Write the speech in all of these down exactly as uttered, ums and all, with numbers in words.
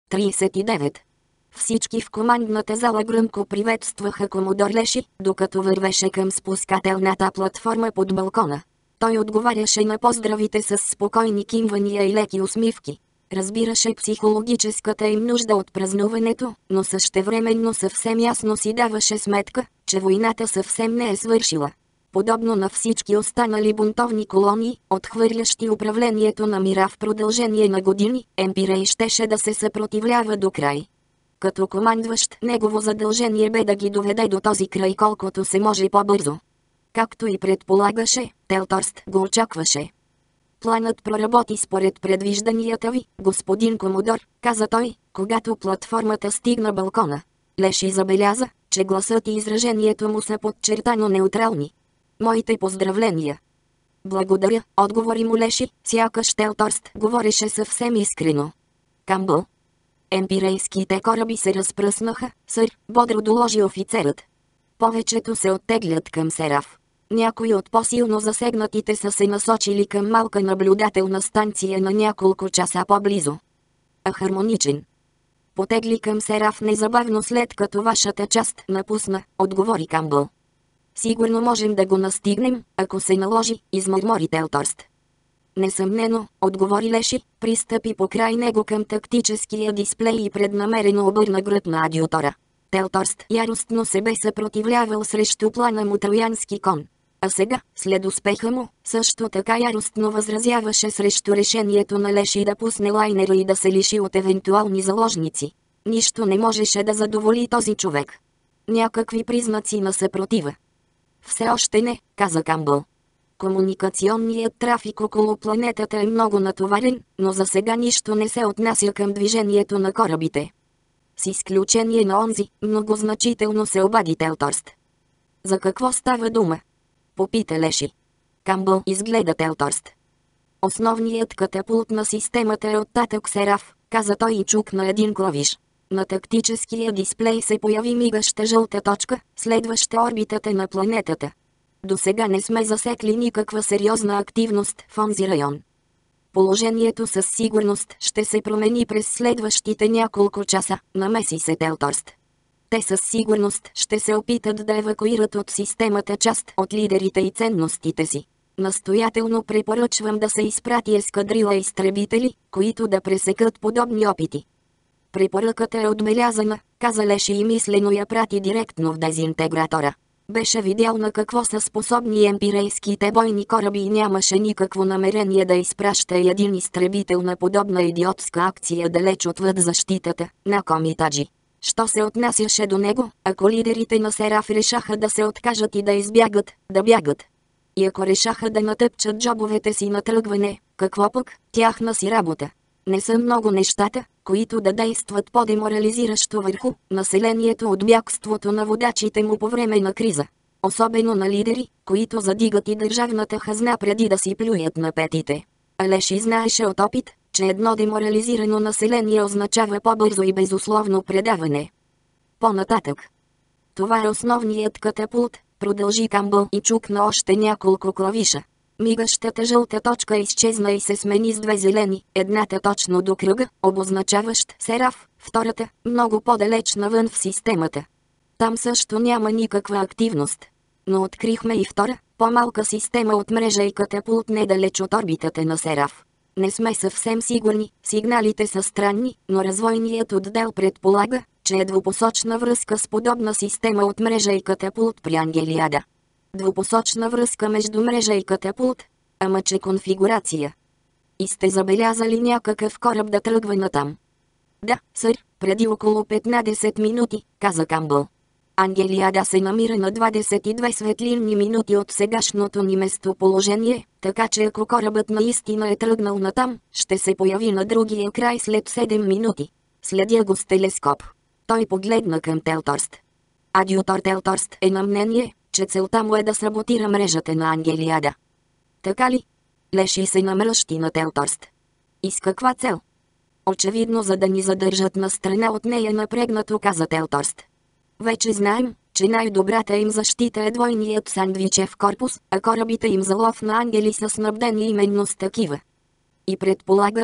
тридесет и девет. Всички в командната зала гръмко приветстваха комодор Леши, докато вървеше към спускателната платформа под балкона. Той отговаряше на поздравите с спокойни кимвания и леки усмивки. Разбираше психологическата им нужда от празнуването, но същевременно съвсем ясно си даваше сметка, че войната съвсем не е свършила. Подобно на всички останали бунтовни колонии, отхвърлящи управлението на мира в продължение на години, Емпирей щеше да се съпротивлява до край. Като командващ, негово задължение бе да ги доведе до този край колкото се може по-бързо. Както и предполагаше, Телторст го очакваше. Планът проработи според предвижданията ви, господин комодор, каза той, когато платформата стигна балкона. Леши забеляза, че гласът и изражението му са подчертано неутрални. Моите поздравления. Благодаря, отговори му Леши, сякаш Телторст говореше съвсем искрено. Камбъл. Емпирейските кораби се разпръснаха, сър, бодро доложи офицерът. Повечето се оттеглят към Сераф. Някои от по-силно засегнатите са се насочили към малка наблюдателна станция на няколко часа по-близо. А хармоничен. Потегли към Сераф незабавно след като вашата част напусна, отговори Камбъл. Сигурно можем да го настигнем, ако се наложи, измърмори Телторст. Несъмнено, отговори Леши, пристъпи покрай него към тактическия дисплей и преднамерено обърна гръб на адютора. Телторст яростно се бе съпротивлявал срещу плана му троянски кон. А сега, след успеха му, също така яростно възразяваше срещу решението на Леши да пусне лайнера и да се лиши от евентуални заложници. Нищо не можеше да задоволи този човек. Някакви признаци на съпротива. Все още не, каза Камбъл. Комуникационният трафик около планетата е много натоварен, но за сега нищо не се отнася към движението на корабите. С изключение на онзи, много значително се обади Телторст. За какво става дума? Попита Леши. Камбъл изгледа Телторст. Основният катапулт на системата е оттатък Сераф, каза той и чукна един клавиш. На тактическия дисплей се появи мигаща жълта точка, следваща орбитата на планетата. До сега не сме засекли никаква сериозна активност в онзи район. Положението със сигурност ще се промени през следващите няколко часа, намеси се Телторст. Те със сигурност ще се опитат да евакуират от системата част от лидерите и ценностите си. Настоятелно препоръчвам да се изпрати ескадрила изтребители, които да пресекат подобни опити. Препоръката е отбелязана, каза Леши и мислено я прати директно в дезинтегратора. Беше видял на какво са способни емпирейските бойни кораби и нямаше никакво намерение да изпраща един изтребител на подобна идиотска акция далеч отвъд защитата на Комитаджи. Що се отнасяше до него, ако лидерите на Сераф решаха да се откажат и да избягат, да бягат. И ако решаха да натъпчат джобовете си на тръгване, какво пък, тяхна си работа. Не са много нещата, които да действат по-деморализиращо върху населението от бягството на водачите му по време на криза. Особено на лидери, които задигат и държавната хазна преди да си плюят на петите. Леши знаеше от опит, че едно деморализирано население означава по-бързо и безусловно предаване. По-нататък. Това е основният катапулт, продължи Камбъл и чукна още няколко клавиша. Мигащата жълта точка изчезна и се смени с две зелени, едната точно до кръга, обозначаващ Сераф, втората, много по-далеч навън в системата. Там също няма никаква активност. Но открихме и втора, по-малка система от мрежа и катапулт недалеч от орбитата на Сераф. Не сме съвсем сигурни, сигналите са странни, но развойният отдел предполага, че е двупосочна връзка с подобна система от мрежа и катапулт при Ангелиада. Двупосочна връзка между мрежа и катапулт, ама че конфигурация. И сте забелязали някакъв кораб да тръгва натам? Да, сър, преди около петнадесет минути, каза Камбъл. Ангелиада се намира на двадесет и две светлинни минути от сегашното ни местоположение, така че ако корабът наистина е тръгнал натам, ще се появи на другия край след седем минути. Следя го с телескоп. Той погледна към Телторст. Адютор Телторст е на мнение, че целта му е да саботира мрежата на Ангелиада. Така ли? Леши се намръщи на Телторст. И с каква цел? Очевидно за да ни задържат на страна от нея, напрегнато каза Телторст. Вече знаем, че най-добрата им защита е двойният сандвичев корпус, а корабите им за лов на ангели са снабдени именно с такива. И предполагате,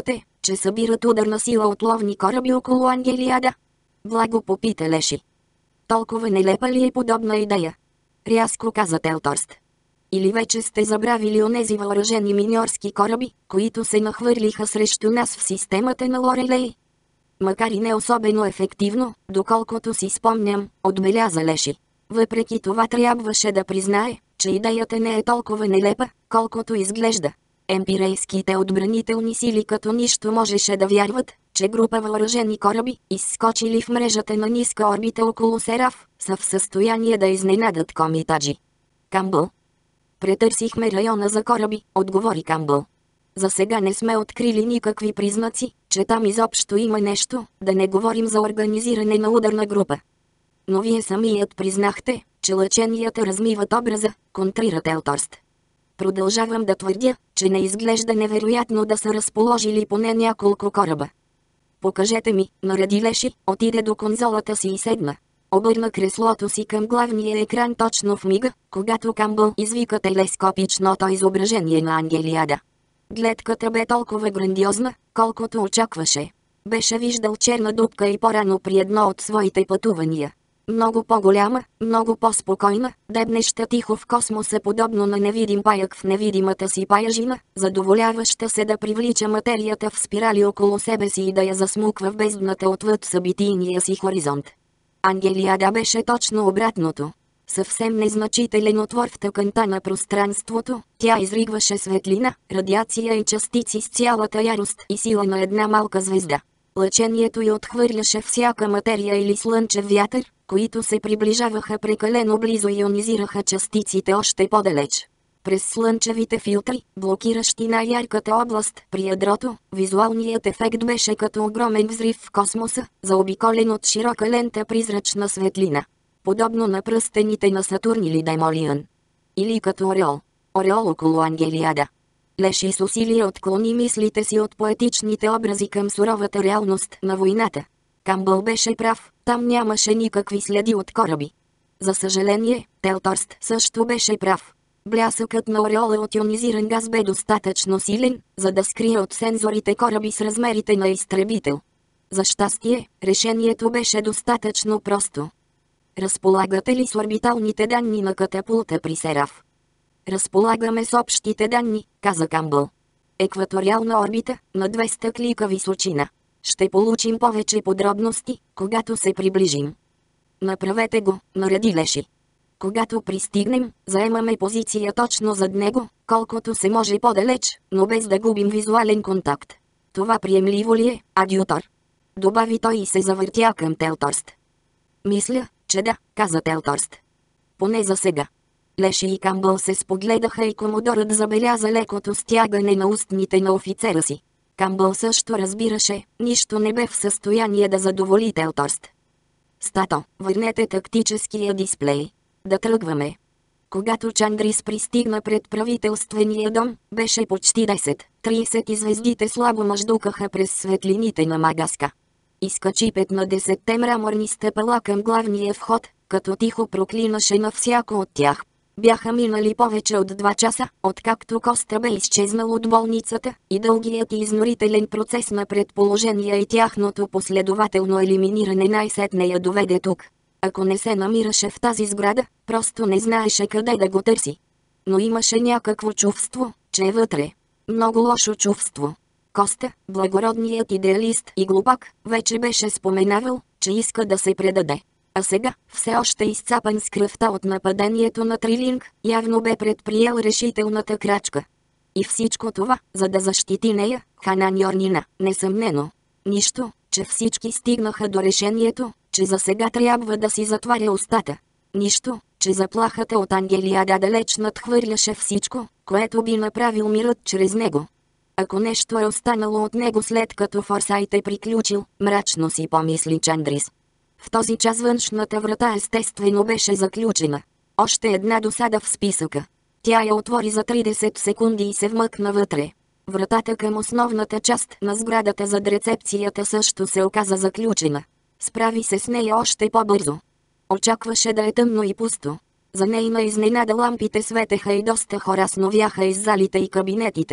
че събират ударна сила от ловни кораби около Ангелиада? Благо попита Леши. Толкова нелепа ли е подобна идея? Рязко каза Телторст. Или вече сте забравили онези въоръжени миньорски кораби, които се нахвърлиха срещу нас в системата на Лорелей? Макар и не особено ефективно, доколкото си спомням, отбеляза Леши. Въпреки това трябваше да признае, че идеята не е толкова нелепа, колкото изглежда. Емпирейските отбранителни сили като нищо можеше да вярват, че група въоръжени кораби, изскочили в мрежата на ниска орбита около Сераф, са в състояние да изненадат Комитаджи. Камбъл. Претърсихме района за кораби, отговори Камбъл. За сега не сме открили никакви признаци, че там изобщо има нещо, да не говорим за организиране на ударна група. Но вие самият признахте, че лъченията размиват образа, контрира Телторст. Продължавам да твърдя, че не изглежда невероятно да са разположили поне няколко кораба. Покажете ми, нареди Леши, отиде до конзолата си и седна. Обърна креслото си към главния екран точно в мига, когато Камбъл извика телескопичното изображение на Ангелиада. Гледката бе толкова грандиозна, колкото очакваше. Беше виждал черна дупка и по-рано при едно от своите пътувания. Много по-голяма, много по-спокойна, дебнеща тихо в космоса подобно на невидим паяк в невидимата си паяжина, задоволяваща се да привлича материята в спирали около себе си и да я засмуква в бездната отвъд събитийния си хоризонт. Ангелиада беше точно обратното. Съвсем незначителен отвор в тъканта на пространството, тя изригваше светлина, радиация и частици с цялата ярост и сила на една малка звезда. Лъчението й отхвърляше всяка материя или слънчев вятър, които се приближаваха прекалено близо и ионизираха частиците още по-далеч. През слънчевите филтри, блокиращи най-ярката област при ядрото, визуалният ефект беше като огромен взрив в космоса, заобиколен от широка лента призрачна светлина. Подобно на пръстените на Сатурн или Демолиан. Или като ореол. Ореол около Ангелиада. Леши с усилие отклони мислите си от поетичните образи към суровата реалност на войната. Камбъл беше прав, там нямаше никакви следи от кораби. За съжаление, Телторст също беше прав. Блясъкът на ореола от ионизиран газ бе достатъчно силен, за да скрие от сензорите кораби с размерите на изтребител. За щастие, решението беше достатъчно просто. Разполагате ли с орбиталните данни на катапулта при Сераф? Разполагаме с общите данни, каза Камбъл. Екваториална орбита, на двеста клика височина. Ще получим повече подробности, когато се приближим. Направете го, нареди Леши. Когато пристигнем, заемаме позиция точно зад него, колкото се може по-далеч, но без да губим визуален контакт. Това приемливо ли е, адютор? Добави той и се завъртя към Телторст. Мисля, че да, каза Телторст. Поне за сега. Леши и Камбъл се спогледаха и комодорът забеляза лекото стягане на устните на офицера си. Камбъл също разбираше, нищо не бе в състояние да задоволи Телторст. Стато, върнете тактическия дисплей. Да тръгваме. Когато Чандрис пристигна пред правителствения дом, беше почти десет трийсет и звездите слабо мъждукаха през светлините на Магаска. Изкачи пет на десетте мраморни стъпала към главния вход, като тихо проклинаше на всяко от тях. Бяха минали повече от два часа, откакто Коста бе изчезнал от болницата, и дългият и изнорителен процес на предположения и тяхното последователно елиминиране най-сетне я доведе тук. Ако не се намираше в тази сграда, просто не знаеше къде да го търси. Но имаше някакво чувство, че е вътре. Много лошо чувство. Коста, благородният идеалист и глупак, вече беше споменавал, че иска да се предаде. А сега, все още изцапан с кръвта от нападението на Трилинг, явно бе предприел решителната крачка. И всичко това, за да защити нея, Ханан Йорнина, несъмнено. Нищо, че всички стигнаха до решението, че за сега трябва да си затваря устата. Нищо, че заплахата от Ангелиада далеч надхвърляше всичко, което би направил мирът чрез него. Ако нещо е останало от него след като Форсайт е приключил, мрачно си помисли Чандрис. В този час външната врата естествено беше заключена. Още една досада в списъка. Тя я отвори за трийсет секунди и се вмъкна вътре. Вратата към основната част на сградата зад рецепцията също се оказа заключена. Справи се с нея още по-бързо. Очакваше да е тъмно и пусто. За нейна изненада лампите светеха и доста хора сновяха из залите и кабинетите.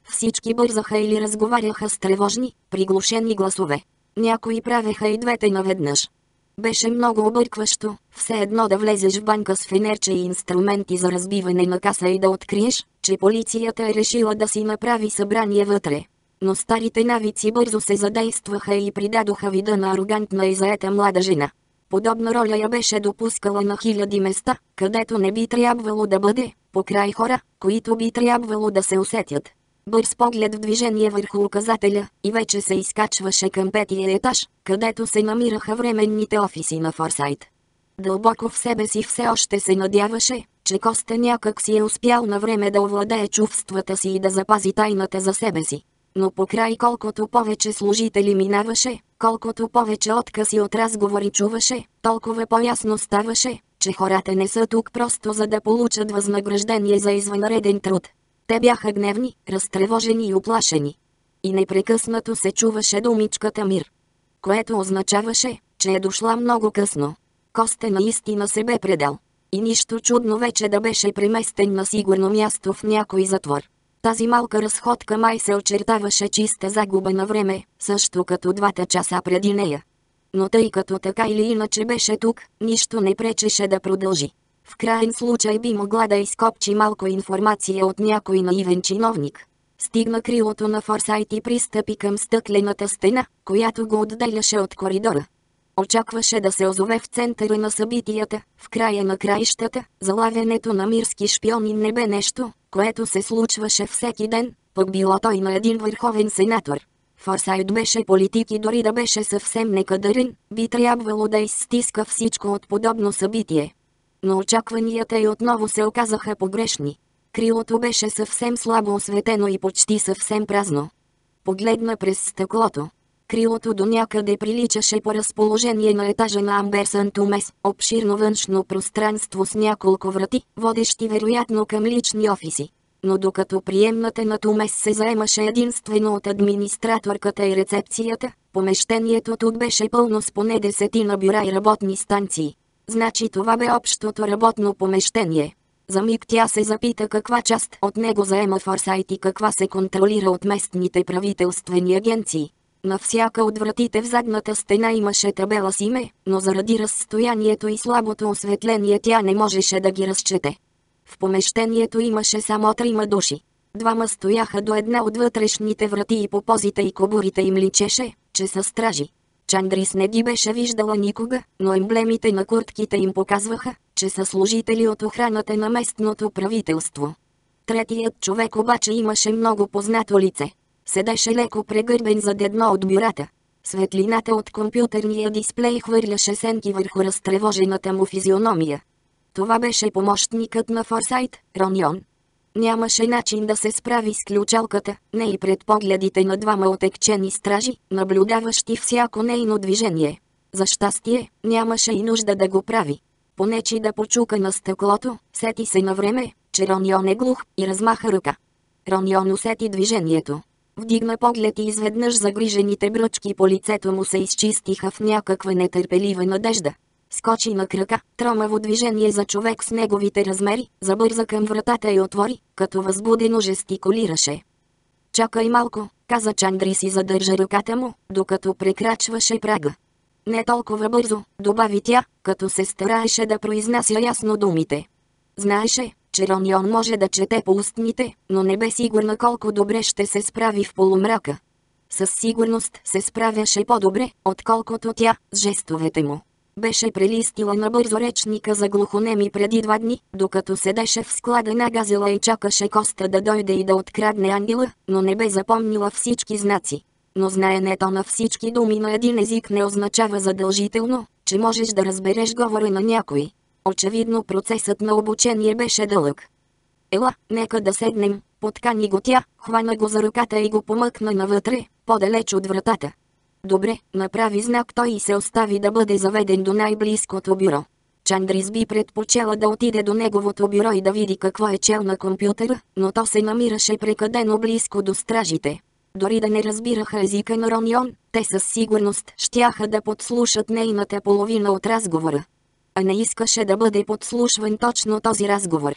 Всички бързаха или разговаряха с тревожни, приглушени гласове. Някои правеха и двете наведнъж. Беше много объркващо, все едно да влезеш в банка с фенерче и инструменти за разбиване на каса и да откриеш, че полицията е решила да си направи събрание вътре. Но старите навици бързо се задействаха и придадоха вида на арогантна и заета млада жена. Подобна роля я беше допускала на хиляди места, където не би трябвало да бъде, покрай хора, които би трябвало да се усетят. Бърз поглед в движение върху указателя, и вече се изкачваше към петия етаж, където се намираха временните офиси на Форсайт. Дълбоко в себе си все още се надяваше, че Коста някак си е успял на време да овладее чувствата си и да запази тайната за себе си. Но покрай колкото повече служители минаваше, колкото повече откази от разговори чуваше, толкова по-ясно ставаше, че хората не са тук просто за да получат възнаграждение за извънреден труд. Те бяха гневни, разтревожени и уплашени. И непрекъснато се чуваше думичката мир. Което означаваше, че е дошла много късно. Коста наистина се бе предал. И нищо чудно вече да беше преместен на сигурно място в някой затвор. Тази малка разходка май се очертаваше чиста загуба на време, също като двата часа преди нея. Но тъй като така или иначе беше тук, нищо не пречеше да продължи. В крайен случай би могла да изкопчи малко информация от някой наивен чиновник. Стигна крилото на Форсайт и пристъпи към стъклената стена, която го отделяше от коридора. Очакваше да се озове в центъра на събитията, в края на краищата. Залавянето на мирски шпиони не бе нещо, което се случваше всеки ден, пък било той на един върховен сенатор. Форсайт беше политик и дори да беше съвсем некадърен, би трябвало да изстиска всичко от подобно събитие. Но очакванията й отново се оказаха погрешни. Крилото беше съвсем слабо осветено и почти съвсем празно. Погледна през стъклото. Крилото до някъде приличаше по разположение на етажа на Амберсън Тумес, обширно външно пространство с няколко врати, водещи вероятно към лични офиси. Но докато приемната на Тумес се заемаше единствено от администраторката и рецепцията, помещението тук беше пълно с поне десетина бюра и работни станции. Значи това бе общото работно помещение. За миг тя се запита каква част от него заема Форсайт и каква се контролира от местните правителствени агенции. На всяка от вратите в задната стена имаше табела с име, но заради разстоянието и слабото осветление тя не можеше да ги разчете. В помещението имаше само трима души. Двама стояха до една от вътрешните врати и по позите и кобурите им личеше, че са стражи. Чандрис не ги беше виждала никога, но емблемите на куртките им показваха, че са служители от охраната на местното правителство. Третият човек обаче имаше много познато лице. Седеше леко прегърбен зад едно от бюрата. Светлината от компютърния дисплей хвърляше сенки върху разтревожената му физиономия. Това беше помощникът на Форсайт, Роньон. Нямаше начин да се справи с ключалката, не и пред погледите на двама отекчени стражи, наблюдаващи всяко нейно движение. За щастие, нямаше и нужда да го прави. Понечи да почука на стъклото, сети се на време, че Роньон е глух, и размаха ръка. Роньон усети движението. Вдигна поглед и изведнъж загрижените бръчки по лицето му се изчистиха в някаква нетърпелива надежда. Скочи на крака, тромаво движение за човек с неговите размери, забърза към вратата и отвори, като възбудено жестикулираше. «Чакай малко», каза Чандрис и задържа ръката му, докато прекрачваше прага. «Не толкова бързо», добави тя, като се стараеше да произнася ясно думите. Знаеше, че Роньон може да чете по устните, но не бе сигурна колко добре ще се справи в полумрака. Със сигурност се справяше по-добре, отколкото тя, с жестовете му. Беше прелистила набързо речника за глухонеми преди два дни, докато седеше в склада на газела и чакаше Коста да дойде и да открадне ангела, но не бе запомнила всички знаци. Но знаенето на всички думи на един език не означава задължително, че можеш да разбереш говора на някой. Очевидно процесът на обучение беше дълъг. «Ела, нека да седнем», подкани го тя, хвана го за ръката и го помъкна навътре, по-далеч от вратата. Добре, направи знак той и се остави да бъде заведен до най-близкото бюро. Чандрис би предпочела да отиде до неговото бюро и да види какво е чел на компютъра, но то се намираше прекалено близко до стражите. Дори да не разбираха езика на Роньон, те със сигурност щяха да подслушат нейната половина от разговора. А не искаше да бъде подслушван точно този разговор.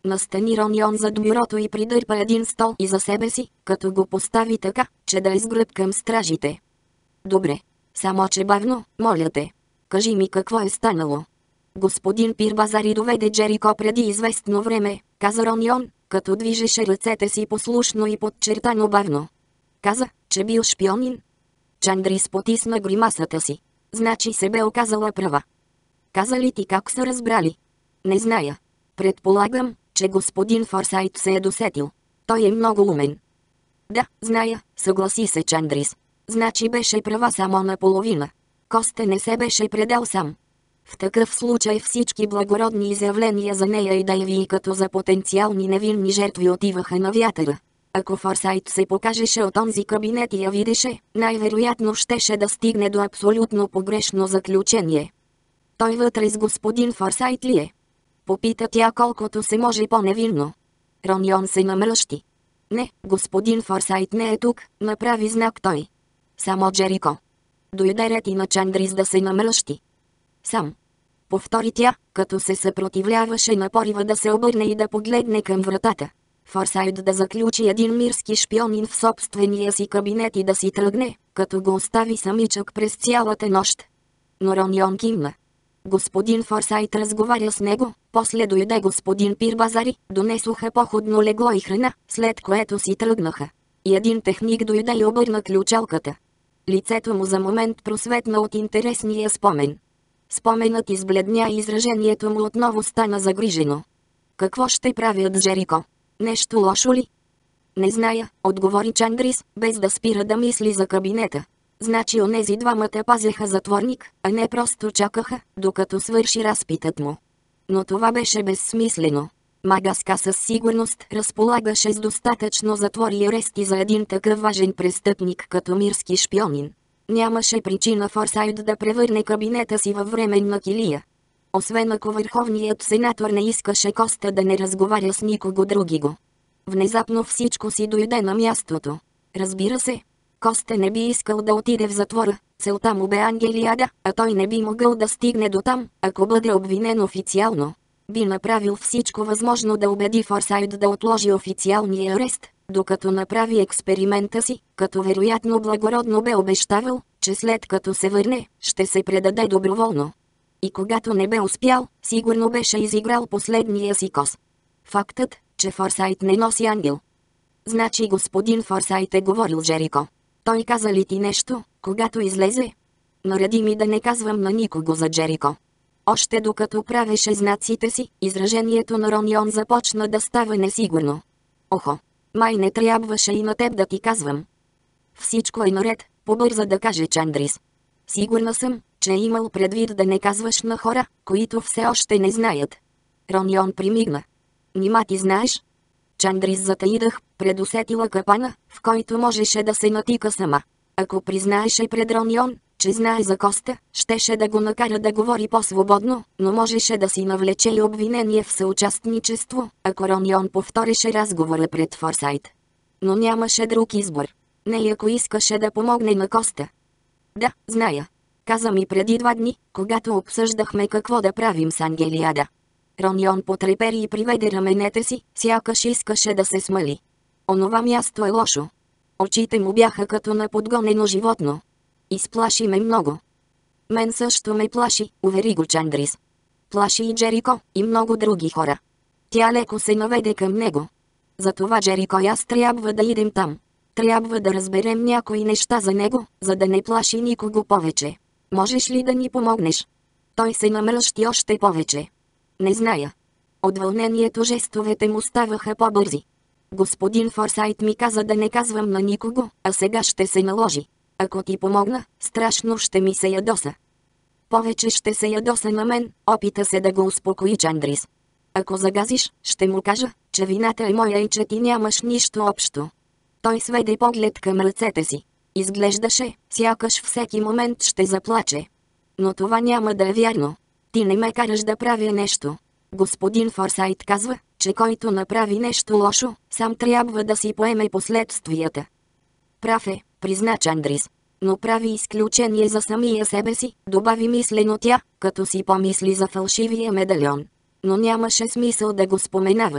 Настани Ронион зад бюрото и придърпа един стол и за себе си, като го постави така, че да изгръб към стражите. Добре. Само че бавно, моля те. Кажи ми какво е станало. Господин Пирбазари доведе Джерико преди известно време, каза Ронион, като движеше ръцете си послушно и подчертано бавно. Каза, че бил шпионин. Чандрис потисна гримасата си. Значи се бе оказала права. Каза ли ти как са разбрали? Не зная. Предполагам, че господин Форсайт се е досетил. Той е много умен. Да, зная, съгласи се Чандрис. Значи беше права само наполовина. Коста не се беше предал сам. В такъв случай всички благородни изявления за нея и Дейви като за потенциални невинни жертви отиваха на вятъра. Ако Форсайт се покажеше от онзи кабинет и я видеше, най-вероятно щеше да стигне до абсолютно погрешно заключение. Той вътре с господин Форсайт ли е? Попита тя колкото се може по-невинно. Ронион се намръщи. Не, господин Форсайт не е тук, направи знак той. Само Джерико. Дойде ред и на Чандрис да се намръщи. Сам. Повтори тя, като се съпротивляваше на порива да се обърне и да погледне към вратата. Форсайт да заключи един мирски шпионин в собствения си кабинет и да си тръгне, като го остави самичък през цялата нощ. Но Ронион кимна. Господин Форсайт разговаря с него, после дойде господин Пирбазари, донесоха походно легло и храна, след което си тръгнаха. И един техник дойде и обърна ключалката. Лицето му за момент просветна от интересния спомен. Споменът избледня и изражението му отново стана загрижено. Какво ще правят с Джерико? Нещо лошо ли? Не зная, отговори Чандрис, без да спира да мисли за кабинета. Значи онези двамата пазеха затворник, а не просто чакаха, докато свърши разпитът му. Но това беше безсмислено. Магаска със сигурност разполагаше с достатъчно затвори и арести за един такъв важен престъпник като мирски шпионин. Нямаше причина Форсайт да превърне кабинета си във временна килия. Освен ако върховният сенатор не искаше Коста да не разговаря с никого другиго. Внезапно всичко си дойде на мястото. Разбира се, Коста не би искал да отиде в затвора, целта му бе Ангелиада, а той не би могъл да стигне до там, ако бъде обвинен официално. Би направил всичко възможно да убеди Форсайт да отложи официалния арест, докато направи експеримента си, като вероятно благородно бе обещавал, че след като се върне, ще се предаде доброволно. И когато не бе успял, сигурно беше изиграл последния си кос. Фактът, че Форсайт не носи ангел. Значи господин Форсайт е говорил с Джерико. Той каза ли ти нещо, когато излезе? Нареди ми да не казвам на никого за Джерико. Още докато правеше знаците си, изражението на Ронион започна да става несигурно. Охо, май не трябваше и на теб да ти казвам. Всичко е наред, побърза да каже Чандрис. Сигурна съм, че е имал предвид да не казваш на хора, които все още не знаят. Ронион примигна. Нима ти знаеш? Чандрис затаидах, предусетила капана, в който можеше да се натика сама. Ако признаеше пред Ронион, че знае за Коста, щеше да го накара да говори по-свободно, но можеше да си навлече и обвинение в съучастничество, ако Ронион повтореше разговора пред Форсайт. Но нямаше друг избор. Не, ако искаше да помогне на Коста. Да, зная. Каза ми преди два дни, когато обсъждахме какво да правим с Ангелиада. Ронион потрепери и приведе раменете си, сякаш искаше да се смали. Онова място е лошо. Очите му бяха като на подгонено животно. Изплаши ме много. Мен също ме плаши, увери го Чандрис. Плаши и Джерико, и много други хора. Тя леко се наведе към него. Затова Джерико и аз трябва да идем там. Трябва да разберем някои неща за него, за да не плаши никого повече. Можеш ли да ни помогнеш? Той се намръщи още повече. Не зная. От вълнението жестовете му ставаха по-бързи. Господин Форсайт ми каза да не казвам на никого, а сега ще се наложи. Ако ти помогна, страшно ще ми се ядоса. Повече ще се ядоса на мен, опита се да го успокои Чандрис. Ако загазиш, ще му кажа, че вината е моя и че ти нямаш нищо общо. Той сведе поглед към ръцете си. Изглеждаше, сякаш всеки момент ще заплаче. Но това няма да е вярно. Ти не ме караш да правя нещо. Господин Форсайт казва, че който направи нещо лошо, сам трябва да си поеме последствията. Прав е, призна Чандрис. Но прави изключение за самия себе си, добави мислено тя, като си помисли за фалшивия медальон. Но нямаше смисъл да го споменава.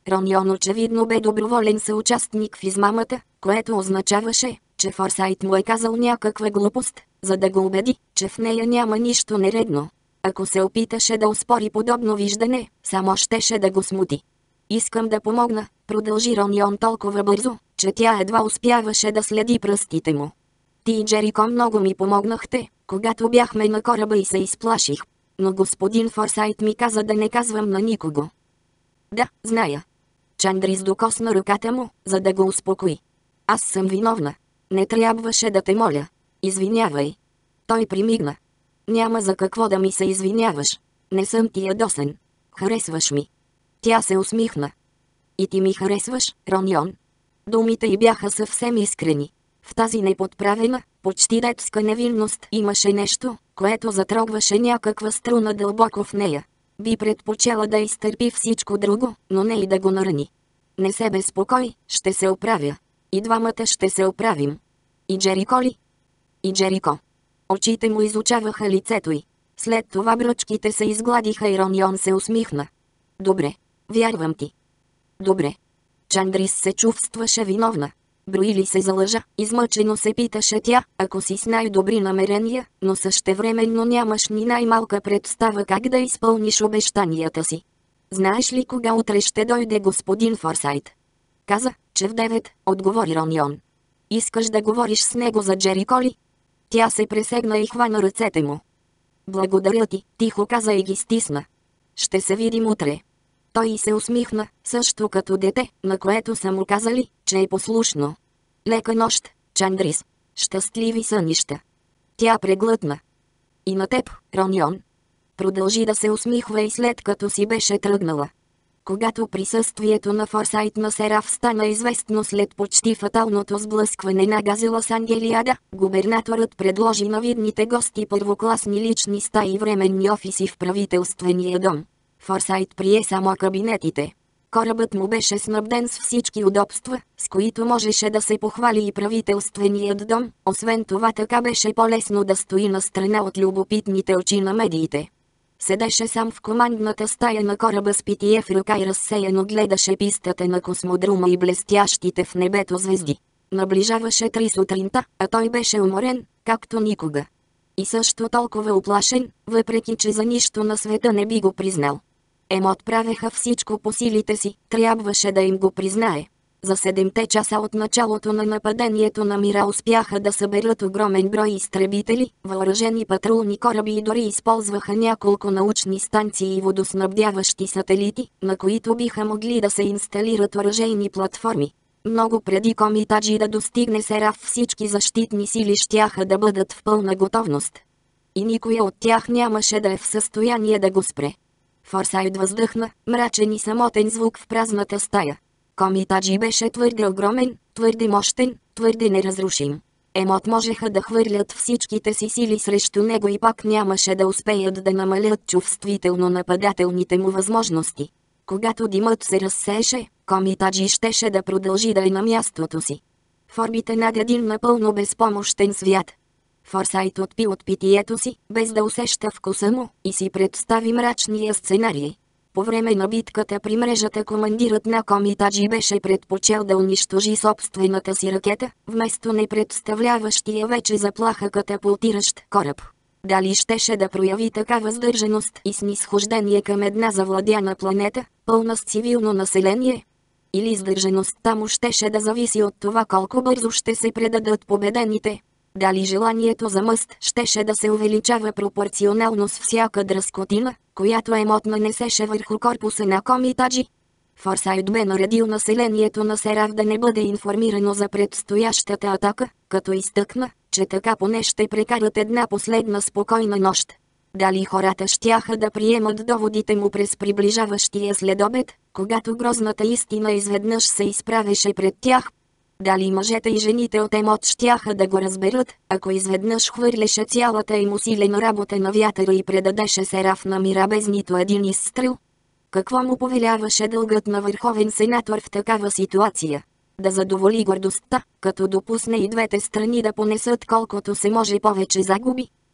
Ронион очевидно бе доброволен съучастник в измамата, което означаваше, че Форсайт му е казал някаква глупост, за да го убеди, че в нея няма нищо нередно. Ако се опиташе да оспори подобно виждане, само щеше да го смути. Искам да помогна, продължи Ронион толкова бързо, че тя едва успяваше да следи пръстите му. Ти и Джерико много ми помогнахте, когато бяхме на кораба и се изплаших. Но господин Форсайт ми каза да не казвам на никого. Да, зная. Чандрис докосна ръката му, за да го успокои. Аз съм виновна. Не трябваше да те моля. Извинявай. Той примигна. Няма за какво да ми се извиняваш. Не съм ти ядосен. Харесваш ми. Тя се усмихна. И ти ми харесваш, Ронион. Думите й бяха съвсем искрени. В тази неподправена, почти детска невинност имаше нещо, което затрогваше някаква струна дълбоко в нея. Би предпочела да изтърпи всичко друго, но не и да го нарани. Не се безпокой, ще се оправя. И двамата ще се оправим. И Джерико ли? И Джерико. Очите му изучаваха лицето й. След това бръчките се изгладиха и Ронион се усмихна. Добре. Вярвам ти. Добре. Чандрис се чувстваше виновна. Брои ли се за лъжа, измъчено се питаше тя, ако си с най-добри намерения, но същевременно нямаш ни най-малка представа как да изпълниш обещанията си. Знаеш ли кога утре ще дойде господин Форсайт? Каза, че в девет, отговори Ронион. Искаш да говориш с него за Джерико ли? Тя се пресегна и хвана ръцете му. Благодаря ти, тихо каза и ги стисна. Ще се видим утре. Той се усмихна, също като дете, на което са му казали, че е послушно. Лека нощ, Чандрис. Щастливи сънища. Тя преглътна. И на теб, Ронион. Продължи да се усмихва и след като си беше тръгнала. Когато присъствието на Форсайт на Сераф стана известно след почти фаталното сблъскване на газела с Ангелиада, губернаторът предложи на видните гости първокласни лични стаи и временни офиси в правителствения дом. Форсайт прие само кабинетите. Корабът му беше снабден с всички удобства, с които можеше да се похвали и правителственият дом, освен това така беше по-лесно да стои на страна от любопитните очи на медиите. Седеше сам в командната стая на кораба с питие в ръка и разсеяно гледаше пистата на космодрума и блестящите в небето звезди. Наближаваше три сутринта, а той беше уморен, както никога. И също толкова уплашен, въпреки че за нищо на света не би го признал. Емот правеха всичко по силите си, трябваше да им го признае. За седемте часа от началото на нападението на Мира успяха да съберат огромен брой изтребители, въоръжени патрулни кораби и дори използваха няколко научни станции и водоснабдяващи сателити, на които биха могли да се инсталират оръжейни платформи. Много преди Комитаджи да достигне Сераф всички защитни сили щяха да бъдат в пълна готовност. И никоя от тях нямаше да е в състояние да го спре. Форсайт въздъхна, мрачен и самотен звук в празната стая. Комитаджи беше твърде огромен, твърде мощен, твърде неразрушим. Емот можеха да хвърлят всичките си сили срещу него и пак нямаше да успеят да намалят чувствително нападателните му възможности. Когато димът се разсееше, Комитаджи щеше да продължи да е на мястото си. В орбите над един напълно безпомощен свят. Форсайт отпи от питието си, без да усеща вкуса му, и си представи мрачния сценарий. По време на битката при мрежата командирът на Комитаджи беше предпочел да унищожи собствената си ракета, вместо не представляващия вече заплаха катапултиращ кораб. Дали щеше да прояви така въздържаност и снисхождение към една завладяна планета, пълна с цивилно население? Или сдържаността му щеше да зависи от това колко бързо ще се предадат победените? Дали желанието за мъст щеше да се увеличава пропорционално с всяка дръскотина, която Емот нанесеше върху корпуса на Комитаджи? Форсайт бе наредил населението на Сераф да не бъде информирано за предстоящата атака, като изтъкна, че така поне ще прекарат една последна спокойна нощ. Дали хората щяха да приемат доводите му през приближаващия следобед, когато грозната истина изведнъж се изправеше пред тях? Дали мъжете и жените от Емот щяха да го разберат, ако изведнъж хвърляше цялата им усилена работа на вятъра и предадеше Сераф на Мира без нито един изстрел? Какво му повеляваше дългът на върховен сенатор в такава ситуация? Да задоволи гордостта, като допусне и двете страни да понесат колкото се може повече загуби?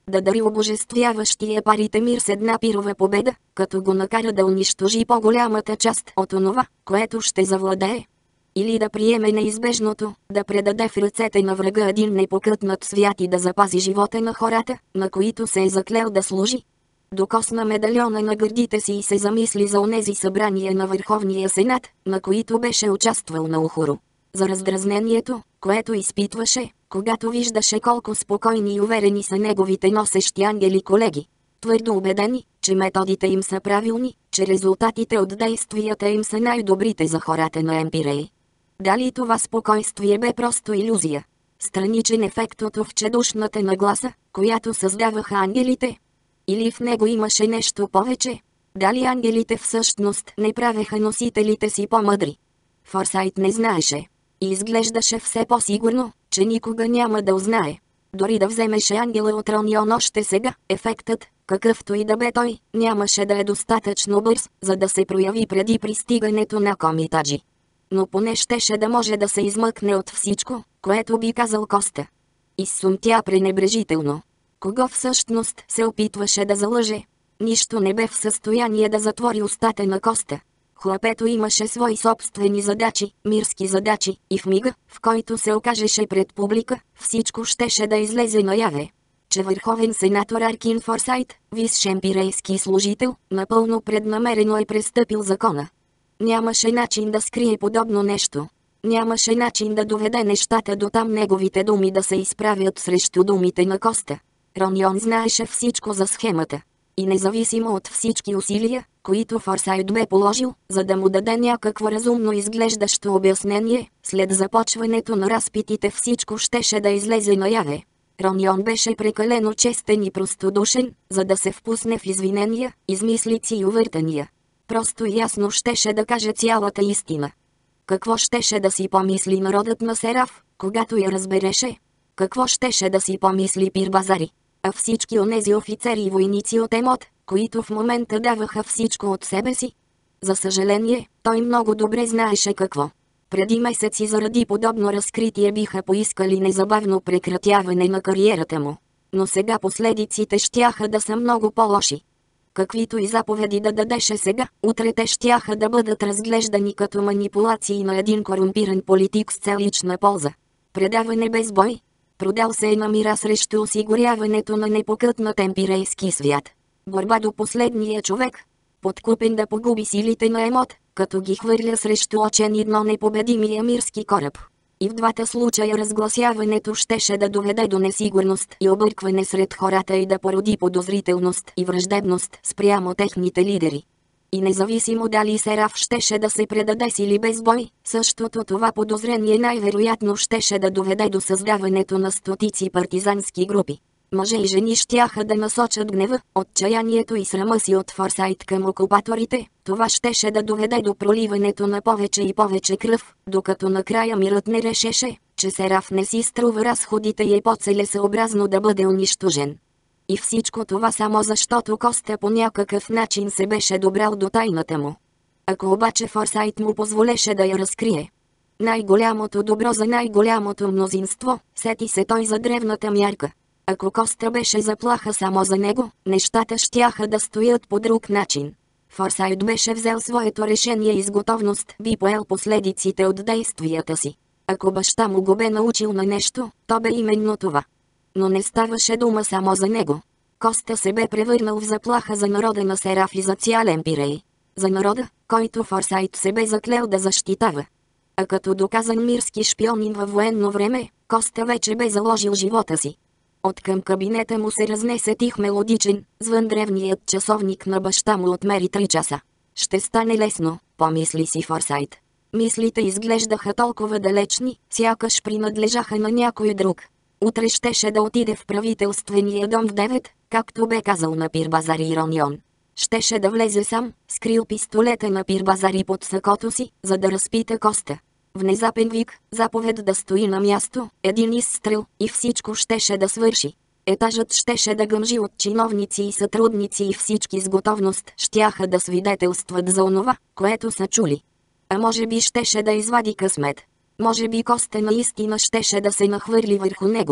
Да дари обожествяващия парите мир с една пирова победа, като го накара да унищожи по-голямата част от онова, което ще завладее. Или да приеме неизбежното, да предаде в ръцете на врага един непокътнат свят и да запази живота на хората, на които се е заклел да служи. Докосна медальона на гърдите си и се замисли за онези събрания на Върховния Сенат, на които беше участвал на Ухоро. За раздразнението, което изпитваше, когато виждаше колко спокойни и уверени са неговите носещи ангели колеги. Твърдо убедени, че методите им са правилни, че резултатите от действията им са най-добрите за хората на Емпирей. Дали това спокойствие бе просто илюзия? Страничен ефект от овчедушната нагласа, която създаваха ангелите? Или в него имаше нещо повече? Дали ангелите всъщност не правеха носителите си по-мъдри? Форсайт не знаеше. И изглеждаше все по-сигурно, че никога няма да узнае. Дори да вземеше ангела от Ронион още сега, ефектът, какъвто и да бе той, нямаше да е достатъчно бърз, за да се прояви преди пристигането на Комитаджи. Но поне щеше да може да се измъкне от всичко, което би казал Коста. Изсумтя пренебрежително. Кого всъщност се опитваше да залъже? Нищо не бе в състояние да затвори устата на Коста. Хлапето имаше свои собствени задачи, мирски задачи, и в мига, в който се окажеше пред публика, всичко щеше да излезе наяве. Че върховен сенатор Аркин Форсайт, висш емпирейски служител, напълно преднамерено е престъпил закона. Нямаше начин да скрие подобно нещо. Нямаше начин да доведе нещата до там неговите думи да се изправят срещу думите на Коста. Ронион знаеше всичко за схемата. И независимо от всички усилия, които Форсайт бе положил, за да му даде някакво разумно изглеждащо обяснение, след започването на разпитите всичко щеше да излезе наяве. Ронион беше прекалено честен и простодушен, за да се впусне в извинения, измислици и увъртания. Просто ясно щеше да каже цялата истина. Какво щеше да си помисли народът на Сераф, когато я разбереше? Какво щеше да си помисли Пирбазари? А всички онези офицери и войници от Емот, които в момента даваха всичко от себе си? За съжаление, той много добре знаеше какво. Преди месеци заради подобно разкритие биха поискали незабавно прекратяване на кариерата му. Но сега последиците щяха да са много по-лоши. Каквито и заповеди да дадеше сега, утре те щяха да бъдат разглеждани като манипулации на един корумпиран политик с цел лична полза. Предаване без бой. Продал се е на мира срещу осигуряването на непокътнат емпирейски свят. Борба до последния човек. Подкупен да погуби силите на Емот, като ги хвърля срещу очен едно непобедимия мирски кораб. И в двата случая разгласяването щеше да доведе до несигурност и объркване сред хората и да породи подозрителност и враждебност спрямо техните лидери. И независимо дали Сераф щеше да се предаде сили без бой, същото това подозрение най-вероятно щеше да доведе до създаването на стотици партизански групи. Мъже и жени щяха да насочат гнева, отчаянието и срама си от Форсайт към окупаторите. Това щеше да доведе до проливането на повече и повече кръв, докато накрая мирът не решеше, че Сераф не си струва разходите и е по-целесъобразно да бъде унищожен. И всичко това само защото Коста по някакъв начин се беше добрал до тайната му. Ако обаче Форсайт му позволеше да я разкрие. Най-голямото добро за най-голямото мнозинство, сети се той за древната мярка. Ако Коста беше заплаха само за него, нещата щяха да стоят по друг начин. Форсайт беше взел своето решение и с готовност би поел последиците от действията си. Ако баща му го бе научил на нещо, то бе именно това. Но не ставаше дума само за него. Коста се бе превърнал в заплаха за народа на Сераф и за цял Емпирей. За народа, който Форсайт се бе заклел да защитава. А като доказан мирски шпионин във военно време, Коста вече бе заложил живота си. От към кабинета му се разнесе тих мелодичен, звън древният часовник на баща му отмери три часа. Ще стане лесно, помисли си Форсайт. Мислите изглеждаха толкова далечни, сякаш принадлежаха на някой друг. Утре щеше да отиде в правителствения дом в девет, както бе казал на Пирбазари и Ронион. Щеше да влезе сам, скрил пистолета на Пирбазари под сакото си, за да разпита Коста. Внезапен вик, заповед да стои на място, един изстрел, и всичко щеше да свърши. Етажът щеше да гъмжи от чиновници и сътрудници и всички с готовност щяха да свидетелстват за онова, което са чули. А може би щеше да извади късмет. Може би Коста наистина щеше да се нахвърли върху него.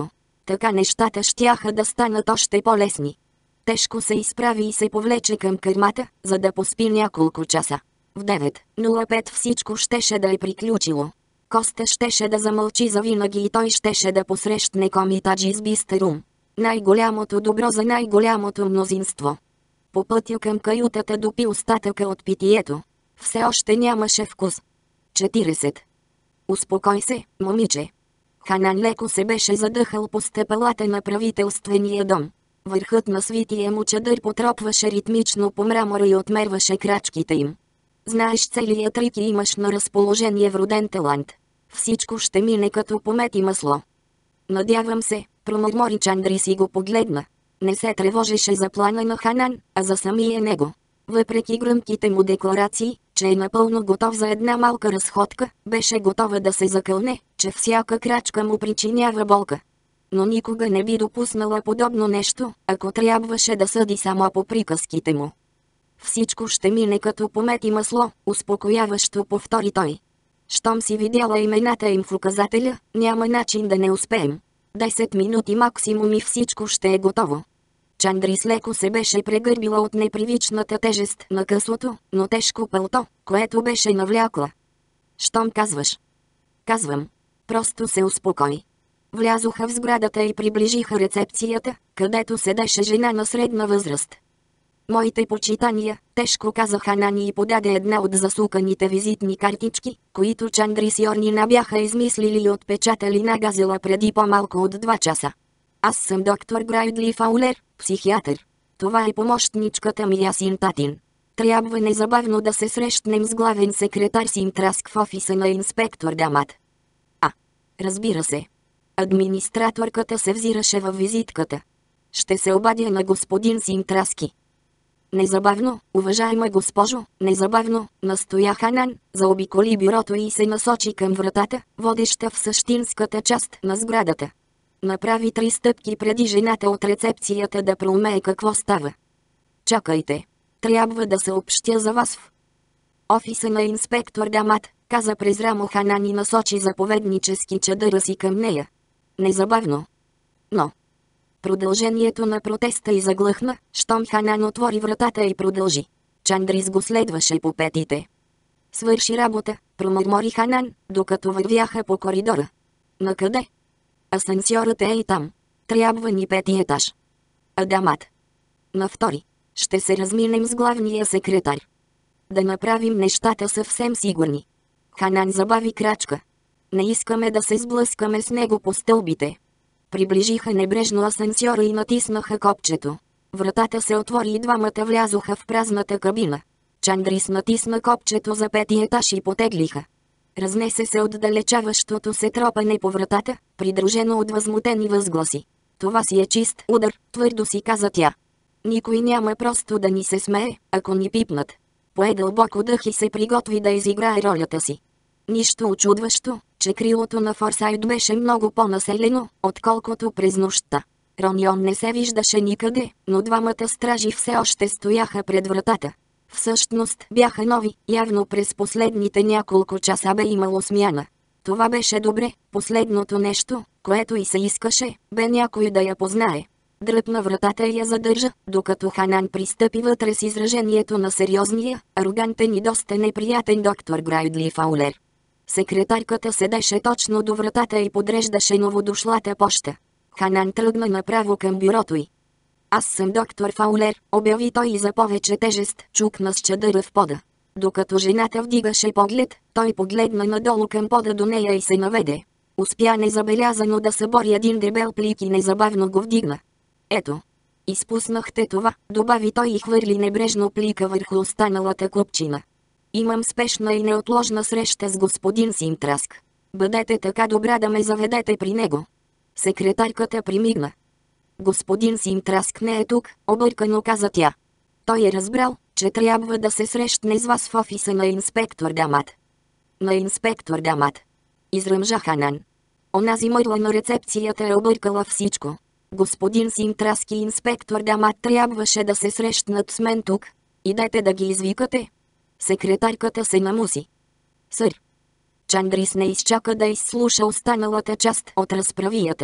Така нещата щяха да станат още по-лесни. Тежко се изправи и се повлече към кърмата, за да поспи няколко часа. В девет нула пет всичко щеше да е приключило. Коста щеше да замълчи завинаги и той щеше да посрещне Комитаджи с бистър ум. Най-голямото добро за най-голямото мнозинство. По пътя към каютата допи остатъка от питието. Все още нямаше вкус. четиридесет. Успокой се, момиче. Ханан леко се беше задъхал по стъпалата на правителствения дом. Върхът на свития му чадър потропваше ритмично по мрамора и отмерваше крачките им. Знаеш целият трик и имаш на разположение вроден талант. Всичко ще мине като помет и масло. Надявам се, промърмори Чандрис и го погледна. Не се тревожеше за плана на Ханан, а за самия него. Въпреки гръмките му декларации, че е напълно готов за една малка разходка, беше готова да се закълне, че всяка крачка му причинява болка. Но никога не би допуснала подобно нещо, ако трябваше да съди само по приказките му. Всичко ще мине като помет и масло, успокояващо повтори той. Щом си видяла имената им в указателя, няма начин да не успеем. Десет минути максимум и всичко ще е готово. Чандрис леко се беше прегърбила от непривичната тежест на късото, но тежко пълто, което беше навлякла. Щом казваш? Казвам. Просто се успокой. Влязоха в сградата и приближиха рецепцията, където седеше жена на средна възраст. Моите почитания, тежко каза Ханани и подаде една от засуканите визитни картички, които Чандрис и Орнина бяха измислили и отпечатали на газела преди по-малко от два часа. Аз съм доктор Грайдли Фаулер, психиатър. Това е помощничката ми Ясин Татин. Трябва незабавно да се срещнем с главен секретар Сим Траск в офиса на инспектор Дамат. А, разбира се. Администраторката се взираше във визитката. Ще се обадя на господин Сим Траски. Незабавно, уважаема госпожо, незабавно, настоя Ханан, заобиколи бюрото и се насочи към вратата, водеща в същинската част на сградата. Направи три стъпки преди жената от рецепцията да проумее какво става. Чакайте. Трябва да съобщя за вас в офиса на инспектор Дамат, каза през рамо Ханан и насочи заповеднически чадъра си към нея. Незабавно. Но продължението на протеста и заглъхна, щом Ханан отвори вратата и продължи. Чандрис го следваше по петите. Свърши работа, промърмори Ханан, докато вървяха по коридора. Накъде? Асансьорът е и там. Трябва ни пети етаж. Адамат. На втори. Ще се разминем с главния секретар. Да направим нещата съвсем сигурни. Ханан забави крачка. Не искаме да се сблъскаме с него по стълбите. Приближиха небрежно асансьора и натиснаха копчето. Вратата се отвори и двамата влязоха в празната кабина. Чандрис натисна копчето за пети етаж и потеглиха. Разнесе се отдалечаващото се тропане по вратата, придружено от възмутени възгласи. Това си е чист удар, твърдо си каза тя. Никой няма просто да ни се смее, ако ни пипнат. Пое дълбоко дъх и се приготви да изиграе ролята си. Нищо очудващо, че крилото на Форсайт беше много по-населено, отколкото през нощта. Ронион не се виждаше никъде, но двамата стражи все още стояха пред вратата. Всъщност бяха нови, явно през последните няколко часа бе имало смяна. Това беше добре, последното нещо, което и се искаше, бе някой да я познае. Дръпна вратата и я задържа, докато Ханан пристъпи вътре с изражението на сериозния, арогантен и доста неприятен доктор Грайдли Фаулер. Секретарката седеше точно до вратата и подреждаше новодошлата поща. Ханан тръгна направо към бюрото й. Аз съм доктор Фаулер, обяви той и за повече тежест чукна с чадъра в пода. Докато жената вдигаше поглед, той погледна надолу към пода до нея и се наведе. Успя незабелязано да събори един дебел плик и незабавно го вдигна. Ето. Изпуснахте това, добави той и хвърли небрежно плика върху останалата купчина. Имам спешна и неотложна среща с господин Сим Траск. Бъдете така добра да ме заведете при него. Секретарката примигна. Господин Сим Траск не е тук, объркано каза тя. Той е разбрал, че трябва да се срещне с вас в офиса на инспектор Дамат. На инспектор Дамат. Изръмжа Ханан. Онази мърла на рецепцията е объркала всичко. Господин Сим Траск и инспектор Дамат трябваше да се срещнат с мен тук. Идете да ги извикате. Секретарката се намуси. Сър. Чандрис не изчака да изслуша останалата част от разправията.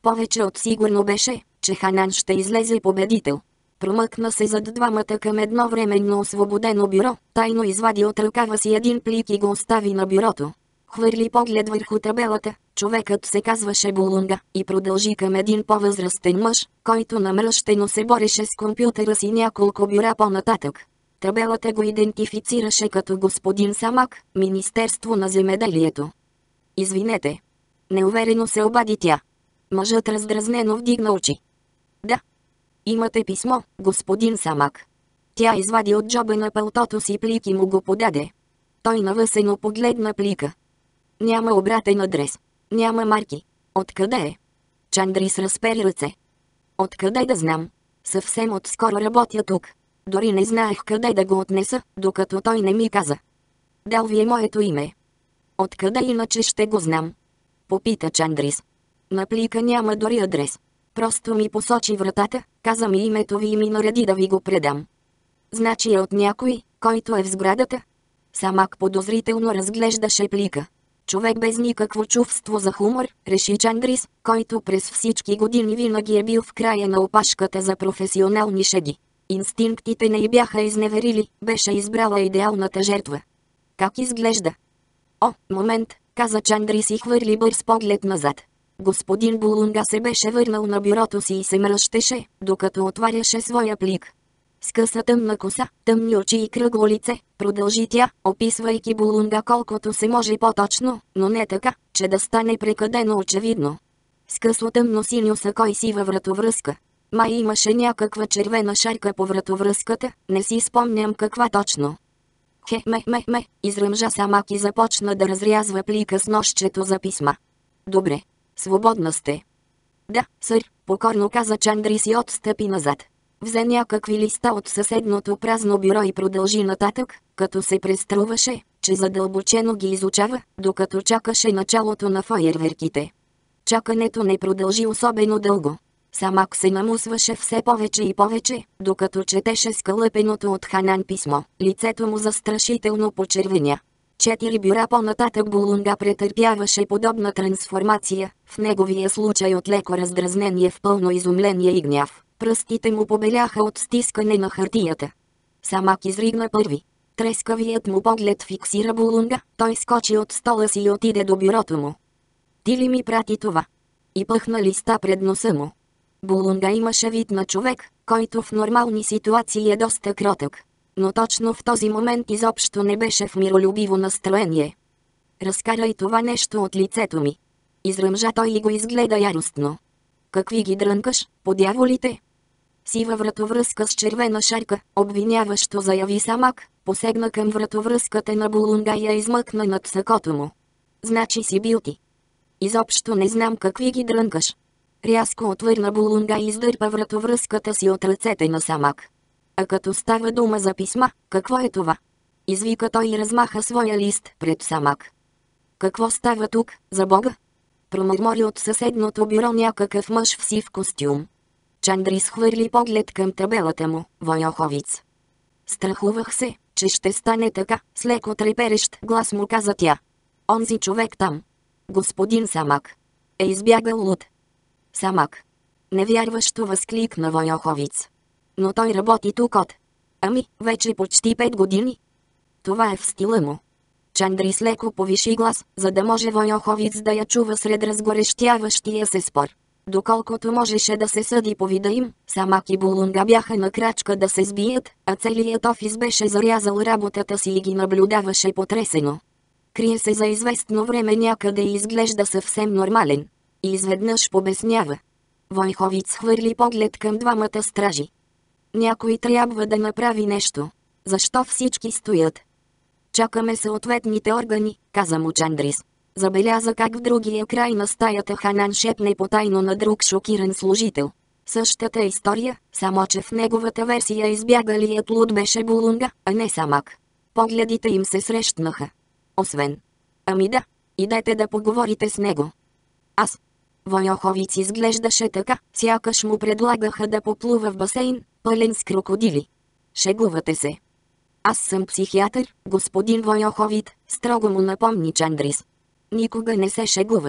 Повече от сигурно беше, че Ханан ще излезе победител. Промъкна се зад двамата към едновременно освободено бюро, тайно извади от ръкава си един плик и го остави на бюрото. Хвърли поглед върху табелата, човекът се казваше Булунга, и продължи към един по-възрастен мъж, който намръщено се бореше с компютъра си няколко бюра по-нататък. Табелата го идентифицираше като господин Самак, Министерство на земеделието. Извинете. Неуверено се обади тя. Мъжът раздразнено вдигна очи. Да. Имате писмо, господин Самак. Тя извади от джоба на палтото си плик и му го подаде. Той навъсено погледна плика. Няма обратен адрес. Няма марки. Откъде е? Чандрис разпери ръце. Откъде да знам? Съвсем отскоро работя тук. Дори не знаех къде да го отнеса, докато той не ми каза. Дал ви е моето име. Откъде иначе ще го знам? Попита Чандрис. На плика няма дори адрес. Просто ми посочи вратата, каза ми името ви и ми нареди да ви го предам. Значи е от някой, който е в сградата? Самак подозрително разглеждаше плика. Човек без никакво чувство за хумор, реши Чандрис, който през всички години винаги е бил в края на опашката за професионални шеги. Инстинктите не й бяха изневерили, беше избрала идеалната жертва. Как изглежда? О, момент, каза Чандрис и хвърли бърз поглед назад. Господин Булунга се беше върнал на бюрото си и се мръщеше, докато отваряше своя плик. С къса тъмна коса, тъмни очи и кръгло лице, продължи тя, описвайки Булунга колкото се може по-точно, но не така, че да стане прекадено очевидно. С късо тъмно синьо сако и сива вратовръзка. Май имаше някаква червена шарка по вратовръзката, не си спомням каква точно. Хе, ме, ме, ме, изръмжа Самак и започна да разрязва плика с ножчето за писма. Добре, свободна сте. Да, сър, покорно каза Чандрис и отстъпи назад. Взе някакви листа от съседното празно бюро и продължи нататък, като се преструваше, че задълбочено ги изучава, докато чакаше началото на фойерверките. Чакането не продължи особено дълго. Самак се намусваше все повече и повече, докато четеше скълъпеното от Ханан писмо. Лицето му застрашително почервеня. Четири бюра по-нататък Булунга претърпяваше подобна трансформация, в неговия случай от леко раздразнение в пълно изумление и гняв. Пръстите му побеляха от стискане на хартията. Самак изригна първи. Трескавият му поглед фиксира Булунга, той скочи от стола си и отиде до бюрото му. Ти ли ми прати това? И пъхна листа пред носа му. Булунга имаше вид на човек, който в нормални ситуации е доста кротък. Но точно в този момент изобщо не беше в миролюбиво настроение. Разкарай това нещо от лицето ми. Изръмжа той и го изгледа яростно. Какви ги дрънкаш, подяволите? Сива вратовръзка с червена шарка, обвиняващо заяви Самак, посегна към вратовръзката на Булунга и я измъкна над сакото му. Значи си бил ти. Изобщо не знам какви ги дрънкаш. Рязко отвърна Булунга и издърпа вратовръзката си от ръцете на Самак. А като става дума за писма, какво е това? Извика той и размаха своя лист пред Самак. Какво става тук, за Бога? Промърмори от съседното бюро някакъв мъж в сив костюм. Чандрис хвърли поглед към табелата му, Войоховиц. Страхувах се, че ще стане така, с леко треперещ глас му каза тя. Онзи човек там, господин Самак, е избягал луд. Самак. Невярващо възкликна Войоховиц. Но той работи тук от... Ами, вече почти пет години. Това е в стила му. Чандрис леко повиши глас, за да може Войоховиц да я чува сред разгорещяващия се спор. Доколкото можеше да се съди по вида им, Самак и Булунга бяха на крачка да се сбият, а целият офис беше зарязал работата си и ги наблюдаваше потресено. Крие се за известно време някъде и изглежда съвсем нормален. И изведнъж побеснява. Войховиц хвърли поглед към двамата стражи. Някой трябва да направи нещо. Защо всички стоят? Чакаме съответните органи, каза му Чандрис. Забеляза как в другия край на стаята Ханан шепне потайно на друг шокиран служител. Същата история, само че в неговата версия избягалият луд беше Булунга, а не Самак. Погледите им се срещнаха. Освен. Ами да, идете да поговорите с него. Аз. Войоховиц изглеждаше така, сякаш му предлагаха да поплува в басейн, пълен с крокодили. Шегувате се. Аз съм психиатър, господин Войоховит, строго му напомни Чандрис. Никога не се шегувам.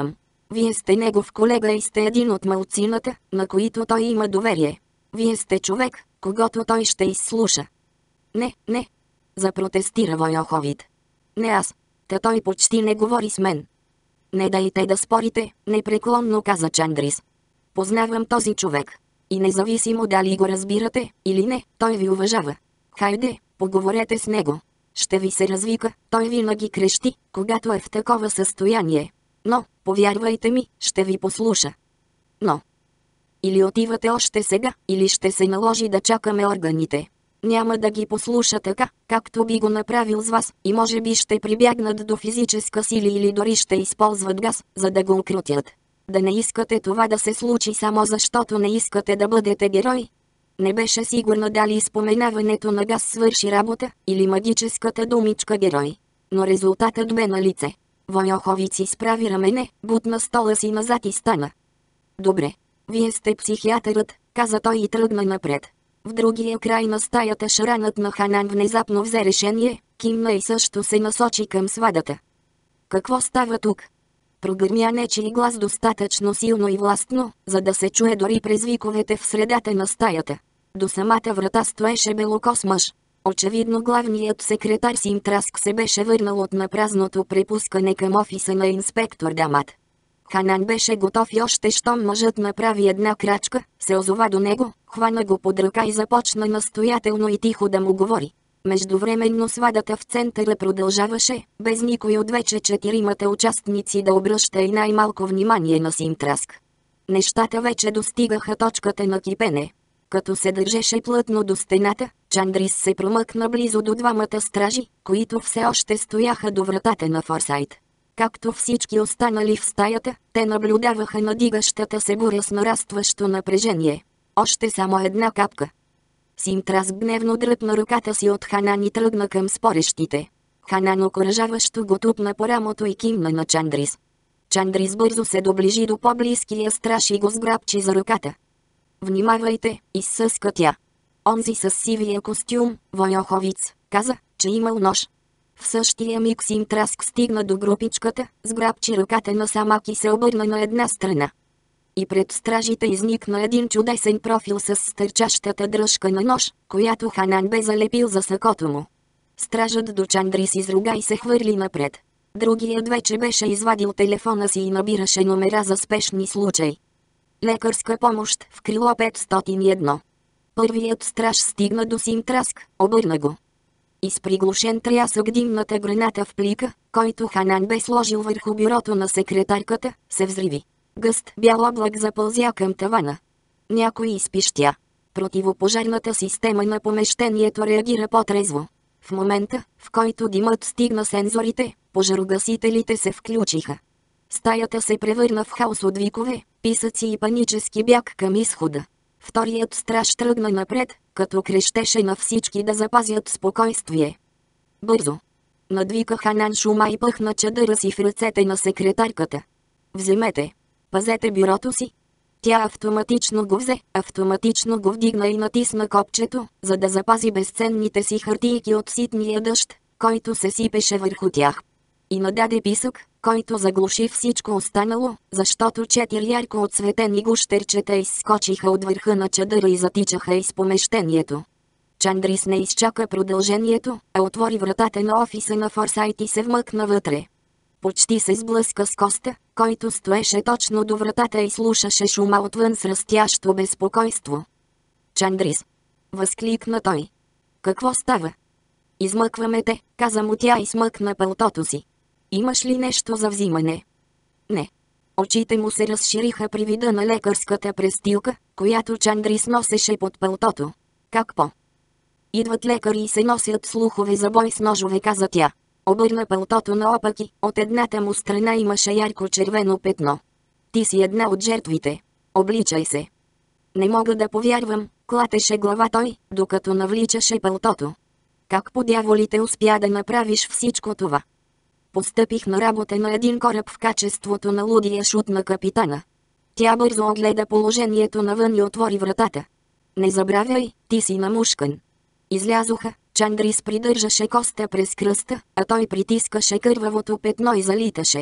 Вие сте негов колега и сте един от малцината, на които той има доверие. Вие сте човек, когато той ще изслуша. Не, не. Запротестира Войоховит. Не аз. Та той почти не говори с мен. Не дайте да спорите, непреклонно каза Чандрис. Познавам този човек. И независимо дали го разбирате или не, той ви уважава. Хайде, поговорете с него. Ще ви се развика, той винаги крещи, когато е в такова състояние. Но, повярвайте ми, ще ви послуша. Но. Или отивате още сега, или ще се наложи да чакаме органите. Няма да ги послуша така, както би го направил с вас, и може би ще прибягнат до физическа сили или дори ще използват газ, за да го укротят. Да не искате това да се случи само защото не искате да бъдете герой? Не беше сигурна дали споменаването на газ свърши работа, или магическата думичка герой. Но резултатът бе на лице. Войоховиц изправи рамене, бутна стола си назад и стана. Добре. Вие сте психиатърът, каза той и тръгна напред. В другия край на стаята шаранът на Ханан внезапно взе решение, кимна и също се насочи към свадата. Какво става тук? Прогърмя нечий глас достатъчно силно и властно, за да се чуе дори през виковете в средата на стаята. До самата врата стоеше белокос мъж. Очевидно главният секретар Симтраск се беше върнал от напразното препускане към офиса на инспектор Дамат. Ханан беше готов и още щом мъжът направи една крачка, се озова до него, хвана го под ръка и започна настоятелно и тихо да му говори. Междувременно свадата в центъра продължаваше, без никой от вече четиримата участници да обръща и най-малко внимание на Симтраск. Нещата вече достигаха точката на кипене. Като се държеше плътно до стената, Чандрис се промъкна близо до двамата стражи, които все още стояха до вратата на Форсайт. Както всички останали в стаята, те наблюдаваха надигащата се буря с нарастващо напрежение. Още само една капка. Симтрас гневно дръпна ръката си от Ханан и тръгна към спорещите. Ханан окуражаващо го тупна по рамото и кимна на Чандрис. Чандрис бързо се доближи до по-близкия страж и го сграбчи за ръката. Внимавайте, изсъска тя. Онзи с сивия костюм, Войоховиц, каза, че имал нож. В същия миг Симтраск стигна до групичката, сграбчи ръката на Самак и се обърна на една страна. И пред стражите изникна един чудесен профил с стърчащата дръжка на нож, която Ханан бе залепил за сакото му. Стражът до Чандрис изруга и се хвърли напред. Другият вече беше извадил телефона си и набираше номера за спешни случаи. Лекарска помощ в крило петстотин и едно. Първият страж стигна до Симтраск, обърна го. И с приглушен трясък димната граната в плика, който Ханан бе сложил върху бюрото на секретарката, се взриви. Гъст бял облак запълзя към тавана. Някой изпищя. Противопожарната система на помещението реагира по-трезво. В момента, в който димът стигна сензорите, пожарогасителите се включиха. Стаята се превърна в хаос от викове, писъци и панически бяг към изхода. Вторият страж тръгна напред, като крещеше на всички да запазят спокойствие. Бързо! Надвика Ханан шума и пъхна чадъра си в ръцете на секретарката. Вземете! Пазете бюрото си! Тя автоматично го взе, автоматично го вдигна и натисна копчето, за да запази безценните си хартийки от ситния дъжд, който се сипеше върху тях. И нададе писък, който заглуши всичко останало, защото четири ярко отсветени гущерчета изскочиха от върха на чадъра и затичаха из помещението. Чандрис не изчака продължението, а отвори вратата на офиса на Форсайт и се вмъкна вътре. Почти се сблъска с Коста, който стоеше точно до вратата и слушаше шума отвън с растящо безпокойство. Чандрис! Възкликна той. Какво става? Измъкваме те, каза му тя и смъкна пълтото си. Имаш ли нещо за взимане? Не. Очите му се разшириха при вида на лекарската престилка, която Чандрис носеше под пълтото. Как по? Идват лекари и се носят слухове за бой с ножове, каза тя. Обърна пълтото наопаки, от едната му страна имаше ярко червено петно. Ти си една от жертвите. Обличай се. Не мога да повярвам, клатеше глава той, докато навличаше пълтото. Как по дяволите успя да направиш всичко това? Постъпих на работа на един кораб в качеството на лудия шут на капитана. Тя бързо огледа положението навън и отвори вратата. Не забравяй, ти си намушкан. Излязоха, Чандрис придържаше Коста през кръста, а той притискаше кървавото петно и залиташе.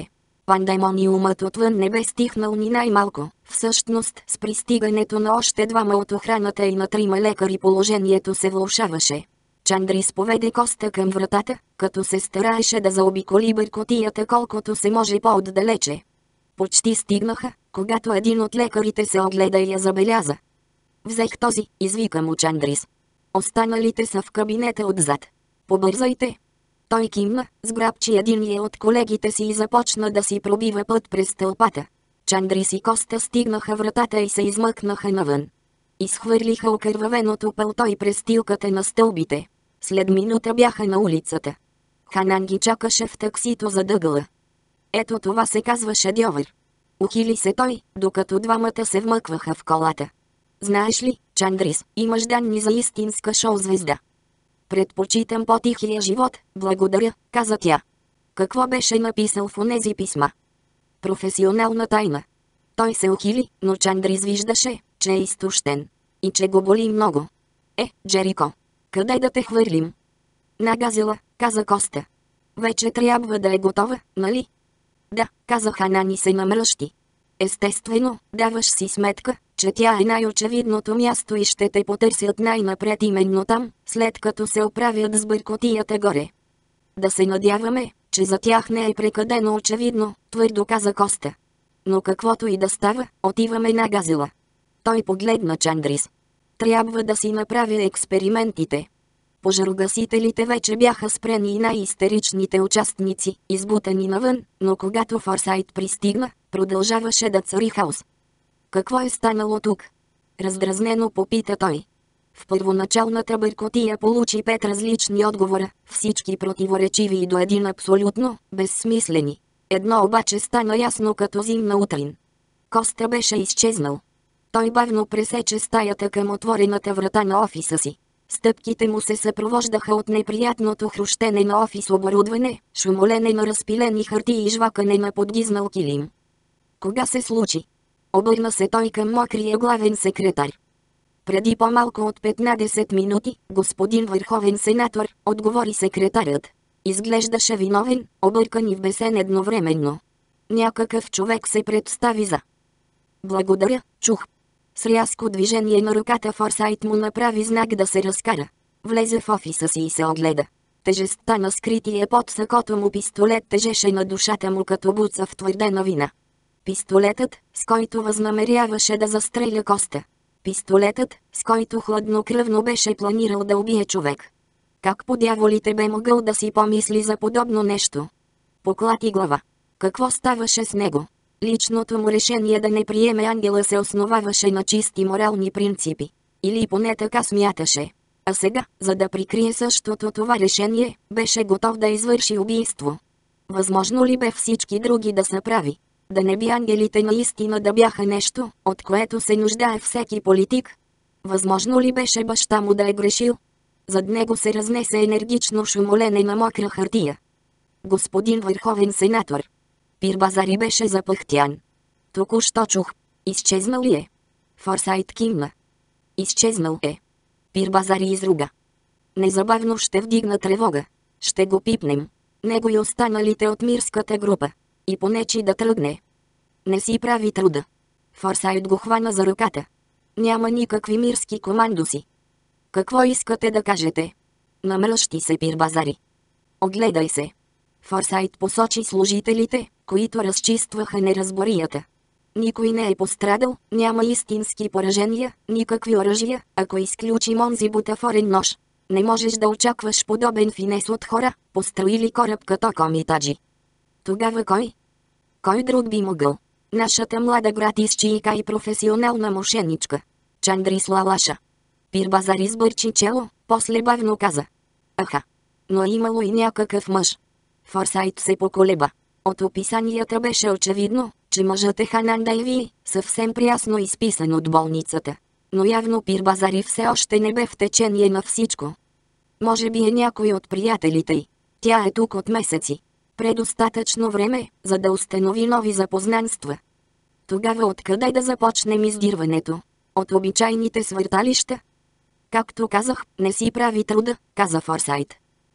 Пандемониумът отвън не бе стихнал ни най-малко. Всъщност, с пристигането на още двама от охраната и на трима лекари положението се влошаваше. Чандрис поведе Коста към вратата, като се стараеше да заобиколи бъркотията колкото се може по-отдалече. Почти стигнаха, когато един от лекарите се огледа и я забеляза. Взех този, извика му Чандрис. Останалите са в кабинета отзад. Побързайте. Той кимна, сграбчи единия от колегите си и започна да си пробива път през тълпата. Чандрис и Коста стигнаха вратата и се измъкнаха навън. Изхвърлиха окървавеното пълто и престилката на стълбите. След минута бяха на улицата. Ханан ги чакаше в таксито зад ъгъла. Ето това се казваше дьовър. Ухили се той, докато двамата се вмъкваха в колата. Знаеш ли, Чандрис, имаш данни за истинска шоу-звезда. Предпочитам по-тихия живот, благодаря, каза тя. Какво беше написал в онези писма? Професионална тайна. Той се ухили, но Чандрис виждаше, че е изтощен. И че го боли много. Е, Джерико, къде да те хвърлим? На газела, каза Коста. Вече трябва да е готова, нали? Да, каза Ханан и се намръщи. Естествено, даваш си сметка, че тя е най-очевидното място и ще те потърсят най-напред именно там, след като се оправят с бъркотията горе. Да се надяваме, че за тях не е прекадено очевидно, твърдо каза Коста. Но каквото и да става, отиваме на газела. Той погледна Чандрис. Трябва да си направя експериментите. Пожарогасителите вече бяха спрени и най-истеричните участници, избутани навън, но когато Форсайт пристигна, продължаваше да цари хаос. Какво е станало тук? Раздразнено попита той. В първоначалната бъркотия получи пет различни отговора, всички противоречиви и до един абсолютно безсмислени. Едно обаче стана ясно като зимна утрин. Коста беше изчезнал. Той бавно пресече стаята към отворената врата на офиса си. Стъпките му се съпровождаха от неприятното хрущене на офис оборудване, шумолене на разпилени хартии и жвакане на подгизнал килим. Кога се случи? Обърна се той към мокрия главен секретар. Преди по-малко от петнадесет минути, господин върховен сенатор, отговори секретарят. Изглеждаше виновен, объркан и вбесен едновременно. Някакъв човек се представи за. Благодаря, чух. С рязко движение на ръката Форсайт му направи знак да се разкара. Влезе в офиса си и се огледа. Тежестта на скрития под сакото му пистолет тежеше на душата му като буца в твърдена вина. Пистолетът, с който възнамеряваше да застреля Коста. Пистолетът, с който хладнокръвно беше планирал да убие човек. Как по дяволите бе могъл да си помисли за подобно нещо? Поклати глава. Какво ставаше с него? Личното му решение да не приеме ангела се основаваше на чисти морални принципи. Или поне така смяташе. А сега, за да прикрие същото това решение, беше готов да извърши убийство. Възможно ли бе всички други да са прави? Да не би ангелите наистина да бяха нещо, от което се нуждае всеки политик? Възможно ли беше баща му да е грешил? Зад него се разнесе енергично шумолене на мокра хартия. Господин върховен сенатор. Пирбазари беше запъхтян. Току-що чух. Изчезнал ли е? Форсайт кимна. Изчезнал е. Пирбазари изруга. Незабавно ще вдигна тревога. Ще го пипнем. Него и останалите от мирската група. И понечи да тръгне. Не си прави труда. Форсайт го хвана за ръката. Няма никакви мирски командоси. Какво искате да кажете? Намръщи се Пирбазари. Огледай се. Форсайт посочи служителите, които разчистваха неразборията. Никой не е пострадал, няма истински поражения, никакви оръжия, ако изключим онзи бутафорен нож. Не можеш да очакваш подобен финес от хора, построили кораб като Комитаджи. Тогава кой? Кой друг би могъл? Нашата млада гратисчийка и професионална мошеничка. Чандрис Лалаша. Пирбазар избърчи чело, после бавно каза. Аха. Но е имало и някакъв мъж. Форсайт се поколеба. От описанията беше очевидно, че мъжът е Ханан Дайви, съвсем прясно изписан от болницата. Но явно Пирбазари все още не бе в течение на всичко. Може би е някой от приятелите й. Тя е тук от месеци. Предостатъчно време, за да установи нови запознанства. Тогава откъде да започнем издирването? От обичайните свърталища? Както казах, не си прави труда, каза Форсайт.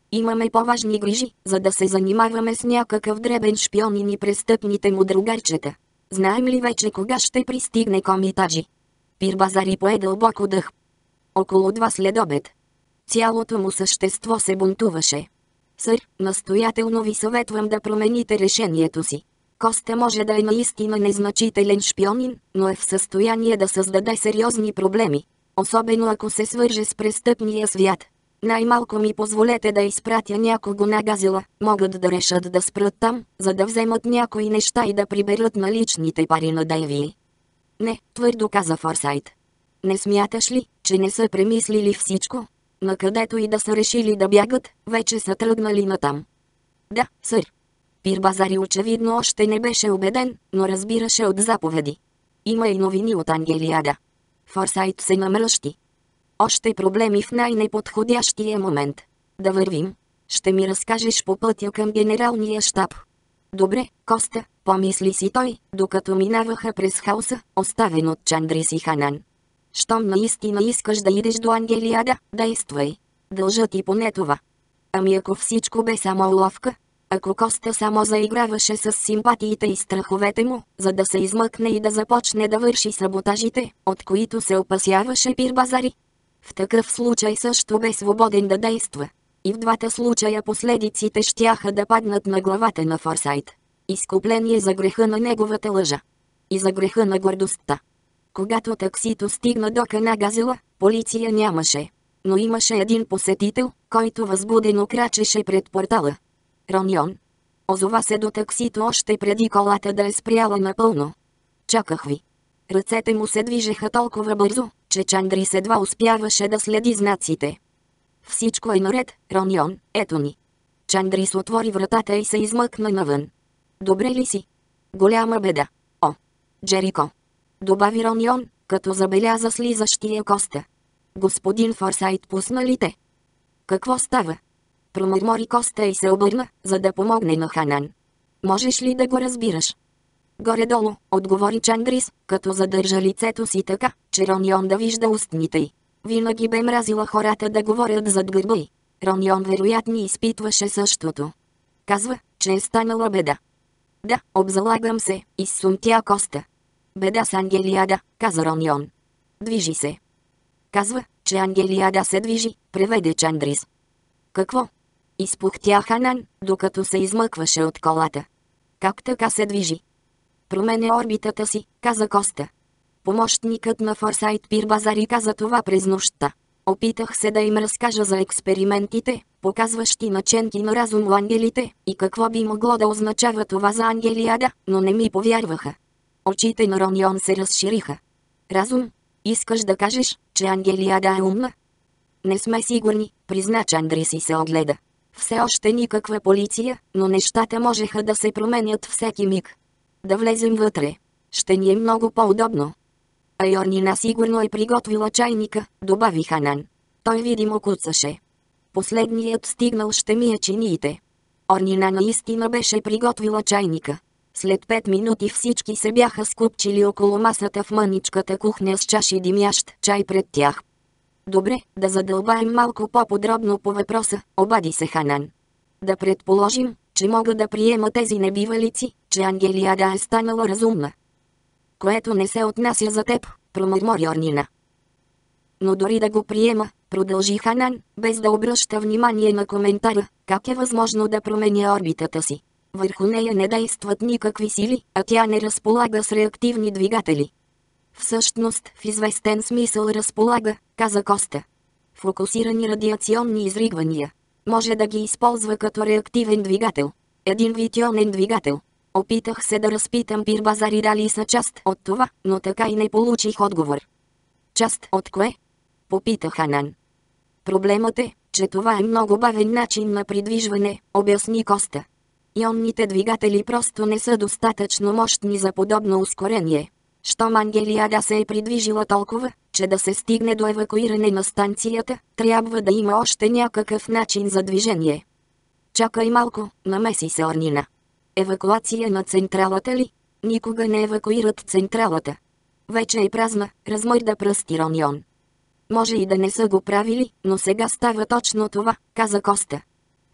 Имаме по-важни грижи, за да се занимаваме с някакъв дребен шпионин и престъпните му другарчета. Знаем ли вече кога ще пристигне Комитаджи? Пирбазари пое дълбоко дъх. Около два следобед. Цялото му същество се бунтуваше. Сър, настоятелно ви съветвам да промените решението си. Коста може да е наистина незначителен шпионин, но е в състояние да създаде сериозни проблеми. Особено ако се свърже с престъпния свят. Най-малко ми позволете да изпратя някого на Газела, могат да решат да спрат там, за да вземат някои неща и да приберат наличните пари на Дейви. Не, твърдо каза Форсайт. Не смяташ ли, че не са премислили всичко? Накъдето и да са решили да бягат, вече са тръгнали натам. Да, сър. Пирбазари очевидно още не беше убеден, но разбираше от заповеди. Има и новини от Ангелиада. Форсайт се намръщи. Още проблеми в най-неподходящия момент. Да вървим. Ще ми разкажеш по пътя към генералния щаб. Добре, Коста, помисли си той, докато минаваха през хаоса, оставен от Чандрис и Ханан. Щом наистина искаш да идеш до Ангелиада, действай. Дължа ти поне това. Ами ако всичко бе само уловка? Ако Коста само заиграваше с симпатиите и страховете му, за да се измъкне и да започне да върши саботажите, от които се опасяваше Пирбазари? В такъв случай също бе свободен да действа. И в двата случая последиците щяха да паднат на главата на Форсайт. Изкупление за греха на неговата лъжа. И за греха на гордостта. Когато таксито стигна до Кана Газела, полиция нямаше. Но имаше един посетител, който възбудено крачеше пред портала. Роньон. Озова се до таксито още преди колата да е спряла напълно. Чаках ви. Ръцете му се движеха толкова бързо, че Чандрис едва успяваше да следи знаците. Всичко е наред, Роньон, ето ни. Чандрис отвори вратата и се измъкна навън. Добре ли си? Голяма беда. О, Джерико. Добави Роньон, като забеляза слизащия Коста. Господин Форсайт пусна ли те? Какво става? Промърмори Коста и се обърна, за да помогне на Ханан. Можеш ли да го разбираш? Горе-долу, отговори Чандрис, като задържа лицето си така, че Роньон да вижда устните й. Винаги бе мразила хората да говорят зад гърба й. Роньон вероятно изпитваше същото. Казва, че е станала беда. Да, обзалагам се, изсумтя Коста. Беда с Ангелиада, каза Роньон. Движи се. Казва, че Ангелиада се движи, преведе Чандрис. Какво? Изпухтя Ханан, докато се измъкваше от колата. Как така се движи? Променя орбитата си, каза Коста. Помощникът на Форсайт Пирбазари каза това през нощта. Опитах се да им разкажа за експериментите, показващи наченки на разум у ангелите, и какво би могло да означава това за Ангелиада, но не ми повярваха. Очите на Роньон се разшириха. Разум? Искаш да кажеш, че Ангелиада е умна? Не сме сигурни, призна Чандрис и се огледа. Все още никаква полиция, но нещата можеха да се променят всеки миг. Да влезем вътре. Ще ни е много по-удобно. А Йорнина сигурно е приготвила чайника, добави Ханан. Той видимо куцаше. Последният стигнал ще мие чиниите. Орнина наистина беше приготвила чайника. След пет минути всички се бяха скупчили около масата в мъничката кухня с чаши димящ чай пред тях. Добре, да задълбаем малко по-подробно по въпроса, обади се Ханан. Да предположим, че мога да приема тези небивалици, че Ангелиада е станала разумна. Което не се отнася за теб, промърмори Орнина. Но дори да го приема, продължи Ханан, без да обръща внимание на коментара, как е възможно да променя орбитата си. Върху нея не действат никакви сили, а тя не разполага с реактивни двигатели. Всъщност, в известен смисъл разполага, каза Коста. Фокусирани радиационни изригвания. Може да ги използва като реактивен двигател. Един вид ионен двигател. Опитах се да разпитам Пирбазари дали са част от това, но така и не получих отговор. Част от кое? Попита Ханан. Проблемът е, че това е много бавен начин на придвижване, обясни Коста. Ионните двигатели просто не са достатъчно мощни за подобно ускорение. Щом Ангелиада се е придвижила толкова, че да се стигне до евакуиране на станцията, трябва да има още някакъв начин за движение. Чакай малко, намеси се Орнина. Евакуация на централата ли? Никога не евакуират централата. Вече е празна, размърда пръсти Роньон. Може и да не са го правили, но сега става точно това, каза Коста.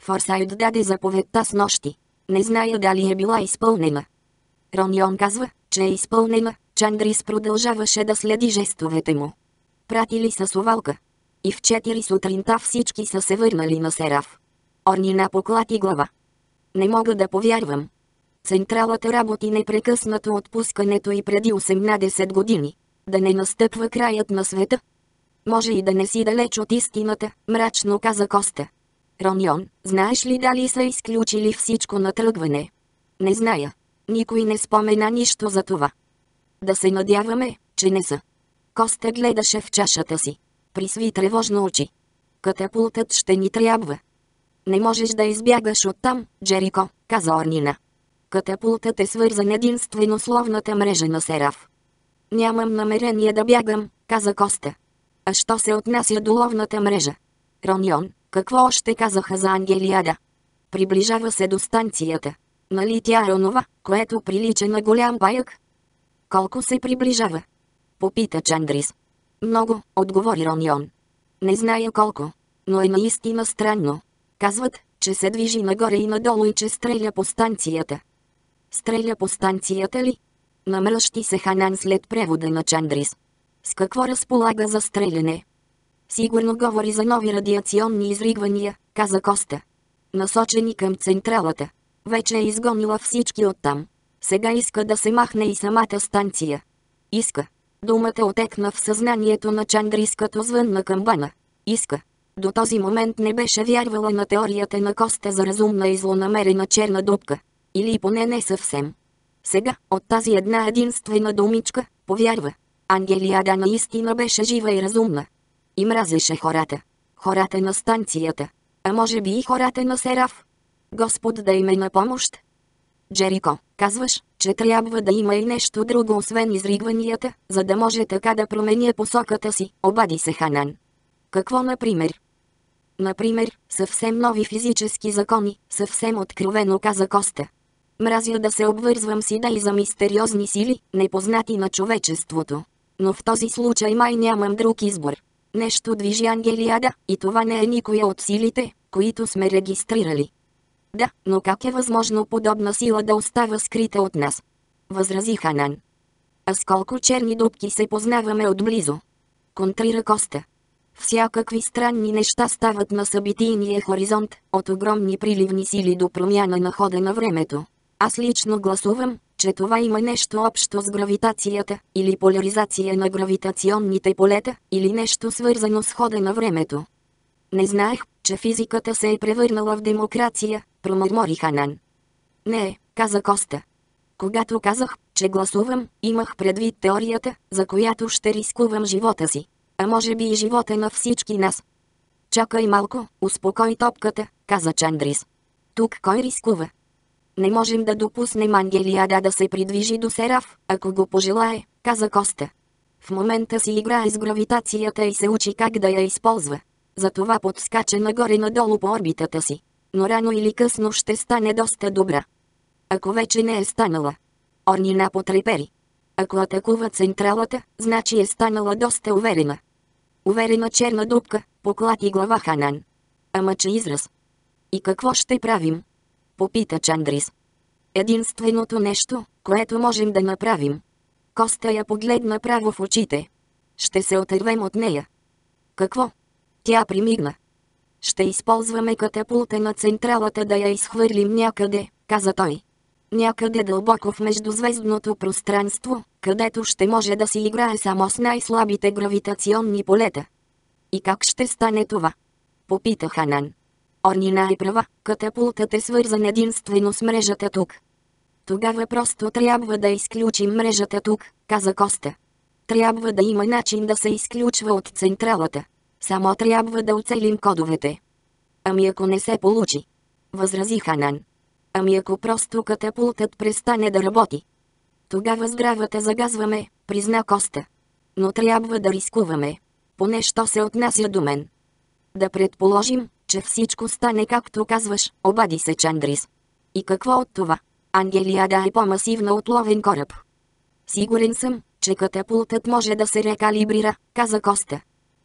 Форсайт даде заповедта с нощи. Не зная дали е била изпълнена. Ронион казва, че е изпълнена. Чандрис продължаваше да следи жестовете му. Пратили са совалка. И в четири сутринта всички са се върнали на Сераф. Орнина поклати глава. Не мога да повярвам. Централата работи непрекъснато от пускането и преди осемнадесет години. Да не настъпва краят на света. Може и да не си далеч от истината, мрачно каза Коста. Ронион, знаеш ли дали са изключили всичко на тръгване? Не зная. Никой не спомена нищо за това. Да се надяваме, че не са. Коста гледаше в чашата си. Присви тревожно очи. Катапултът ще ни трябва. Не можеш да избягаш оттам, Джерико, каза Орнина. Катапултът е свързан единствено с ловната мрежа на Сераф. Нямам намерение да бягам, каза Коста. А що се отнася до ловната мрежа? Ронион, какво още казаха за Ангелиада? Приближава се до станцията. Нали тя е онова, което прилича на голям паяк? Колко се приближава? Попита Чандрис. Много, отговори Ронион. Не зная колко, но е наистина странно. Казват, че се движи нагоре и надолу и че стреля по станцията. Стреля по станцията ли? Намръщи се Ханан след превода на Чандрис. С какво разполага за стреляне? Сигурно говори за нови радиационни изригвания, каза Коста. Насочени към централата. Вече е изгонила всички оттам. Сега иска да се махне и самата станция. Иска. Думата отекна в съзнанието на Чандрис като звън на камбана. Иска. До този момент не беше вярвала на теорията на Коста за разумна и злонамерена черна дупка. Или поне не съвсем. Сега, от тази една единствена думичка, повярва. Ангелиада наистина беше жива и разумна. И мразеше хората. Хората на станцията. А може би и хората на Сераф. Господ да им е на помощ. Джерико, казваш, че трябва да има и нещо друго освен изригванията, за да може така да променя посоката си, обади се Ханан. Какво например? Например, съвсем нови физически закони, съвсем откровено каза Коста. Мразя да се обвързвам с идеи за мистериозни сили, непознати на човечеството. Но в този случай май нямам друг избор. Нещо движи Ангелиада, и това не е никоя от силите, които сме регистрирали. Да, но как е възможно подобна сила да остава скрита от нас? Възрази Ханан. А с колко черни дупки се познаваме отблизо? Контрира Коста. Всякакви странни неща стават на събитийния хоризонт, от огромни приливни сили до промяна на хода на времето. Аз лично гласувам, че това има нещо общо с гравитацията, или поляризация на гравитационните полета, или нещо свързано с хода на времето. Не знаех, че физиката се е превърнала в демокрация, промърмори Ханан. Не, каза Коста. Когато казах, че гласувам, имах предвид теорията, за която ще рискувам живота си. А може би и живота на всички нас. Чакай малко, успокой топката, каза Чандрис. Тук кой рискува? Не можем да допуснем Ангелиада да се придвижи до Сераф, ако го пожелае, каза Коста. В момента си играе с гравитацията и се учи как да я използва. Затова подскача нагоре-надолу по орбитата си. Но рано или късно ще стане доста добра. Ако вече не е станала. Орнина потрепери. Ако атакува централата, значи е станала доста уверена. Уверена черна дупка, поклати глава Ханан. Ама че израз. И какво ще правим? Попита Чандрис. Единственото нещо, което можем да направим. Коста я погледна право в очите. Ще се отървем от нея. Какво? Тя примигна. Ще използваме катапулта на централата да я изхвърлим някъде, каза той. Някъде дълбоко в междузвездното пространство, където ще може да си играе само с най-слабите гравитационни полета. И как ще стане това? Попита Ханан. Орнина е права, катапултът е свързан единствено с мрежата тук. Тогава просто трябва да изключим мрежата тук, каза Коста. Трябва да има начин да се изключва от централата. Само трябва да оцелим кодовете. Ами ако не се получи? Възрази Ханан. Ами ако просто катапултът престане да работи? Тогава здравата загазваме, призна Коста. Но трябва да рискуваме. Поне що се отнася до мен. Да предположим, че всичко стане както казваш, обади се Чандрис. И какво от това? Ангелиада е по-масивна от ловен кораб. Сигурен съм, че катапултът може да се рекалибрира, каза Коста.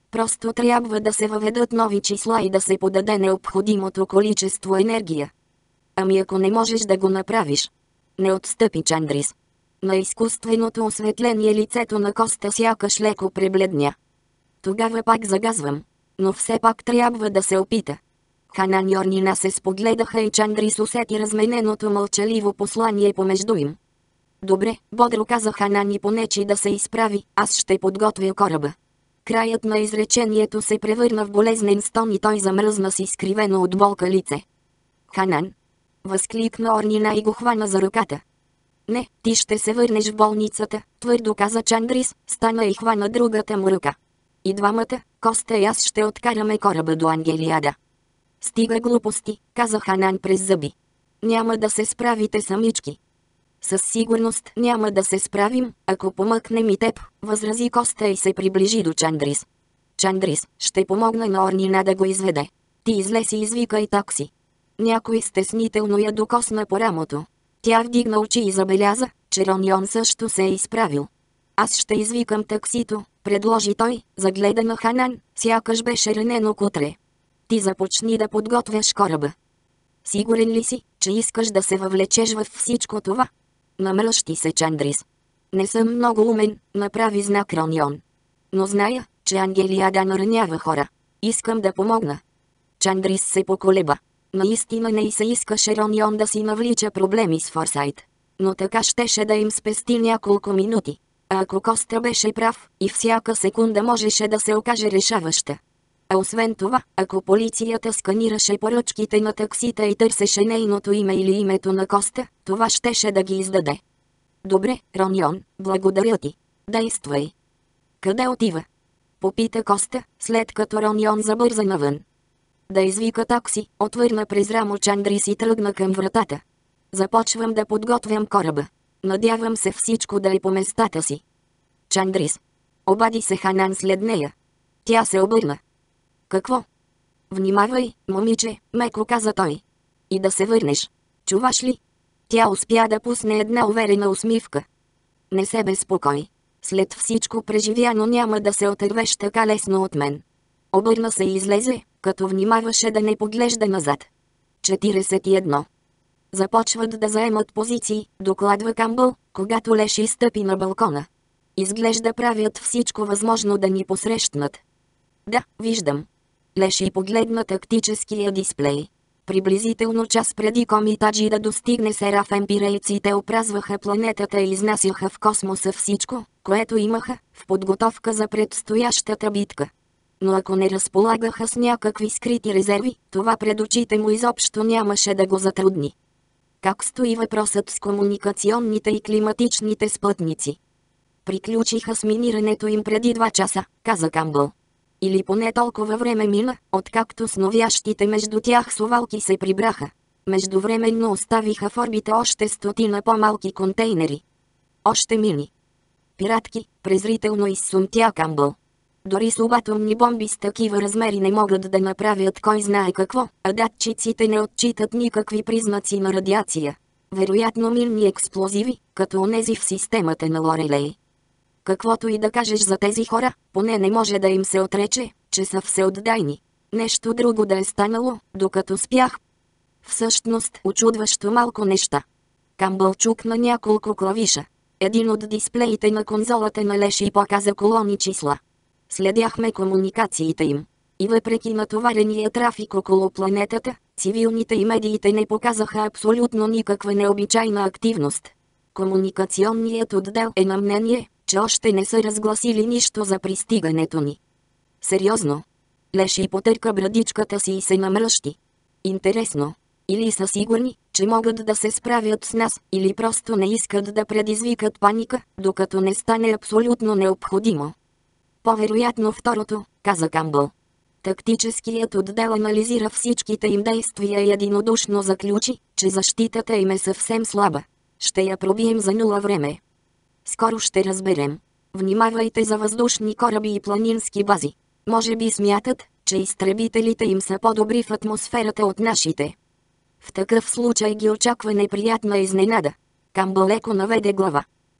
Просто трябва да се въведат нови числа и да се подаде необходимото количество енергия. Ами ако не можеш да го направиш? Не отстъпи Чандрис. На изкуственото осветление лицето на Коста сякаш леко пребледня. Тогава пак загазвам. Но все пак трябва да се опита. Ханан и Орнина се спогледаха и Чандрис усети размененото мълчаливо послание помежду им. Добре, бодро каза Ханан и понечи да се изправи, аз ще подготвя кораба. Краят на изречението се превърна в болезнен стон и той замръзна с изкривено от болка лице. Ханан! Възкликна Орнина и го хвана за ръката. Не, ти ще се върнеш в болницата, твърдо каза Чандрис, стана и хвана другата му ръка. И двамата, Коста и аз ще откараме кораба до Ангелиада. Стига глупости, каза Ханан през зъби. Няма да се справите самички. Със сигурност няма да се справим, ако помъкнем и теб, възрази Коста и се приближи до Чандрис. Чандрис, ще помогна на Орнина да го изведе. Ти излез и извикай такси. Някой стеснително я докосна по рамото. Тя вдигна очи и забеляза, че Роньон също се е изправил. Аз ще извикам таксито, предложи той, загледа на Ханан, сякаш беше ранено кутре. Ти започни да подготвяш кораба. Сигурен ли си, че искаш да се въвлечеш във всичко това? Намръщи се Чандрис. Не съм много умен, направи знак Роньон. Но зная, че Ангелиада наранява хора. Искам да помогна. Чандрис се поколеба. Наистина не й се искаше Роньон да си навлича проблеми с Форсайт. Но така щеше да им спести няколко минути. А ако Коста беше прав, и всяка секунда можеше да се окаже решаваща. А освен това, ако полицията сканираше поръчките на таксита и търсеше нейното име или името на Коста, това щеше да ги издаде. Добре, Роньон, благодаря ти. Действай. Къде отива? Попита Коста, след като Роньон забърза навън. Да извика такси, отвърна през рамо Чандрис и тръгна към вратата. Започвам да подготвям кораба. Надявам се всичко да е по местата си. Чандрис. Обади се Ханан след нея. Тя се обърна. Какво? Внимавай, момиче, меко каза той. И да се върнеш. Чуваш ли? Тя успя да пусне една уверена усмивка. Не се безпокой. След всичко преживяно няма да се отървеш така лесно от мен. Обърна се и излезе, като внимаваше да не поглежда назад. четиридесет и едно. Започват да заемат позиции, докладва Камбъл, когато Леши стъпи на балкона. Изглежда правят всичко възможно да ни посрещнат. Да, виждам. Леши погледна тактическия дисплей. Приблизително час преди Комитаджи да достигне Серафем, пирейците опразваха планетата и изнасяха в космоса всичко, което имаха, в подготовка за предстоящата битка. Но ако не разполагаха с някакви скрити резерви, това пред очите му изобщо нямаше да го затрудни. Как стои въпросът с комуникационните и климатичните спътници? Приключиха с минирането им преди два часа, каза Камбъл. Или поне толкова време мина, откакто сновящите между тях совалки се прибраха. Междувременно оставиха в орбита още стотина по-малки контейнери. Още мини. Пиратки, презрително изсумтя Камбъл. Дори субатомни бомби с такива размери не могат да направят кой знае какво, а датчиците не отчитат никакви признаци на радиация. Вероятно минни експлозиви, като онези в системата на Лорелей. Каквото и да кажеш за тези хора, поне не може да им се отрече, че са всеотдайни. Нещо друго да е станало, докато спях. Всъщност, очудващо малко неща. Камбъл чукна няколко клавиша. Един от дисплеите на конзолата на Леши показа колони числа. Следяхме комуникациите им. И въпреки натоварения трафик около планетата, цивилните и медиите не показаха абсолютно никаква необичайна активност. Комуникационният отдел е на мнение, че още не са разгласили нищо за пристигането ни. Сериозно? Леши потърка брадичката си и се намръщи. Интересно. Или са сигурни, че могат да се справят с нас, или просто не искат да предизвикат паника, докато не стане абсолютно необходимо. По-вероятно второто, каза Камбъл. Тактическият отдел анализира всичките им действия и единодушно заключи, че защитата им е съвсем слаба. Ще я пробием за нула време. Скоро ще разберем. Внимавайте за въздушни кораби и планински бази. Може би смятат, че изтребителите им са по-добри в атмосферата от нашите. В такъв случай ги очаква неприятна изненада. Камбъл леко наведе глава.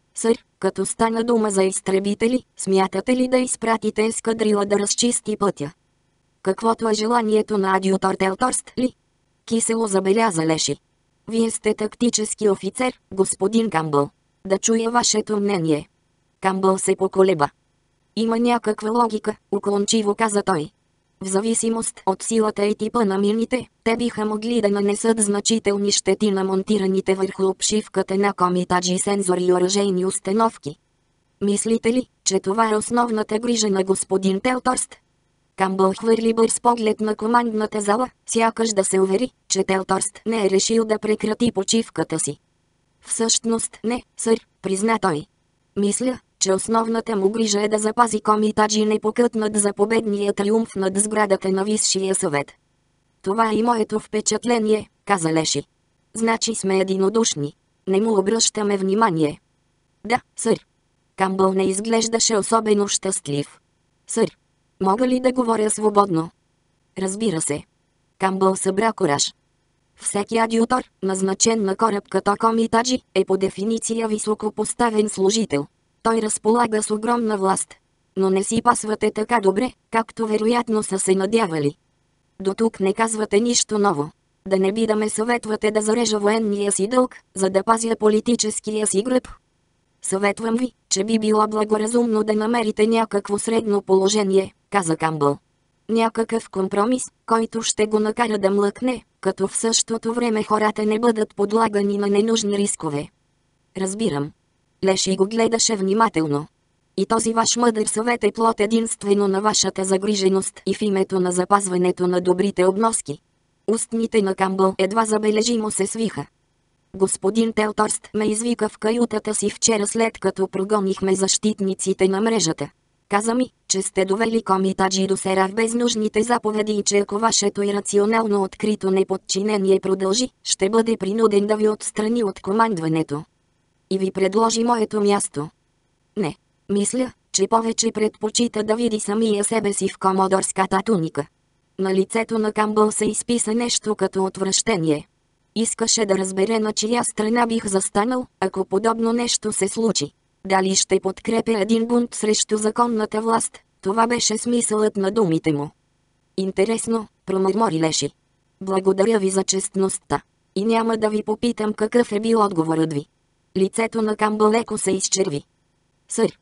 Сър, като стана дума за изтребители, смятате ли да изпратите ескадрила да разчисти пътя? Каквото е желанието на адютор Телторст ли? Кисело забеляза Леши. Вие сте тактически офицер, господин Камбъл. Да чуя вашето мнение. Камбъл се поколеба. Има някаква логика, уклончиво каза той. В зависимост от силата и типа на мините, те биха могли да нанесат значителни щети на монтираните върху обшивката на комитаджи сензори и оръжейни установки. Мислите ли, че това е основната грижа на господин Телторст? Камбъл хвърли бърз поглед на командната зала, сякаш да се увери, че Телторст не е решил да прекрати почивката си. Всъщност не, сър, призна той. Мисля, че основната му грижа е да запази комитаджи непокътнат за победния триумф над сградата на Висшия съвет. Това е и моето впечатление, каза Леши. Значи сме единодушни. Не му обръщаме внимание. Да, сър. Камбъл не изглеждаше особено щастлив. Сър, мога ли да говоря свободно? Разбира се. Камбъл събра кораж. Всеки адютор, назначен на кораб като комитаджи, е по дефиниция високопоставен служител. Той разполага с огромна власт. Но не си пасвате така добре, както вероятно са се надявали. До тук не казвате нищо ново. Да не би да ме съветвате да зарежа военния си дълг, за да пазя политическия си гръб. Съветвам ви, че би било благоразумно да намерите някакво средно положение, каза Камбъл. Някакъв компромис, който ще го накара да млъкне, като в същото време хората не бъдат подлагани на ненужни рискове. Разбирам. Леши го гледаше внимателно. И този ваш мъдър съвет е плод единствено на вашата загриженост и в името на запазването на добрите обноски. Устните на Камбъл едва забележимо се свиха. Господин Телторст ме извика в каютата си вчера, след като прогонихме защитниците на мрежата. Каза ми, че сте довели комитаджи до Серав без нужните заповеди и че ако вашето ирационално открито неподчинение продължи, ще бъде принуден да ви отстрани от командването. И ви предложи моето място. Не, мисля, че повече предпочита да види самия себе си в комодорската туника. На лицето на Камбъл се изписа нещо като отвращение. Искаше да разбере на чия страна бих застанал, ако подобно нещо се случи. Дали ще подкрепя един бунт срещу законната власт, това беше смисълът на думите му. Интересно, промърмори Леши. Благодаря ви за честността. И няма да ви попитам какъв е бил отговорът ви. Лицето на Камбъл леко се изчерви. Сър.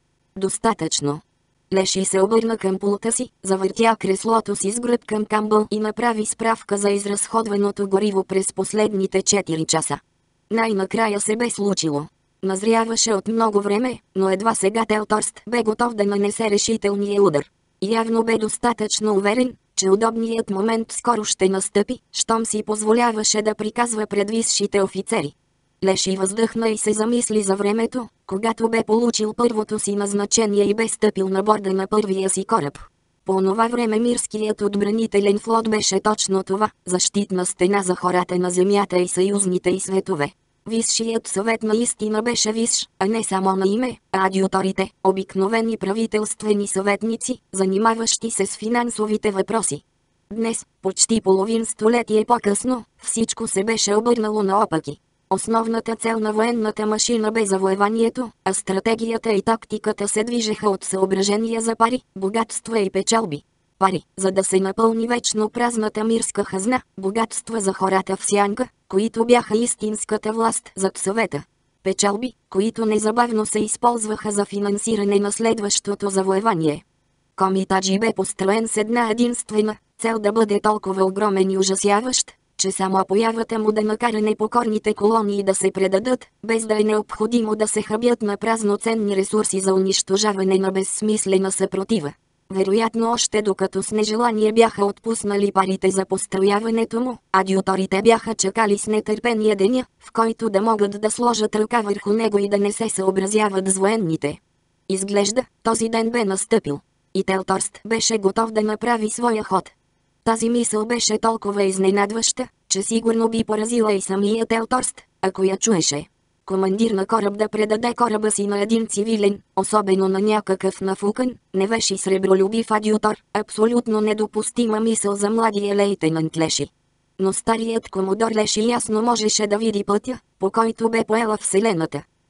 Достатъчно. Леши се обърна към пулта си, завъртя креслото си с гръб към Камбъл и направи справка за изразходваното гориво през последните четири часа. Най-накрая се бе случило. Назряваше от много време, но едва сега Телторст бе готов да нанесе решителния удар. И явно бе достатъчно уверен, че удобният момент скоро ще настъпи, щом си позволяваше да приказва пред висшите офицери. Леши въздъхна и се замисли за времето, когато бе получил първото си назначение и бе стъпил на борда на първия си кораб. По онова време мирският отбранителен флот беше точно това – защитна стена за хората на земята и съюзните и светове. Висшият съвет наистина беше висш, а не само на име, а адюторите – обикновени правителствени съветници, занимаващи се с финансовите въпроси. Днес, почти половин столетие по-късно, всичко се беше обърнало наопаки. Основната цел на военната машина бе завоеванието, а стратегията и тактиката се движеха от съображения за пари, богатства и печалби. Пари, за да се напълни вечно празната мирска хазна, богатства за хората в сянка, които бяха истинската власт зад съвета. Печалби, които незабавно се използваха за финансиране на следващото завоевание. Комитаджи бе построен с една единствена цел да бъде толкова огромен и ужасяващ, че само появата му да накара непокорните колонии да се предадат, без да е необходимо да се хабят на празноценни ресурси за унищожаване на безсмислена съпротива. Вероятно още докато с нежелание бяха отпуснали парите за построяването му, адюторите бяха чакали с нетърпение деня, в който да могат да сложат ръка върху него и да не се съобразяват с военните. Изглежда, този ден бе настъпил. И Телторст беше готов да направи своя ход. Тази мисъл беше толкова изненадваща, че сигурно би поразила и самия Телторст, ако я чуеше. Командир на кораб да предаде кораба си на един цивилен, особено на някакъв нафукан, невеж и сребролюбив адютор, абсолютно недопустима мисъл за младия лейтенант Леши. Но старият комодор Леши ясно можеше да види пътя, по който бе поела Вселената.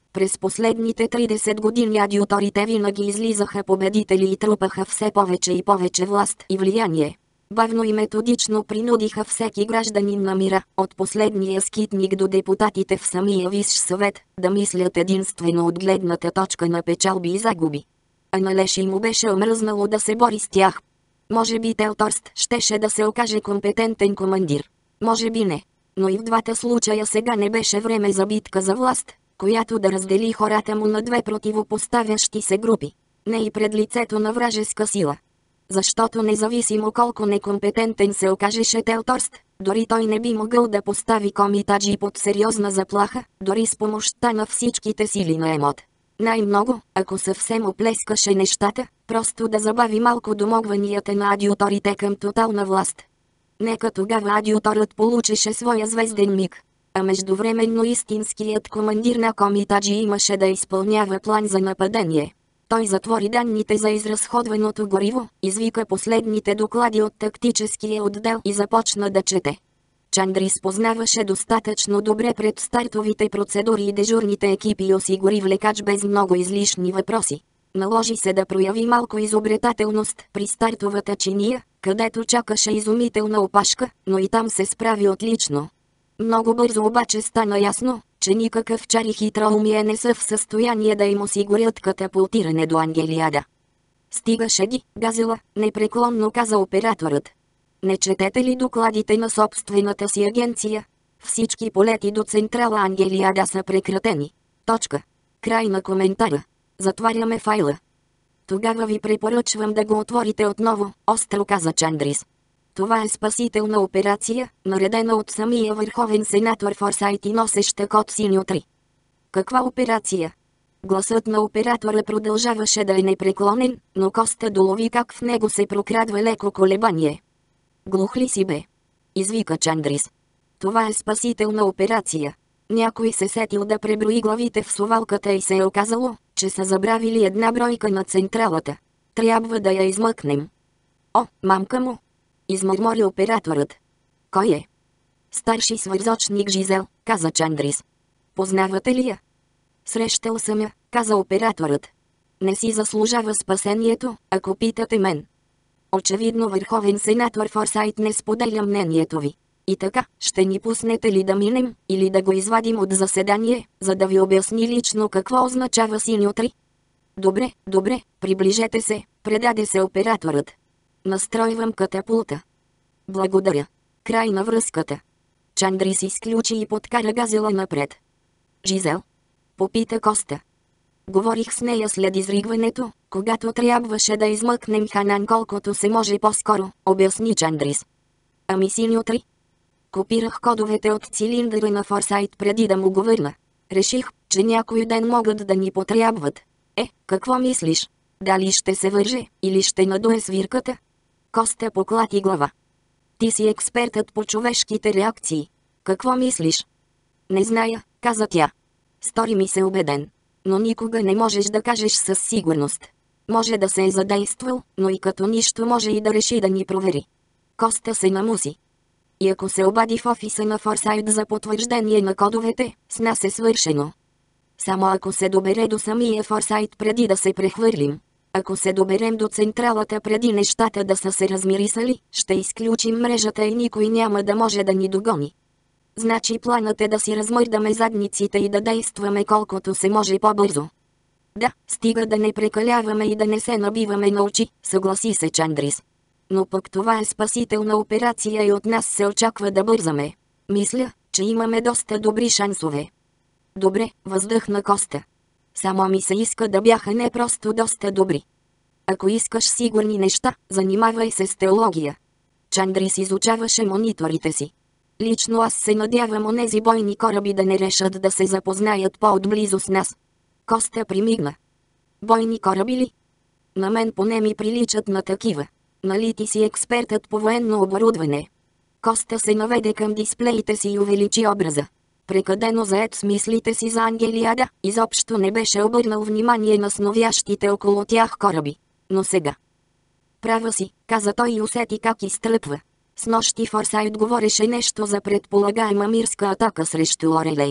През последните тридесет години адюторите винаги излизаха победители и трупаха все повече и повече власт и влияние. Бавно и методично принудиха всеки гражданин на мира, от последния скитник до депутатите в самия Висш съвет, да мислят единствено от гледната точка на печалби и загуби. А на Леши му беше омръзнало да се бори с тях. Може би Телторст щеше да се окаже компетентен командир. Може би не. Но и в двата случая сега не беше време за битка за власт, която да раздели хората му на две противопоставящи се групи. Не и пред лицето на вражеска сила. Защото независимо колко некомпетентен се окажеше Телторст, дори той не би могъл да постави Комитаджи под сериозна заплаха, дори с помощта на всичките сили на Емот. Най-много, ако съвсем оплескаше нещата, просто да забави малко домогванията на адюторите към тотална власт. Нека тогава адюторът получеше своя звезден миг. А междувременно истинският командир на Комитаджи имаше да изпълнява план за нападение. Той затвори данните за изразходваното гориво, извика последните доклади от тактическия отдел и започна да чете. Чандрис познаваше достатъчно добре пред стартовите процедури и дежурните екипи и осигури влекач без много излишни въпроси. Наложи се да прояви малко изобретателност при стартовата чиния, където чакаше изумителна опашка, но и там се справи отлично. Много бързо обаче стана ясно, че никакъв чар и хитроумие не са в състояние да им осигурят катапултиране до Ангелиада. Стигаше ги, Газела, непреклонно каза операторът. Не четете ли докладите на собствената си агенция? Всички полети до централа Ангелиада са прекратени. Точка. Край на коментара. Затваряме файла. Тогава ви препоръчвам да го отворите отново, остро каза Чандрис. Това е спасителна операция, наредена от самия върховен сенатор Форсайт и носеща код Синьо три. Каква операция? Гласът на оператора продължаваше да е непреклонен, но Коста долови как в него се прокрадва леко колебание. Глух ли си бе? Извика Чандрис. Това е спасителна операция. Някой се сетил да преброи главите в совалката и се е оказало, че са забравили една бройка на централата. Трябва да я измъкнем. О, мамка му! Измърмори операторът. Кой е? Старши свързочник Жизел, каза Чандрис. Познавате ли я? Срещал съм я, каза операторът. Не си заслужава спасението, ако питате мен. Очевидно върховен сенатор Форсайт не споделя мнението ви. И така, ще ни пуснете ли да минем, или да го извадим от заседание, за да ви обясни лично какво означава Синьо три? Добре, добре, приближете се, предаде се операторът. Настройвам катапулта. Благодаря. Край на връзката. Чандрис изключи и подкара Газела напред. Жизел? Попита Коста. Говорих с нея след изригването, когато трябваше да измъкнем Ханан колкото се може по-скоро, обясни Чандрис. Ами Синьо три? Копирах кодовете от цилиндъра на Форсайт преди да му го върна. Реших, че някой ден могат да ни потрябват. Е, какво мислиш? Дали ще се върже, или ще надуе свирката? Коста поклати глава. Ти си експертът по човешките реакции. Какво мислиш? Не зная, каза тя. Стори ми се убеден. Но никога не можеш да кажеш със сигурност. Може да се е задействал, но и като нищо може и да реши да ни провери. Коста се намуси. И ако се обади в офиса на Форсайт за потвърждение на кодовете, с нас е свършено. Само ако се добере до самия Форсайт преди да се прехвърлим. Ако се доберем до централата преди нещата да са се размирисали, ще изключим мрежата и никой няма да може да ни догони. Значи планът е да си размърдаме задниците и да действаме колкото се може по-бързо. Да, стига да не прекаляваме и да не се набиваме на очи, съгласи се Чандрис. Но пък това е спасителна операция и от нас се очаква да бързаме. Мисля, че имаме доста добри шансове. Добре, въздъхна Коста. Само ми се иска да бяха не просто доста добри. Ако искаш сигурни неща, занимавай се с теология. Чандрис изучаваше мониторите си. Лично аз се надявам онези бойни кораби да не решат да се запознаят по-отблизо с нас. Коста примигна. Бойни кораби ли? На мен поне ми приличат на такива. Нали ти си експертът по военно оборудване? Коста се наведе към дисплеите си и увеличи образа. Прекадено заед с мислите си за Ангелиада, изобщо не беше обърнал внимание на сновящите около тях кораби. Но сега. Права си, каза той и усети как изтръпва. Снощи Форсайт говореше нещо за предполагаема мирска атака срещу Орелей.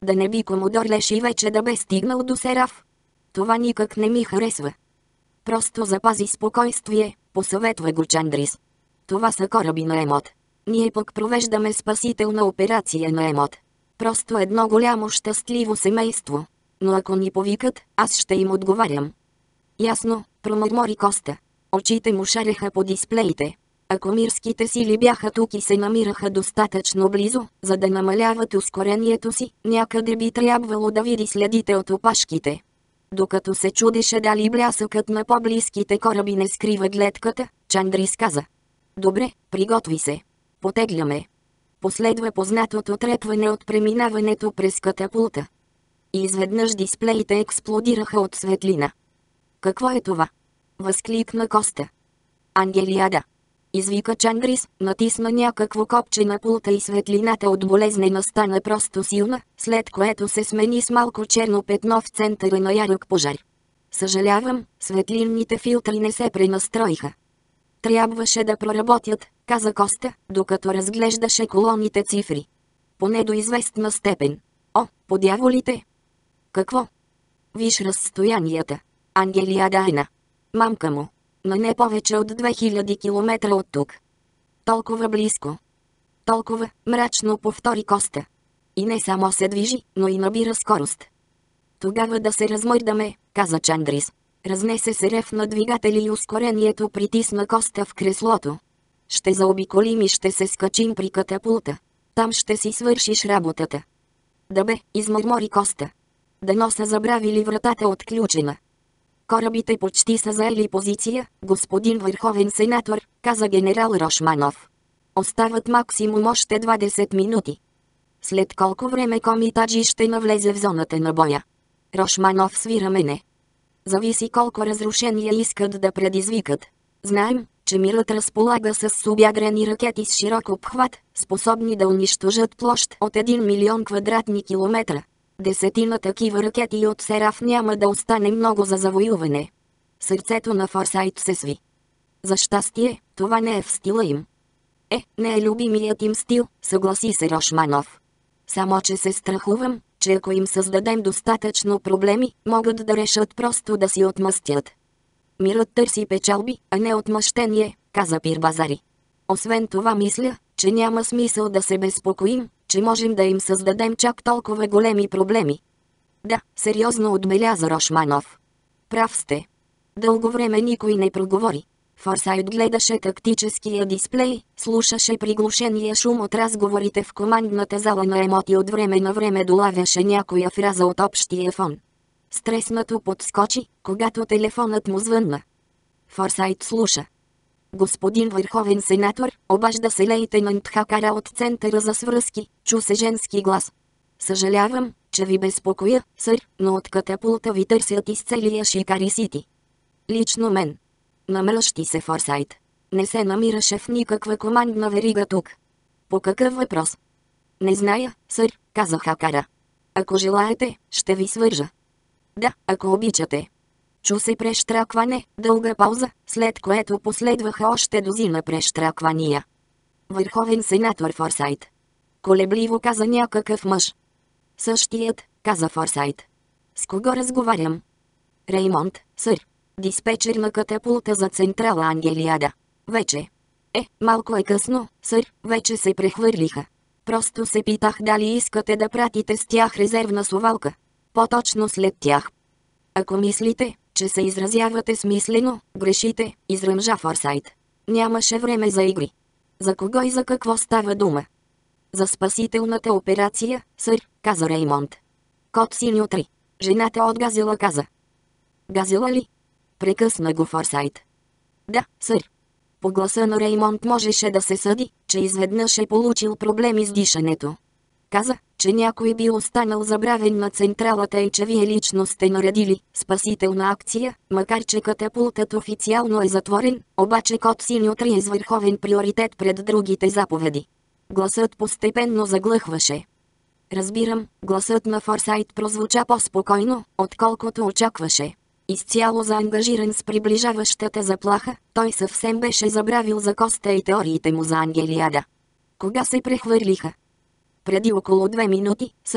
Да не би комодор Леши вече да бе стигнал до Сераф? Това никак не ми харесва. Просто запази спокойствие, посъветва го Чандрис. Това са кораби на Емот. Ние пък провеждаме спасителна операция на Емот. Просто едно голямо щастливо семейство. Но ако ни повикат, аз ще им отговарям. Ясно, промърмори Коста. Очите му шареха по дисплеите. Ако мирските сили бяха тук и се намираха достатъчно близо, за да намаляват ускорението си, някъде би трябвало да види следите от опашките. Докато се чудеше дали блясъкът на по-близките кораби не скрива гледката, Чандрис каза: добре, приготви се. Потегляме. Последва познатото трепване от преминаването през катапулта. И изведнъж дисплеите експлодираха от светлина. Какво е това? Възкликна Коста. Ангелиада. Извика Чандрис, натисна някакво копче на пулта и светлината от болезнена стана просто силна, след което се смени с малко черно петно в центъра на ярък пожар. Съжалявам, светлинните филтри не се пренастроиха. Трябваше да проработят, каза Коста, докато разглеждаше колоните цифри. Поне до известна степен. О, по дяволите! Какво? Виж разстоянията. Ангелиада Айна. Мамка му. На не повече от две хиляди километра от тук. Толкова близко. Толкова, мрачно повтори Коста. И не само се движи, но и набира скорост. Тогава да се размърдаме, каза Чандрис. Разнесе се рев на двигатели и ускорението притисна Коста в креслото. Ще заобиколим и ще се скачим при катапулта. Там ще си свършиш работата. Да бе, измърмори Коста. Дано са забравили вратата отключена. Корабите почти са заели позиция, господин върховен сенатор, каза генерал Рошманов. Остават максимум още двадесет минути. След колко време Комитаджи ще навлезе в зоната на боя? Рошманов свира мене. Зависи колко разрушения искат да предизвикат. Знаем, че мирът разполага с субядрени ракети с широк обхват, способни да унищожат площ от един милион квадратни километра. Десетина такива ракети от Сераф няма да остане много за завоюване. Сърцето на Форсайт се сви. За щастие, това не е в стила им. Е, не е любимият им стил, съгласи се Рошманов. Само че се страхувам, че ако им създадем достатъчно проблеми, могат да решат просто да си отмъстят. Мирът търси печалби, а не отмъщение, каза Пирбазари. Освен това мисля, че няма смисъл да се безпокоим, че можем да им създадем чак толкова големи проблеми. Да, сериозно отбеляза Рошманов. Прав сте. Дълго време никой не проговори. Форсайт гледаше тактическия дисплей, слушаше приглушения шум от разговорите в командната зала на Емот и от време на време долавяше някоя фраза от общия фон. Стреснато подскочи, когато телефонът му звънна. Форсайт слуша. Господин върховен сенатор, обажда се лейтенант Хакара от центъра за свръзки, чу се женски глас. Съжалявам, че ви безпокоя, сър, но от катапулта ви търсят из целия Шикари Сити. Лично мен. Намръщи се Форсайт. Не се намираше в никаква командна верига тук. По какъв въпрос? Не зная, сър, каза Хакара. Ако желаете, ще ви свържа. Да, ако обичате. Чу се прещракване, дълга пауза, след което последваха още дозина прещраквания. Върховен сенатор Форсайт. Колебливо каза някакъв мъж. Същият, каза Форсайт. С кого разговарям? Реймонд, сър. Диспетчер на катапулта за централа Ангелиада. Вече. Е, малко е късно, сър, вече се прехвърлиха. Просто се питах дали искате да пратите с тях резервна совалка. По-точно след тях. Ако мислите, че се изразявате смислено, грешите, изръмжа Форсайт. Нямаше време за игри. За кого и за какво става дума? За спасителната операция, сър, каза Реймонд. Код Синьо три. Жената от Газела каза. Газела ли? Прекъсна го Форсайт. Да, сър. По гласа на Реймонд можеше да се съди, че изведнъж е получил проблеми с дишането. Каза, че някой бил останал забравен на централата и че вие лично сте наредили спасителна акция, макар че катапултът официално е затворен, обаче код Синьо три е с върховен приоритет пред другите заповеди. Гласът постепенно заглъхваше. Разбирам, гласът на Форсайт прозвуча по-спокойно, отколкото очакваше. Изцяло заангажиран с приближаващата заплаха, той съвсем беше забравил за Коста и теориите му за Ангелиада. Кога се прехвърлиха? Преди около две минути, сър.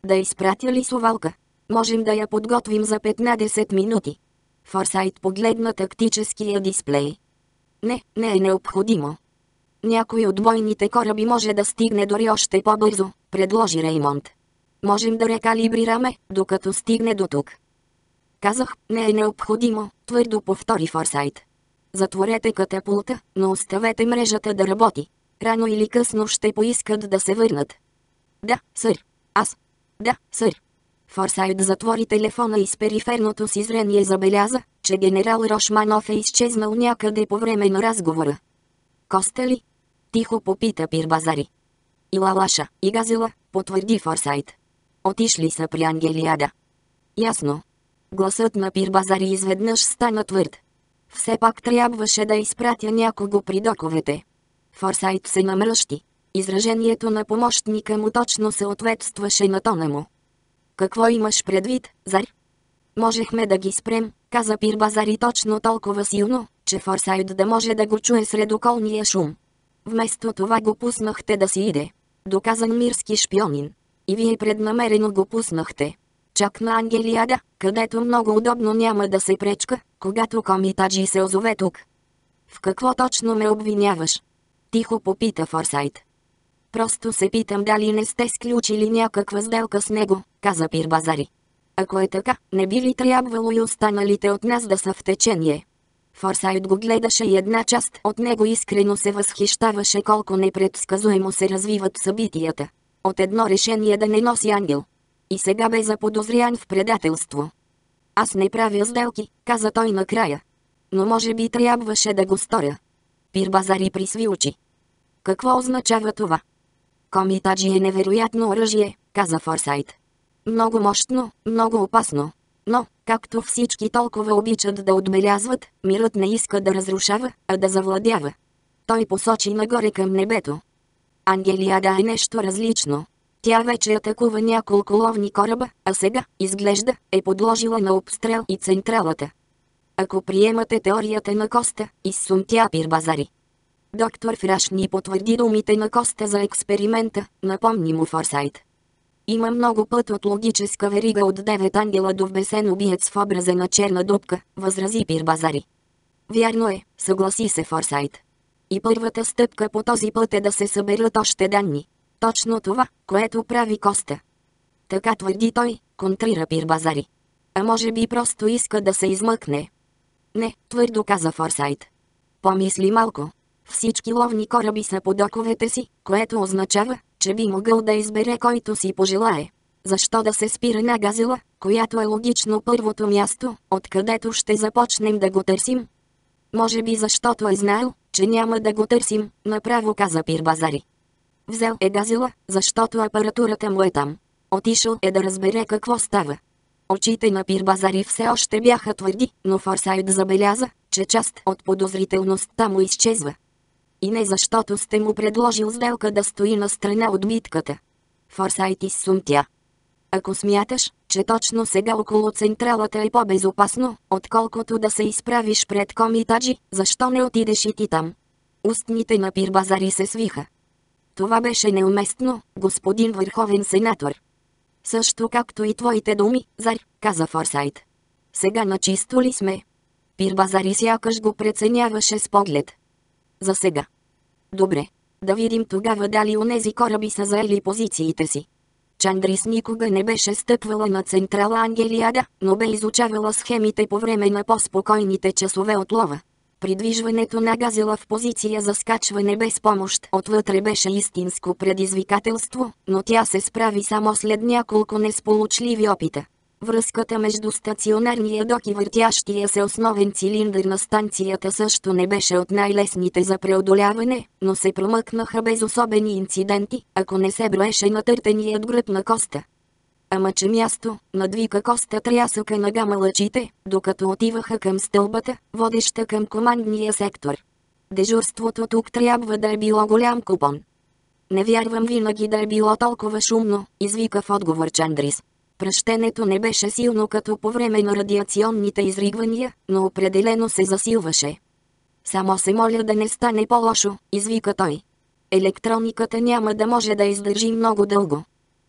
Да изпратя ли совалка? Можем да я подготвим за петнадесет минути. Форсайт погледна тактическия дисплей. Не, не е необходимо. Някой от бойните кораби може да стигне дори още по-бързо, предложи Реймонд. Можем да рекалибрираме, докато стигне до тук. Казах, не е необходимо, твърдо повтори Форсайт. Затворете катапулта, но оставете мрежата да работи. Рано или късно ще поискат да се върнат. Да, сър. Аз. Да, сър. Форсайт затвори телефона и с периферното си зрение забеляза, че генерал Рошманов е изчезнал някъде по време на разговора. Коста ли? Тихо попита Пирбазари. И Лалаша, и Газела, потвърди Форсайт. Отишли са при Ангелиада. Ясно. Гласът на Пирбазари изведнъж стана твърд. Все пак трябваше да изпратя някого при доковете. Форсайт се намръщи. Изражението на помощника му точно съответстваше на тона му. Какво имаш предвид, Зар? Можехме да ги спрем, каза Пирбазари точно толкова силно, че Форсайт да може да го чуе сред околния шум. Вместо това го пуснахте да си иде. Доказан мирски шпионин. И вие преднамерено го пуснахте. Чак на Ангелиада, където много удобно няма да се пречка, когато Комитаджи се озове тук. В какво точно ме обвиняваш? Тихо попита Форсайт. Просто се питам дали не сте сключили някаква сделка с него, каза Пирбазари. Ако е така, не би ли трябвало и останалите от нас да са в течение? Форсайт го гледаше и една част от него искрено се възхищаваше колко непредсказуемо се развиват събитията. От едно решение да не носи ангел. И сега бе заподозрян в предателство. Аз не правя сделки, каза той накрая. Но може би трябваше да го сторя. Пирбазари присви очи. Какво означава това? Комитаджи е невероятно оръжие, каза Форсайт. Много мощно, много опасно. Но, както всички толкова обичат да отбелязват, мирът не иска да разрушава, а да завладява. Той посочи нагоре към небето. Ангелиада е нещо различно. Тя вече атакува няколко ловни кораба, а сега, изглежда, е подложила на обстрел и централата. Ако приемате теорията на Коста, изсумтя Пирбазари. Доктор Фраш ни потвърди думите на Коста за експеримента, напомни му Форсайт. Има много път от логическа верига от девет ангела до вбесен убиец в образа на черна дупка, възрази Пирбазари. Вярно е, съгласи се Форсайт. И първата стъпка по този път е да се съберат още данни. Точно това, което прави Коста. Така твърди той, контрира Пирбазари. А може би просто иска да се измъкне. Не, твърдо каза Форсайт. Помисли малко. Всички ловни кораби са по доковете си, което означава, че би могъл да избере който си пожелае. Защо да се спира на Газела, която е логично първото място, откъдето ще започнем да го търсим? Може би защото е знаел, че няма да го търсим, направо каза Пирбазари. Взел е Газела, защото апаратурата му е там. Отишъл е да разбере какво става. Очите на Пирбазари все още бяха твърди, но Форсайт забеляза, че част от подозрителността му изчезва. И не защото сте му предложил сделка да стои на страна от битката. Форсайт изсумтя. Ако смяташ, че точно сега около централата е по-безопасно, отколкото да се изправиш пред Комитаджи, защо не отидеш и ти там? Устните на Пирбазари се свиха. Това беше неуместно, господин върховен сенатор. Също както и твоите думи, Зар, каза Форсайт. Сега начисто ли сме? Пирбазари сякаш го преценяваше с поглед. За сега. Добре. Да видим тогава дали онези кораби са заели позициите си. Чандрис никога не беше стъпвала на централа Ангелиада, но бе изучавала схемите по време на по-спокойните часове от лова. Придвижването на Газела в позиция за скачване без помощ отвътре беше истинско предизвикателство, но тя се справи само след няколко несполучливи опита. Връзката между стационарния док и въртящия се основен цилиндър на станцията също не беше от най-лесните за преодоляване, но се промъкнаха без особени инциденти, ако не се броеше натъртеният гръб на Коста. Ама че място, надвика Коста трясъка на гама лъчите, докато отиваха към стълбата, водеща към командния сектор. Дежурството тук трябва да е било голям купон. Не вярвам винаги да е било толкова шумно, извика в отговор Чандрис. Пръщенето не беше силно като по време на радиационните изригвания, но определено се засилваше. Само се моля да не стане по-лошо, извика той. Електрониката няма да може да издържи много дълго.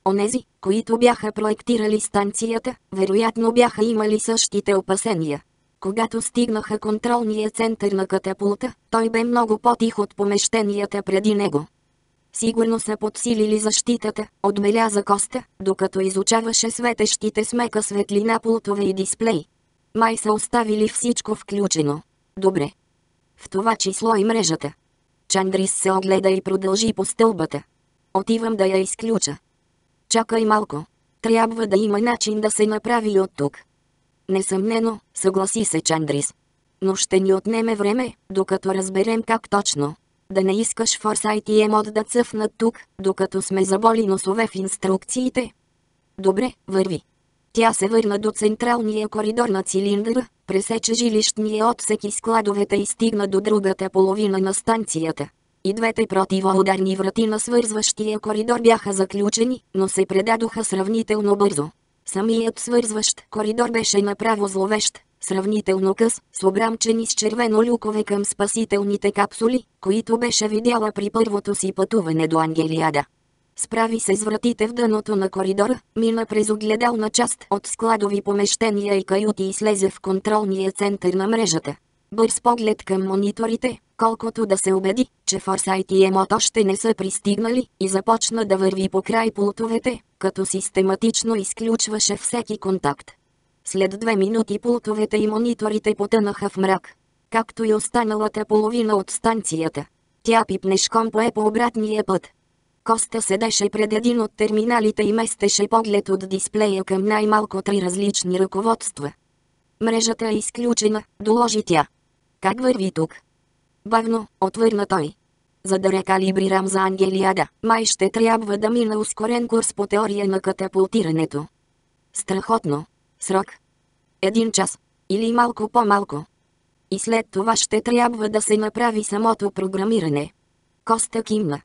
Онези, които бяха проектирали станцията, вероятно бяха имали същите опасения. Когато стигнаха контролния център на катапулта, той бе много по-тих от помещенията преди него. Сигурно са подсилили защитата, отбеляза Коста, докато изучаваше светещите с мека светлина пултове и дисплей. Май са оставили всичко включено. Добре. В това число и мрежата. Чандрис се огледа и продължи по стълбата. Отивам да я изключа. Чакай малко. Трябва да има начин да се направи от тук. Несъмнено, съгласи се Чандрис. Но ще ни отнеме време, докато разберем как точно. Да не искаш Форсайт и Емод да цъфнат тук, докато сме заболи носове в инструкциите? Добре, върви. Тя се върна до централния коридор на цилиндъра, пресече жилищния отсек и складовете и стигна до другата половина на станцията. И двете противоударни врати на свързващия коридор бяха заключени, но се предадоха сравнително бързо. Самият свързващ коридор беше направо зловещ, сравнително къс, с обрамчени с червено люкове към спасителните капсули, които беше видяла при първото си пътуване до Ангелиада. Справи се с вратите в дъното на коридора, мина през огледална част от складови помещения и каюти и слезе в контролния център на мрежата. Бърз поглед към мониторите, колкото да се убеди, че Форсайт и Емот още не са пристигнали, и започна да върви по край пултовете, като систематично изключваше всеки контакт. След две минути пултовете и мониторите потънаха в мрак. Както и останалата половина от станцията. Тя пипнешком пое по обратния път. Коста седеше пред един от терминалите и местеше поглед от дисплея към най-малко три различни ръководства. Мрежата е изключена, доложи тя. Как върви тук? Бавно, отвърна той. За да рекалибрирам за Ангелиада, май ще трябва да мина ускорен курс по теория на катапултирането. Страхотно. Срок? Един час. Или малко по-малко. И след това ще трябва да се направи самото програмиране. Коста кимна.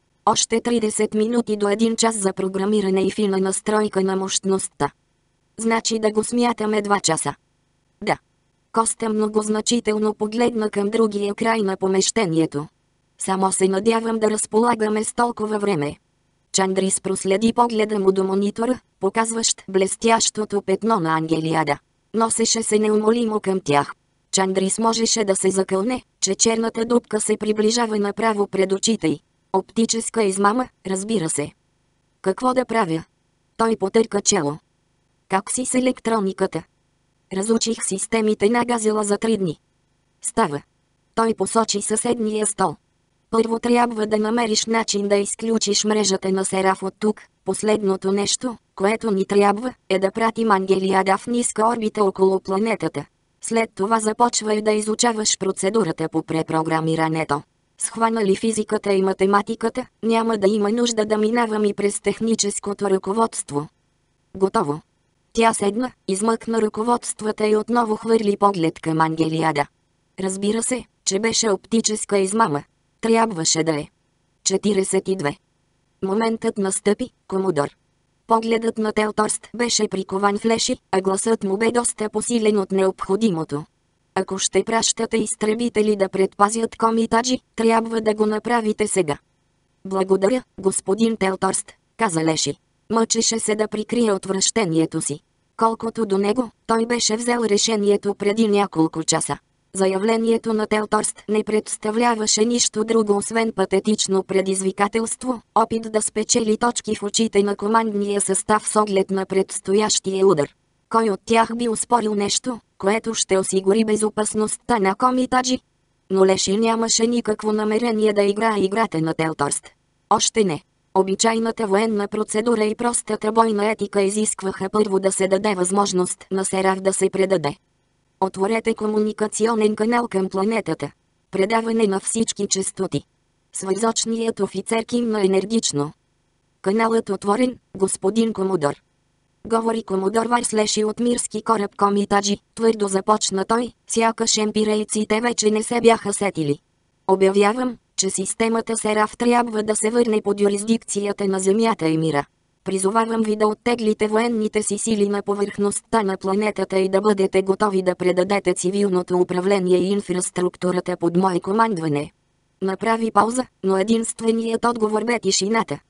Още тридесет минути до един час за програмиране и фина настройка на мощността. Значи да го смятаме два часа. Да. Коста многозначително погледна към другия край на помещението. Само се надявам да разполагаме с толкова време. Чандрис проследи погледа му до монитора, показващ блестящото петно на Ангелиада. Носеше се неумолимо към тях. Чандрис можеше да се закълне, че черната дупка се приближава направо пред очите й. Оптическа измама, разбира се. Какво да правя? Той потърка чело. Как си с електрониката? Разучих системите на газела за три дни. Става. Той посочи съседния стол. Първо трябва да намериш начин да изключиш мрежата на Сераф от тук. Последното нещо, което ни трябва, е да пратим Ангелиада в ниска орбита около планетата. След това започвай да изучаваш процедурата по препрограмирането. Схванали физиката и математиката, няма да има нужда да минавам и през техническото ръководство. Готово. Тя седна, измъкна ръководствата и отново хвърли поглед към Ангелиада. Разбира се, че беше оптическа измама. Трябваше да е. четиридесет и две. Моментът настъпи, Комодор. Погледът на Телторст беше прикован в леши, а гласът му бе доста посилен от необходимото. Ако ще пращате изтребители да предпазят Комитаджи, трябва да го направите сега. Благодаря, господин Телторст, каза Леши. Мъчеше се да прикрие отвращението си. Колкото до него, той беше взел решението преди няколко часа. Заявлението на Телторст не представляваше нищо друго освен патетично предизвикателство, опит да спечели точки в очите на командния състав с оглед на предстоящия удар. Кой от тях би успорил нещо, което ще осигури безопасността на Комитаджи? Но Леши нямаше никакво намерение да играе играта на Телторст. Още не. Обичайната военна процедура и простата бойна етика изискваха първо да се даде възможност на Сераф да се предаде. Отворете комуникационен канал към планетата. Предаване на всички честоти. Свързочният офицер кимна енергично. Каналът отворен, господин Комодор. Говори Комодор Варс Леши от мирски кораб Комитаджи, твърдо започна той, сякаш емпирейците вече не се бяха сетили. Обявявам, че системата Сераф трябва да се върне под юрисдикцията на Земята и мира. Призовавам ви да оттеглите военните си сили на повърхността на планетата и да бъдете готови да предадете цивилното управление и инфраструктурата под мое командване. Направи пауза, но единственият отговор бе тишината.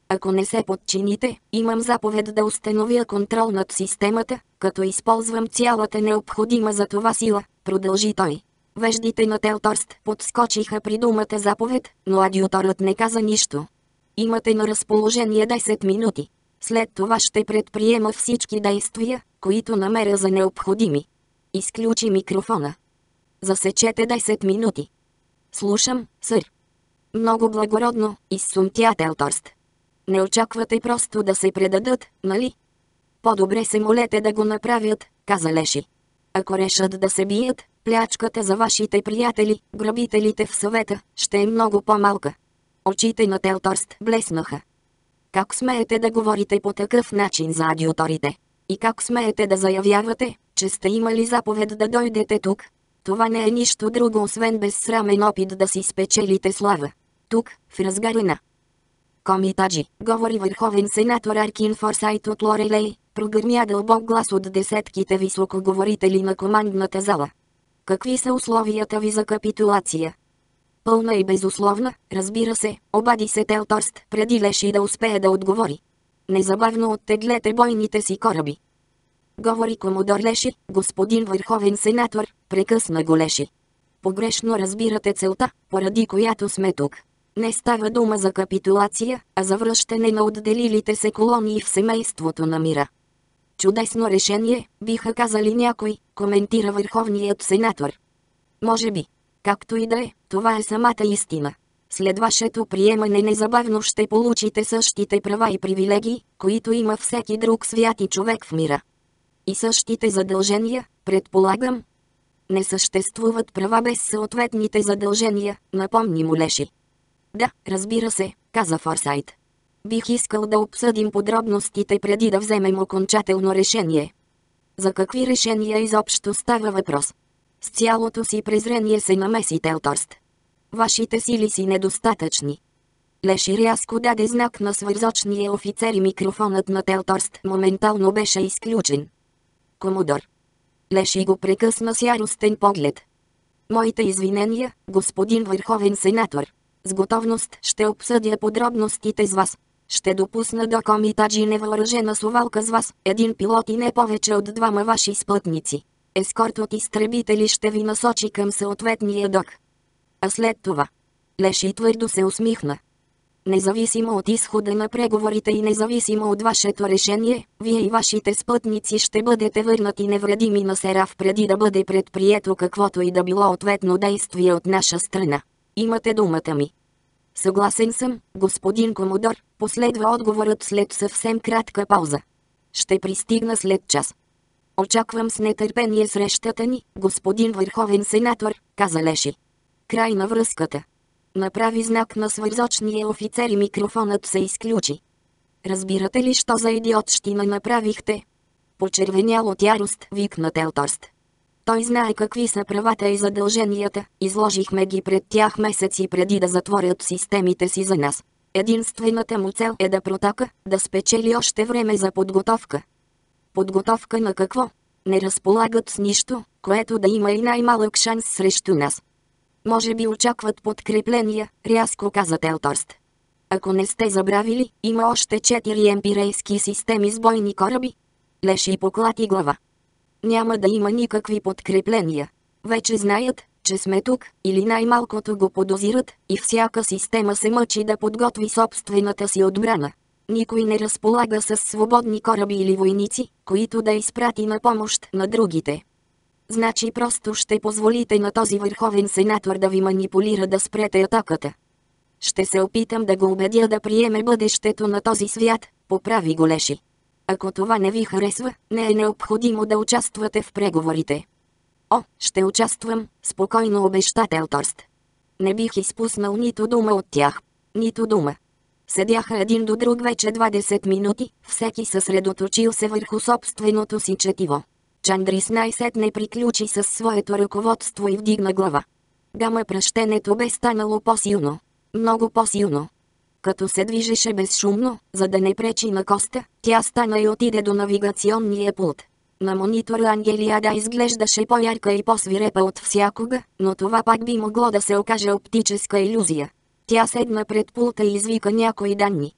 Ако не се подчините, имам заповед да установя контрол над системата, като използвам цялата необходима за това сила, продължи той. Веждите на Телторст подскочиха при думата заповед, но адюторът не каза нищо. Имате на разположение десет минути. След това ще предприема всички действия, които намеря за необходими. Изключи микрофона. Засечете десет минути. Слушам, сър. Много благородно, изсумтя Телторст. Не очаквате просто да се предадат, нали? По-добре се молете да го направят, каза Леши. Ако решат да се бият, плячката за вашите приятели, грабителите в съвета, ще е много по-малка. Очите на Телторст блеснаха. Как смеете да говорите по такъв начин за адюторите? И как смеете да заявявате, че сте имали заповед да дойдете тук? Това не е нищо друго освен безсрамен опит да си спечелите слава. Тук, в разгара на Комитаджи, говори върховен сенатор Аркин Форсайт от Лорелей, прогърмя дълбок глас от десетките високоговорители на командната зала. Какви са условията ви за капитулация? Пълна и безусловна, разбира се, обади се Телторст, преди Леши да успее да отговори. Незабавно оттеглете бойните си кораби. Говори комодор Леши, господин върховен сенатор, прекъсна го Леши. Погрешно разбирате целта, поради която сме тук. Не става дума за капитулация, а за връщане на отделилите се колонии в семейството на мира. Чудесно решение, биха казали някой, коментира върховният сенатор. Може би. Както и да е, това е самата истина. След вашето приемане незабавно ще получите същите права и привилегии, които има всеки друг святи човек в мира. И същите задължения, предполагам. Не съществуват права без съответните задължения, напомни му Леши. Да, разбира се, каза Форсайт. Бих искал да обсъдим подробностите преди да вземем окончателно решение. За какви решения изобщо става въпрос? С цялото си презрение се намеси Телторст. Вашите сили си недостатъчни. Леши рязко даде знак на свързочния офицер и микрофонът на Телторст моментално беше изключен. Комодор. Леши го прекъсна с яростен поглед. Моите извинения, господин върховен сенатор. С готовност ще обсъдя подробностите с вас. Ще допусна до Комитаджи невъоръжена совалка с вас, един пилот и не повече от двама ваши спътници. Ескорт от изтребители ще ви насочи към съответния док. А след това. Леши твърдо се усмихна. Независимо от изхода на преговорите и независимо от вашето решение, вие и вашите спътници ще бъдете върнати невредими на Сераф преди да бъде предприето каквото и да било ответно действие от наша страна. Имате думата ми. Съгласен съм, господин комодор, последва отговорът след съвсем кратка пауза. Ще пристигна след час. Очаквам с нетърпение срещата ни, господин върховен сенатор, каза Леши. Край на връзката. Направи знак на свързочния офицер и микрофонът се изключи. Разбирате ли, що за идиотщина направихте? Почервенял от ярост, викна Телторст. Той знае какви са правата и задълженията, изложихме ги пред тях месеци преди да затворят системите си за нас. Единствената му цел е да протака, да спечели още време за подготовка. Подготовка на какво? Не разполагат с нищо, което да има и най-малък шанс срещу нас. Може би очакват подкрепления, рязко каза Телторст. Ако не сте забравили, има още четири емпирейски системи с бойни кораби. Леши поклати глава. Няма да има никакви подкрепления. Вече знаят, че сме тук, или най-малкото го подозират, и всяка система се мъчи да подготви собствената си отбрана. Никой не разполага с свободни кораби или войници, които да изпрати на помощ на другите. Значи просто ще позволите на този върховен сенатор да ви манипулира да спрете атаката. Ще се опитам да го убедя да приеме бъдещето на този свят, поправи го Леши. Ако това не ви харесва, не е необходимо да участвате в преговорите. О, ще участвам, спокойно обеща Телторст. Не бих изпуснал нито дума от тях. Нито дума. Седяха един до друг вече двадесет минути, всеки съсредоточил се върху собственото си четиво. Чандрис най-сетне приключи със своето ръководство и вдигна глава. Гама пръщенето бе станало по-силно. Много по-силно. Като се движеше безшумно, за да не пречи на Коста, тя стана и отиде до навигационния пулт. На монитора Ангелиада изглеждаше по-ярка и по-свирепа от всякога, но това пак би могло да се окаже оптическа илюзия. Тя седна пред пулта и извика някои данни.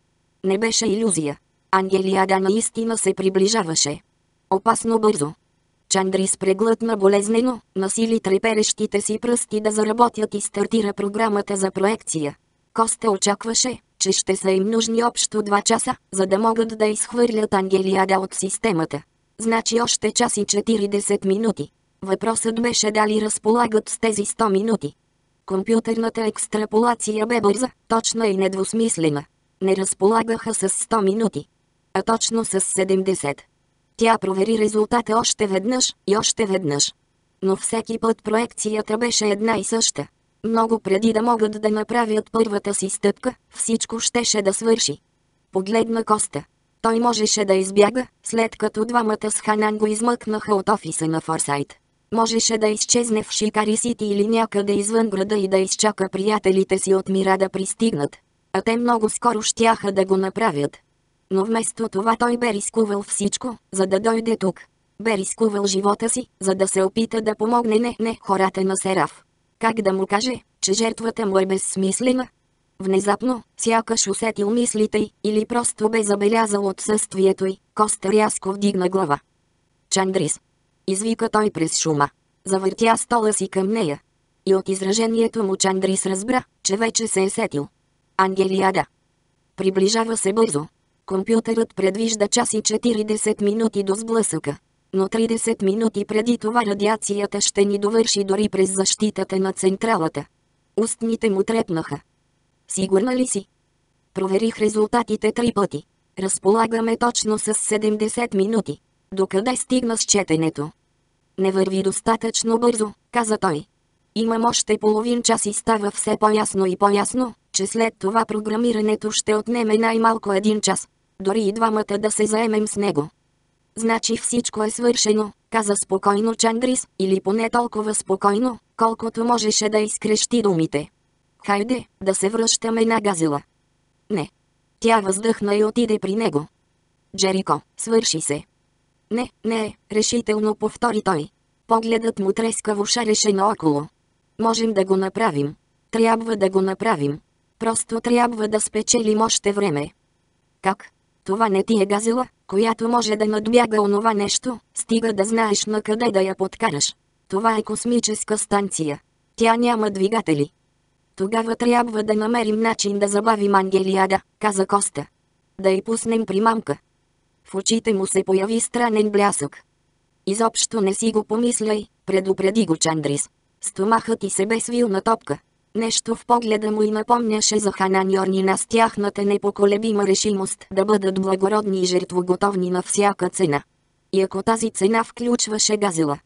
Не беше илюзия. Ангелиада наистина се приближаваше. Опасно бързо. Чандрис преглътна болезнено, насили треперещите си пръсти да заработят и стартира програмата за проекция. Коста очакваше, че ще са им нужни общо два часа, за да могат да изхвърлят Ангелиада от системата. Значи още час и четиридесет минути. Въпросът беше дали разполагат с тези сто минути. Компютърната екстраполация бе бърза, точна и недвусмислена. Не разполагаха с сто минути, а точно с седемдесет. Тя провери резултата още веднъж и още веднъж. Но всеки път проекцията беше една и съща. Много преди да могат да направят първата си стъпка, всичко щеше да свърши. Погледна Коста. Той можеше да избяга, след като двамата с Ханан го измъкнаха от офиса на Форсайт. Можеше да изчезне в Шикари Сити или някъде извън града и да изчака приятелите си от мира да пристигнат. А те много скоро щяха да го направят. Но вместо това той бе рискувал всичко, за да дойде тук. Бе рискувал живота си, за да се опита да помогне не, не хората на Сераф. Как да му каже, че жертвата му е безсмислена? Внезапно, сякаш усетил мислите й, или просто бе забелязал отсъствието й, Коста рязко вдигна глава. Чандрис! Извика той през шума. Завъртя стола си към нея. И от изражението му Чандрис разбра, че вече се е сетил. Ангелиада. Приближава се бързо. Компютърът предвижда час и четиридесет минути до сблъсъка. Но тридесет минути преди това радиацията ще ни довърши дори през защитата на централата. Устните му трепнаха. Сигурна ли си? Проверих резултатите три пъти. Разполагаме точно с седемдесет минути. Докъде стигна с четенето? Не върви достатъчно бързо, каза той. Имам още половин час и става все по-ясно и по-ясно, че след това програмирането ще отнеме най-малко един час. Дори и двамата да се заемем с него. Значи всичко е свършено, каза спокойно Чандрис, или поне толкова спокойно, колкото можеше да изкрещи думите. Хайде, да се връщаме на Газела. Не. Тя въздъхна и отиде при него. Джерико, свърши се. Не, не, решително повтори той. Погледът му трескаво шареше наоколо. Можем да го направим. Трябва да го направим. Просто трябва да спечелим още време. Как? Това не ти е Газела, която може да надбяга онова нещо, стига да знаеш на къде да я подкараш. Това е космическа станция. Тя няма двигатели. Тогава трябва да намерим начин да забавим Ангелиада, каза Коста. Да й пуснем примамка. В очите му се появи странен блясък. Изобщо не си го помисляй, предупреди го Чандрис. Стомахът ти се бе свил на топка. Нещо в погледа му и напомняше за Ханан и Орнина с тяхната непоколебима решимост да бъдат благородни и жертвоготовни на всяка цена. И ако тази цена включваше Газела.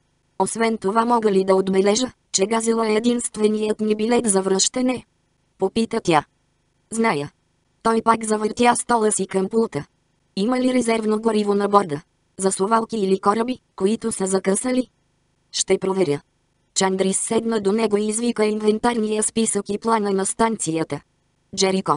Освен това мога ли да отбележа, че Газела е единственият ни билет за връщане? Попита тя. Зная. Той пак завъртя стола си към пулта. Има ли резервно гориво на борда? Засувалки или кораби, които са закъсали? Ще проверя. Чандрис седна до него и извика инвентарния списък и плана на станцията. Джерико.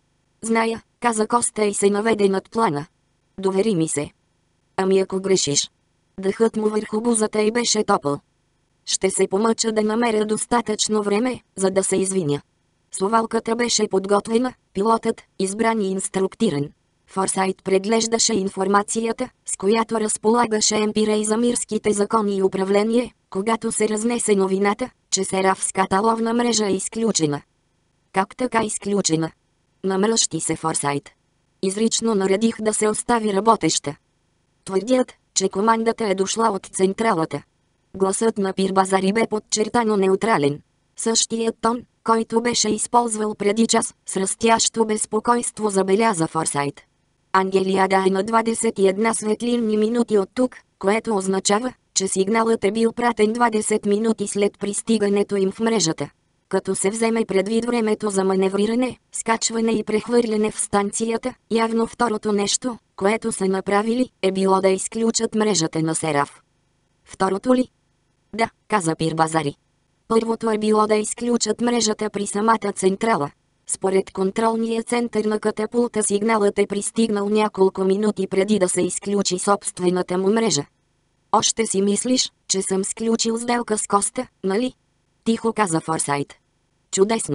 Зная, каза Коста и се наведе над плана. Довери ми се. Ами ако грешиш. Дъхът му върху бузата й беше топъл. Ще се помъча да намеря достатъчно време, за да се извиня. Совалката беше подготвена, пилотът избран и инструктиран. Форсайт преглеждаше информацията, с която разполагаше Емпирей за мирските закони и управление, когато се разнесе новината, че Серафската ловна мрежа е изключена. Как така изключена? Намръщи се Форсайт. Изрично наредих да се остави работеща. Твърдят, че командата е дошла от централата. Гласът на Пирбазари бе подчертано неутрален. Същият тон, който беше използвал преди час, с растящо безпокойство забеляза Форсайт. Ангелиада е на двадесет и една светлинни минути от тук, което означава, че сигналът е бил пратен двадесет минути след пристигането им в мрежата. Като се вземе предвид времето за маневриране, скачване и прехвърляне в станцията, явно второто нещо, което са направили, е било да изключат мрежата на Сераф. Второто ли? Да, каза Пирбазари. Първото е било да изключат мрежата при самата централа. Според контролния център на катапулта сигналът е пристигнал няколко минути преди да се изключи собствената му мрежа. Още си мислиш, че съм сключил сделка с Коста, нали? Тихо каза Форсайт. Чудесно.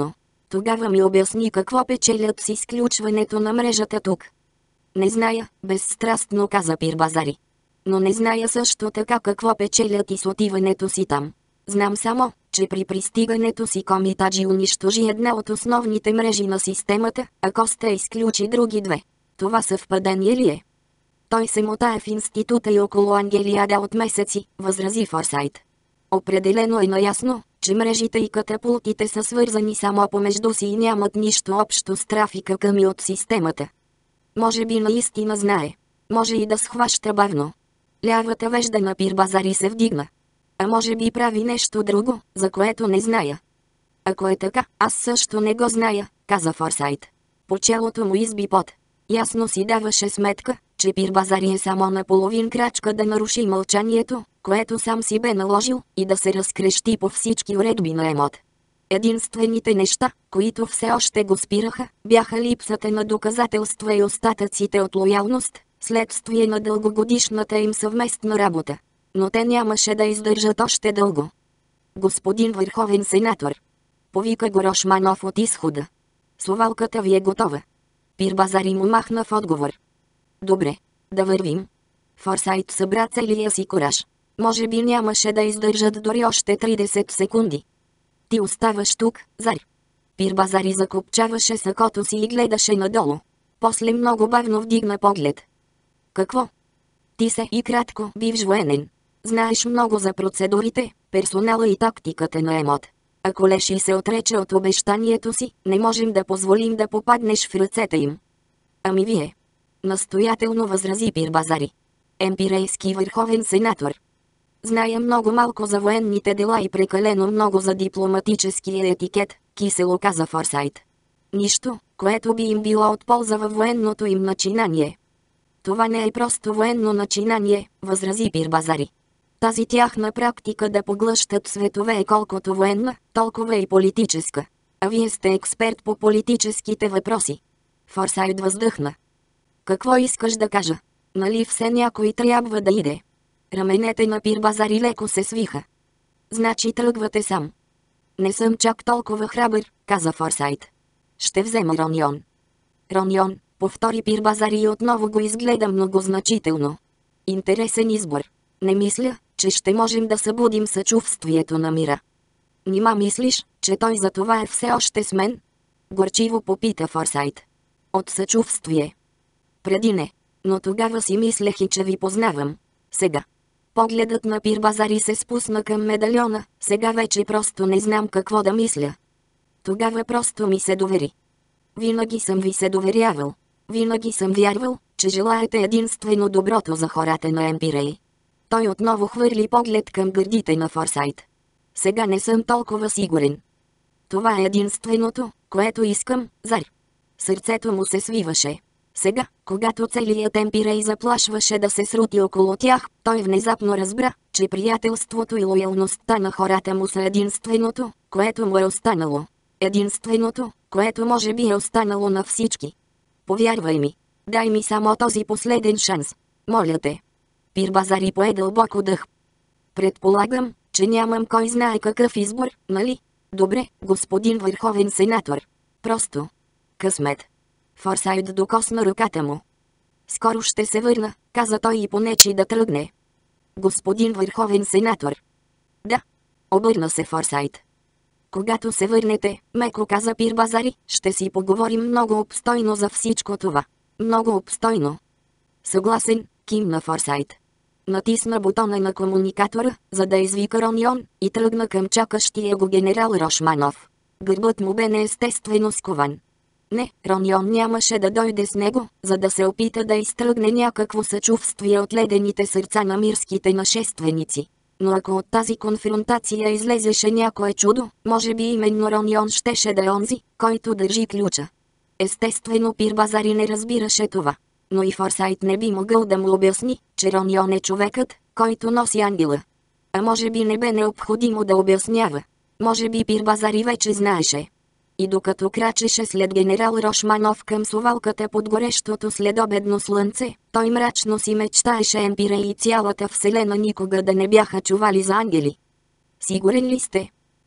Тогава ми обясни какво печелят с изключването на мрежата тук. Не зная, безстрастно каза Пирбазари. Но не зная също така какво печелят и с отиването си там. Знам само, че при пристигането си Комитаджи унищожи една от основните мрежи на системата, а Коста изключи други две. Това съвпадение ли е? Той се мотае в института и около Ангелиада от месеци, възрази Форсайт. Определено е наясно, че мрежите и катапултите са свързани само помежду си и нямат нищо общо с трафика към и от системата. Може би наистина знае. Може и да схваща бавно. Лявата вежда на Пирбазари се вдигна. А може би прави нещо друго, за което не зная. Ако е така, аз също не го зная, каза Форсайт. По челото му изби пот. Ясно си даваше сметка, че Пирбазари е само на половин крачка да наруши мълчанието, което сам си бе наложил, и да се разкрещи по всички уредби на Емот. Единствените неща, които все още го спираха, бяха липсата на доказателства и остатъците от лоялност, следствие на дългогодишната им съвместна работа. Но те нямаше да издържат още дълго. Господин върховен сенатор, повика го Рошманов от изхода. Совалката ви е готова. Пирбазари му махна в отговор. Добре, да вървим. Форсайт събра целия си кораж. Може би нямаше да издържат дори още тридесет секунди. Ти оставаш тук, Зар. Пирбазари закопчаваше сакото си и гледаше надолу. После много бавно вдигна поглед. Какво? Ти се и кратко бивш военен. Знаеш много за процедурите, персонала и тактиката на Емот. Ако Леши се отрече от обещанието си, не можем да позволим да попаднеш в ръцете им. Ами вие? Настоятелно възрази Пирбазари. Емпирейски върховен сенатор. Зная много малко за военните дела и прекалено много за дипломатическия етикет, кисело каза Форсайт. Нищо, което би им било от полза във военното им начинание. Това не е просто военно начинание, възрази Пирбазари. Тази тяхна практика да поглъщат светове е колкото военна, толкова и политическа. А вие сте експерт по политическите въпроси. Форсайт въздъхна. Какво искаш да кажа? Нали все някой трябва да иде? Раменете на Пирбазари леко се свиха. Значи тръгвате сам. Не съм чак толкова храбър, каза Форсайт. Ще взема Роньон. Роньон, повтори Пирбазари и отново го изгледа многозначително. Интересен избор. Не мисля, че ще можем да събудим съчувствието на мира. Нима мислиш, че той за това е все още с мен? Горчиво попита Форсайт. От съчувствие. Преди не, но тогава си мислех и че ви познавам. Сега. Погледът на Пирбазари се спусна към медальона, сега вече просто не знам какво да мисля. Тогава просто ми се довери. Винаги съм ви се доверявал. Винаги съм вярвал, че желаете единствено доброто за хората на Емпирей. Той отново хвърли поглед към гърдите на Форсайт. Сега не съм толкова сигурен. Това е единственото, което искам, Зар. Сърцето му се свиваше. Сега, когато целият Емпирей заплашваше да се срути около тях, той внезапно разбра, че приятелството и лоялността на хората му са единственото, което му е останало. Единственото, което може би е останало на всички. Повярвай ми. Дай ми само този последен шанс. Моля те. Пирбазари пое дълбоко дъх. Предполагам, че нямам кой знае какъв избор, нали? Добре, господин върховен сенатор. Просто. Късмет. Форсайт докосна ръката му. Скоро ще се върна, каза той и понечи да тръгне. Господин върховен сенатор. Да. Обърна се Форсайт. Когато се върнете, меко каза Пирбазари, ще си поговорим много обстойно за всичко това. Много обстойно. Съгласен, кимна Форсайт. Натисна бутона на комуникатора, за да извика Роньон, и тръгна към чакащия го генерал Рошманов. Гърбът му бе неестествено скован. Не, Роньон нямаше да дойде с него, за да се опита да изтръгне някакво съчувствие от ледените сърца на мирските нашественици. Но ако от тази конфронтация излезеше някое чудо, може би именно Роньон щеше да е онзи, който държи ключа. Естествено Пирбазари не разбираше това. Но и Форсайт не би могъл да му обясни, че Роньон е човекът, който носи ангела. А може би не бе необходимо да обяснява. Може би Пирбазари вече знаеше. И докато крачеше след генерал Рошманов към совалката под горещото следобедно слънце, той мрачно си мечтаеше Емпирей и цялата вселена никога да не бяха чували за ангели. Сигурен ли сте?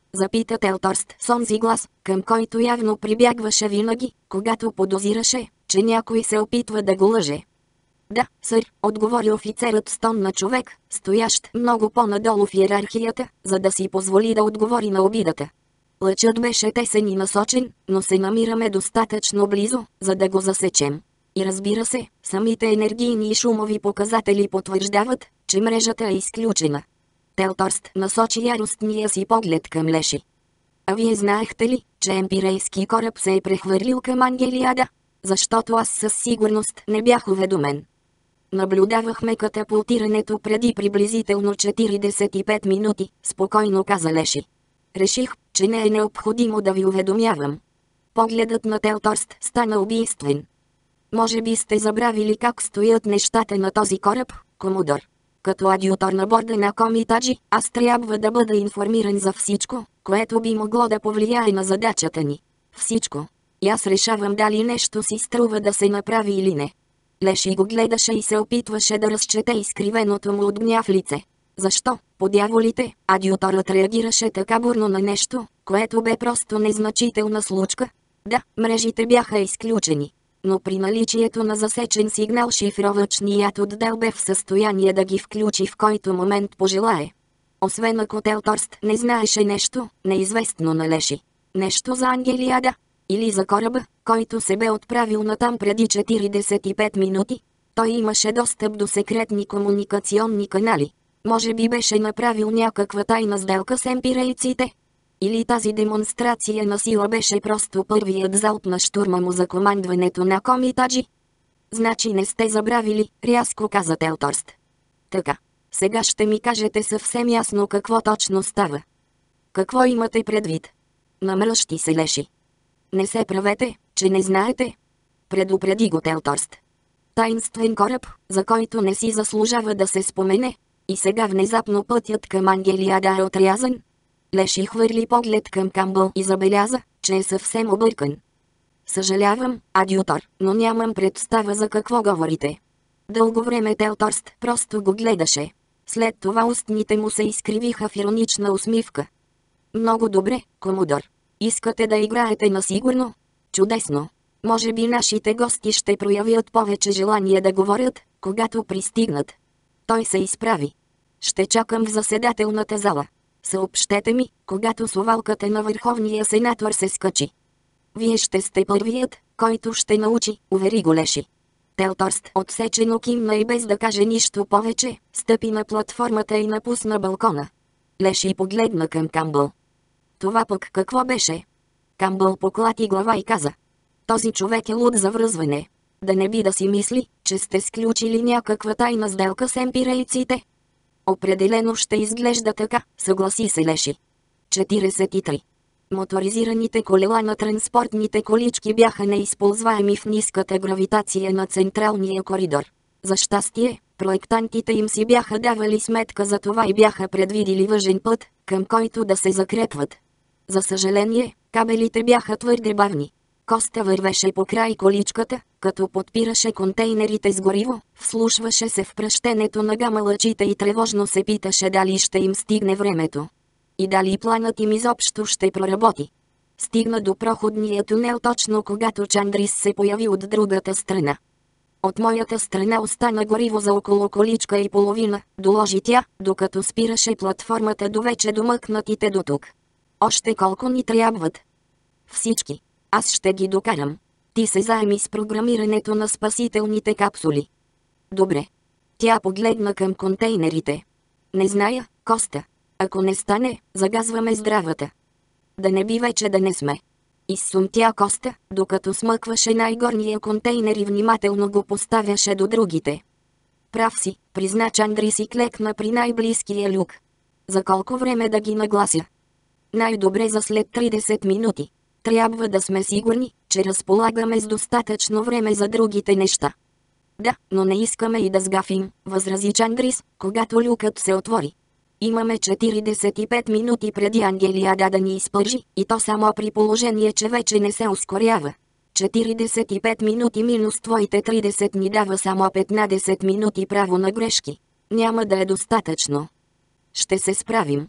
Запита Телторст с онзи глас, към който явно прибягваше винаги, когато подозираше, че някой се опитва да го лъже. Да, сър, отговори офицерът с тон на човек, стоящ много по-надолу в иерархията, за да си позволи да отговори на обидата. Лъчът беше тесен и насочен, но се намираме достатъчно близо, за да го засечем. И разбира се, самите енергийни и шумови показатели потвърждават, че мрежата е изключена. Телторст насочи яростния си поглед към Леши. А вие знаехте ли, че емпирейски кораб се е прехвърлил към Ангелиада? Защото аз със сигурност не бях уведомен. Наблюдавахме катапултирането преди приблизително четиридесет и пет минути, спокойно каза Леши. Реших, че не е необходимо да ви уведомявам. Погледът на Телторст стана убийствен. Може би сте забравили как стоят нещата на този кораб, комодор. Като адютор на борда на Комитаджи, аз трябва да бъда информиран за всичко, което би могло да повлияе на задачата ни. Всичко. И аз решавам дали нещо си струва да се направи или не. Леши го гледаше и се опитваше да разчете изкривеното му от гняв лице. Защо, по дяволите, адюторът реагираше така бурно на нещо, което бе просто незначителна случка? Да, мрежите бяха изключени. Но при наличието на засечен сигнал шифровачният отдел бе в състояние да ги включи в който момент пожелае. Освен ако Телторст не знаеше нещо, неизвестно на Леши. Нещо за Ангелиада? Или за кораба, който се бе отправил натам преди четиридесет и пет минути? Той имаше достъп до секретни комуникационни канали. Може би беше направил някаква тайна сделка с емпирейците? Или тази демонстрация на сила беше просто първият залп на щурма му за командването на Комитаджи? Значи не сте забравили, рязко каза Телторст. Така. Сега ще ми кажете съвсем ясно какво точно става. Какво имате предвид? Намръщи се Леши. Не се правете, че не знаете. Предупреди го Телторст. Таинствен кораб, за който не си заслужава да се спомене. И сега внезапно пътят към Ангелиада е отрязан. Леши хвърли поглед към Камбъл и забеляза, че е съвсем объркан. Съжалявам, адютор, но нямам представа за какво говорите. Дълго време Телторст просто го гледаше. След това устните му се изкривиха в иронична усмивка. Много добре, комодор. Искате да играете на сигурно? Чудесно. Може би нашите гости ще проявят повече желание да говорят, когато пристигнат. Той се изправи. Ще чакам в заседателната зала. Съобщете ми, когато совалката на върховния сенатор се скачи. Вие ще сте първият, който ще научи, увери го Леши. Телторст отсечено кимна и без да каже нищо повече, стъпи на платформата и напусна балкона. Леши погледна към Камбъл. Това пък какво беше? Камбъл поклати глава и каза. Този човек е луд за връзване. Да не би да си мисли, че сте сключили някаква тайна сделка с емпирейците. Определено ще изглежда така, съгласи се Леши. четиридесет и три. Моторизираните колела на транспортните колички бяха неизползваеми в ниската гравитация на централния коридор. За щастие, проектантите им си бяха давали сметка за това и бяха предвидили въжен път, към който да се закрепват. За съжаление, кабелите бяха твърде бавни. Коста вървеше по край количката, като подпираше контейнерите с гориво, вслушваше се в пръщенето на гама-лъчите и тревожно се питаше дали ще им стигне времето. И дали планът им изобщо ще проработи. Стигна до проходния тунел точно когато Чандрис се появи от другата страна. От моята страна остана гориво за около количка и половина, доложи тя, докато спираше платформата до вече домъкнатите до тук. Още колко ни трябват? Всички. Аз ще ги докарам. Ти се заеми с програмирането на спасителните капсули. Добре. Тя погледна към контейнерите. Не зная, Коста. Ако не стане, загазваме здравата. Да не би вече да не сме. Изсумтя Коста, докато смъкваше най-горния контейнер и внимателно го поставяше до другите. Прав си, призна Чандрис и клекна при най-близкия люк. За колко време да ги наглася? Най-добре за след тридесет минути. Трябва да сме сигурни, че разполагаме с достатъчно време за другите неща. Да, но не искаме и да сгафим, възрази Чандрис, когато люкът се отвори. Имаме четиридесет и пет минути преди Ангелиада да ни изпържи, и то само при положение, че вече не се ускорява. четиридесет и пет минути минус твоите тридесет ни дава само петнадесет минути право на грешки. Няма да е достатъчно. Ще се справим.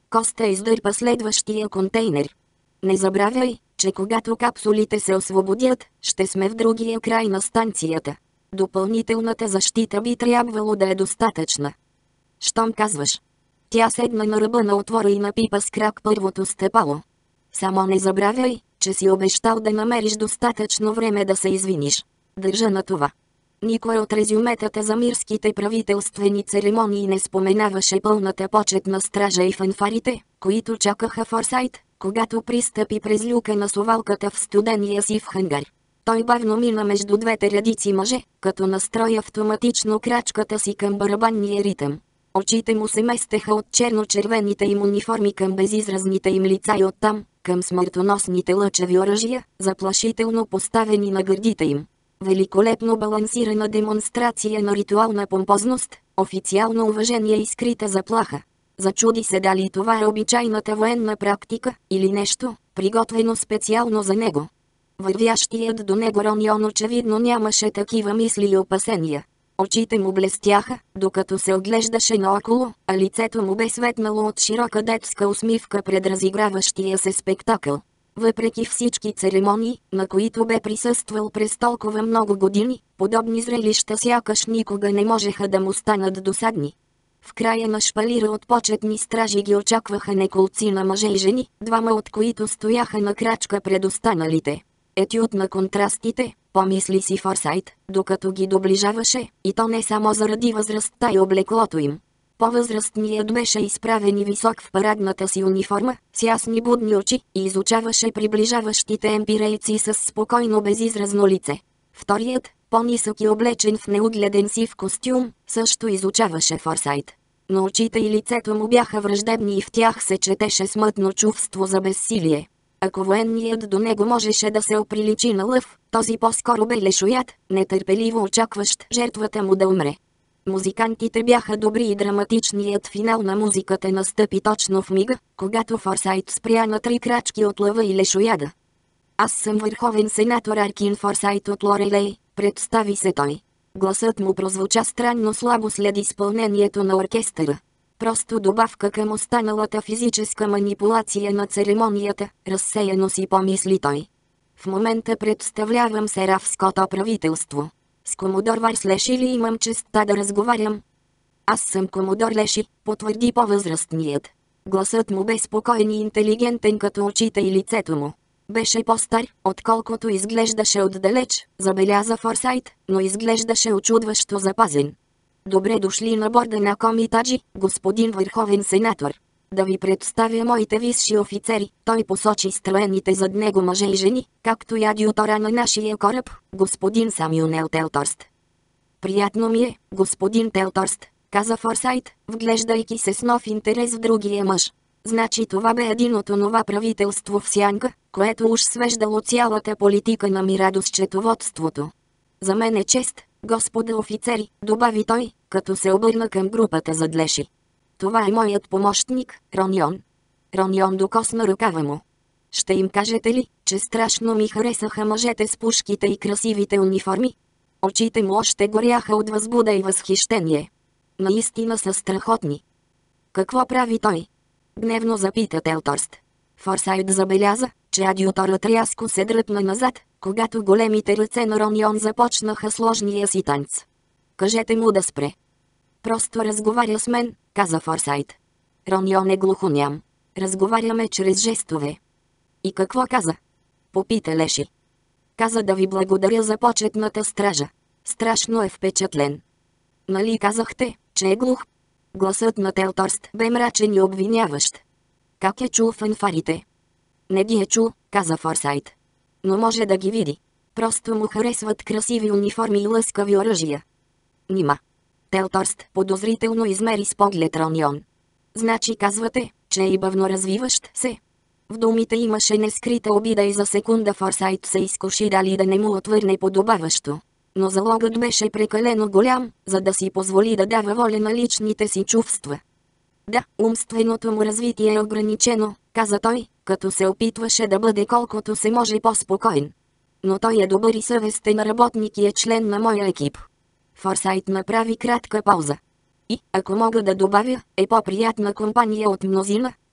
Коста издърпа следващия контейнер. Не забравяй, че когато капсулите се освободят, ще сме в другия край на станцията. Допълнителната защита би трябвало да е достатъчна. Щом казваш. Тя седна на ръба на отвора и напипа с крак първото стъпало. Само не забравяй, че си обещал да намериш достатъчно време да се извиниш. Държа на това. Никой от резюметата за мирските правителствени церемонии не споменаваше пълната почет на стража и фанфарите, които чакаха Форсайт, когато пристъпи през люка на совалката в студения си в хангар. Той бавно мина между двете редици мъже, като настрои автоматично крачката си към барабанния ритъм. Очите му се местеха от черно-червените им униформи към безизразните им лица и оттам, към смъртоносните лъчеви оръжия, заплашително поставени на гърдите им. Великолепно балансирана демонстрация на ритуална помпозност, официално уважение и скрита заплаха. Зачуди се дали това е обичайната военна практика, или нещо, приготвено специално за него. Вървящият до него Ронион очевидно нямаше такива мисли и опасения. Очите му блестяха, докато се оглеждаше наоколо, а лицето му бе светнало от широка детска усмивка пред разиграващия се спектакъл. Въпреки всички церемонии, на които бе присъствал през толкова много години, подобни зрелища сякаш никога не можеха да му станат досадни. В края на шпалира от почетни стражи ги очакваха неколци на мъже и жени, двама от които стояха на крачка пред останалите. Етюд на контрастите, помисли си Форсайт, докато ги доближаваше, и то не само заради възрастта и облеклото им. По-възрастният беше изправен и висок в парадната си униформа, с ясни будни очи, и изучаваше приближаващите емпирейци с спокойно безизразно лице. Вторият, по-нисък и облечен в неугледен сив костюм, също изучаваше Форсайт. Но очите и лицето му бяха враждебни и в тях се четеше смътно чувство за безсилие. Ако военният до него можеше да се оприличи на лъв, този по-скоро бе лешоят, нетърпеливо очакващ жертвата му да умре. Музикантите бяха добри и драматичният финал на музиката настъпи точно в мига, когато Форсайт спря на три крачки от лъва и лешояда. Аз съм върховен сенатор Аркин Форсайт от Лорелей, представи се той. Гласът му прозвуча странно слабо след изпълнението на оркестъра. Просто добавка към останалата физическа манипулация на церемонията, разсеяно си помисли той. В момента представлявам Серафското правителство. С комодор Варс Леши ли имам честта да разговарям? Аз съм комодор Леши, потвърди по-възрастният. Гласът му бе спокоен и интелигентен като очите и лицето му. Беше по-стар, отколкото изглеждаше отдалеч, забеляза Форсайт, но изглеждаше очудващо запазен. Добре дошли на борда на Комитаджи, господин върховен сенатор. Да ви представя моите висши офицери, той посочи строените зад него мъже и жени, както и адютора на нашия кораб, господин Самюнел Телторст. Приятно ми е, господин Телторст, каза Форсайт, вглеждайки се с нов интерес в другия мъж. Значи това бе един от онова правителство в сянка, което уж свеждало цялата политика на мира с счетоводството. За мен е чест, господа офицери, добави той, като се обърна към групата зад Леши. Това е моят помощник, Ронион. Ронион докосна ръкава му. Ще им кажете ли, че страшно ми харесаха мъжете с пушките и красивите униформи? Очите му още горяха от възбуда и възхищение. Наистина са страхотни. Какво прави той? Гневно запита Телторст. Форсайт забеляза, че адюторът рязко се дръпна назад, когато големите ръце на Ронион започнаха сложния си танц. Кажете му да спре. Просто разговаря с мен, каза Форсайт. Ронион е глухоням. Разговаряме чрез жестове. И какво каза? Попита Леши. Каза да ви благодаря за почетната стража. Страшно е впечатлен. Нали казахте, че е глух? Гласът на Телторст бе мрачен и обвиняващ. Как е чул фанфарите? Не ги е чул, каза Форсайт. Но може да ги види. Просто му харесват красиви униформи и лъскави оръжия. Нима. Телторст подозрително измери с поглед Ронион. Значи казвате, че е и бавно развиващ се? В думите имаше нескрита обида и за секунда Форсайт се изкуши дали да не му отвърне подобаващо. Но залогът беше прекалено голям, за да си позволи да дава воля на личните си чувства. Да, умственото му развитие е ограничено, каза той, като се опитваше да бъде колкото се може по-спокоен. Но той е добър и съвестен работник и е член на моя екип. Форсайт направи кратка пауза. И, ако мога да добавя, е по-приятна компания от мнозина,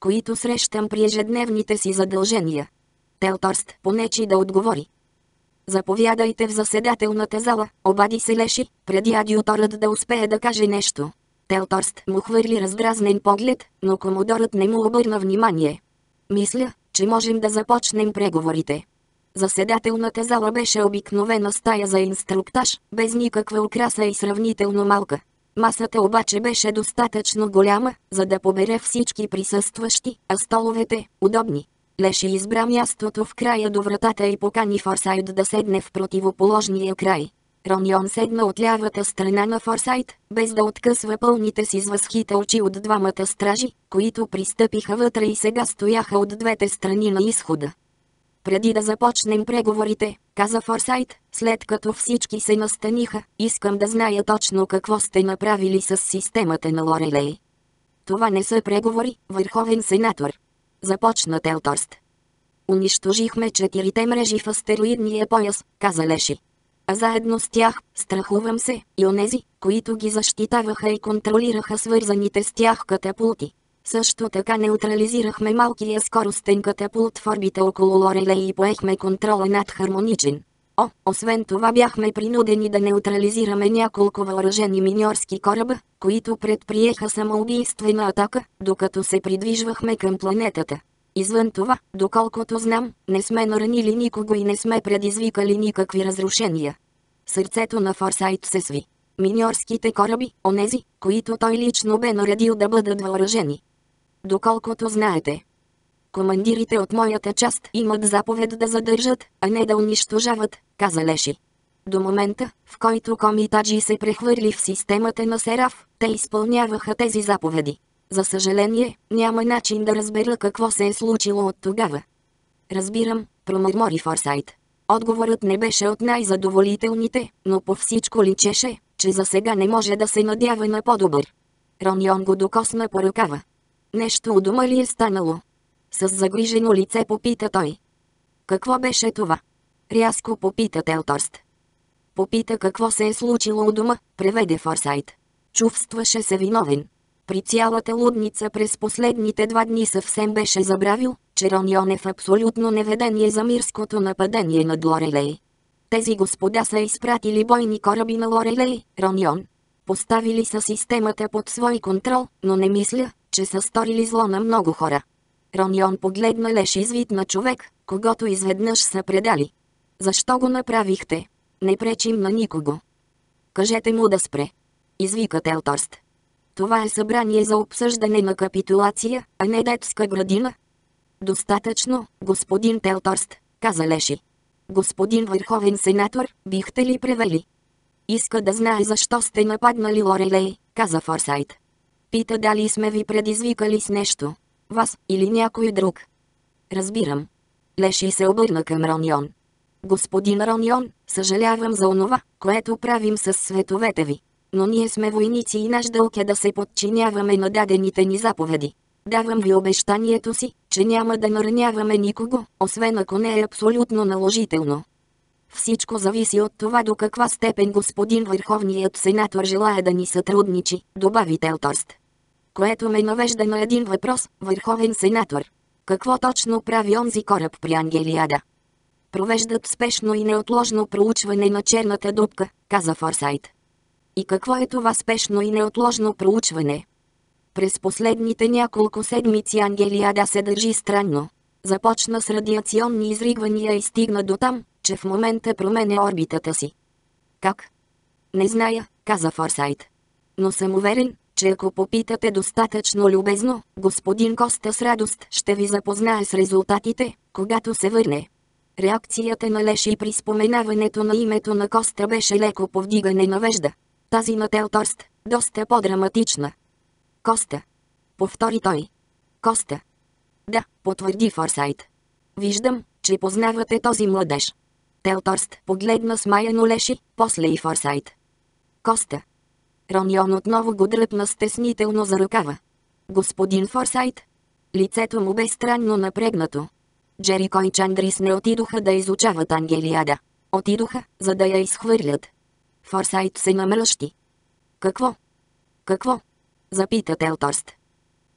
които срещам при ежедневните си задължения. Телторст понечи да отговори. Заповядайте в заседателната зала, обади се Леши, преди адюторът да успее да каже нещо. Телторст му хвърли раздразнен поглед, но комодорът не му обърна внимание. Мисля, че можем да започнем преговорите. Заседателната зала беше обикновена стая за инструктаж, без никаква украса и сравнително малка. Масата обаче беше достатъчно голяма, за да побере всички присъстващи, а столовете – удобни. Леши избра мястото в края до вратата и покани Форсайт да седне в противоположния край. Ронион седна от лявата страна на Форсайт, без да откъсва пълните си с възхита очи от двамата стражи, които пристъпиха вътре и сега стояха от двете страни на изхода. Преди да започнем преговорите, каза Форсайт, след като всички се настаниха, искам да зная точно какво сте направили с системата на Лорелей. Това не са преговори, върховен сенатор. Започна Телторст. Унищожихме четирите мрежи в астероидния пояс, каза Леши. А заедно с тях, страхувам се, и онези, които ги защитаваха и контролираха свързаните с тях катапулти. Също така неутрализирахме малкия скоростен катапулт в орбита около Лорелей и поехме контрола над Хармоничен. О, освен това бяхме принудени да неутрализираме няколко въоръжени миньорски кораба, които предприеха самоубийствена атака, докато се придвижвахме към планетата. Извън това, доколкото знам, не сме наранили никого и не сме предизвикали никакви разрушения. Сърцето на Форсайт се сви. Миньорските кораби, онези, които той лично бе наредил да бъдат въоръжени. Доколкото знаете, командирите от моята част имат заповед да задържат, а не да унищожават, каза Леши. До момента, в който Комитаджи се прехвърли в системата на Сераф, те изпълняваха тези заповеди. За съжаление, няма начин да разбера какво се е случило от тогава. Разбирам, промърмори Форсайт. Отговорът не беше от най-задоволителните, но по всичко личеше, че за сега не може да се надява на по-добър. Ронион го докосна по ръкава. Нещо у дома ли е станало? С загрижено лице попита той. Какво беше това? Рязко попита Телторст. Попита какво се е случило у дома, преведе Форсайт. Чувстваше се виновен. При цялата лудница през последните два дни съвсем беше забравил, че Ронион е в абсолютно неведение за мирското нападение над Лорелей. Тези господа са изпратили бойни кораби на Лорелей, Ронион. Поставили са системата под свой контрол, но не мисля, че са сторили зло на много хора. Ронион погледна Леши с вид на човек, когото изведнъж са предали. Защо го направихте? Не пречим на никого. Кажете му да спре. Извика Телторст. Това е събрание за обсъждане на капитулация, а не детска градина. Достатъчно, господин Телторст, каза Леши. Господин върховен сенатор, бихте ли превели? Иска да знае защо сте нападнали Лорелей, каза Форсайт. Пита дали сме ви предизвикали с нещо. Вас или някой друг. Разбирам. Леши се обърна към Ронион. Господин Ронион, съжалявам за онова, което правим с световете ви. Но ние сме войници и наш дълг е да се подчиняваме на дадените ни заповеди. Давам ви обещанието си, че няма да нараняваме никого, освен ако не е абсолютно наложително. Всичко зависи от това до каква степен господин върховният сенатор желае да ни сътрудничи, добави Телторст. Което ме навежда на един въпрос, върховен сенатор. Какво точно прави онзи кораб при Ангелиада? Провеждат спешно и неотложно проучване на черната дупка, каза Форсайт. И какво е това спешно и неотложно проучване? През последните няколко седмици Ангелиада се държи странно. Започна с радиационни изригвания и стигна до там, че в момента променя орбитата си. Как? Не зная, каза Форсайт. Но съм уверен, че ако попитате достатъчно любезно, господин Коста с радост ще ви запознае с резултатите, когато се върне. Реакцията на Леши при споменаването на името на Коста беше леко повдигане на вежда. Тази на Телторст, доста по-драматична. Коста. Повтори той. Коста. Да, потвърди Форсайт. Виждам, че познавате този младеж. Телторст погледна смаяно Леши, после и Форсайт. Коста. Ронион отново го дръпна стеснително за ръкава. Господин Форсайт. Лицето му бе странно напрегнато. Джерико и Чандрис не отидоха да изучават Ангелиада. Отидоха, за да я изхвърлят. Форсайт се намръщи. Какво? Какво? Запита Телторст.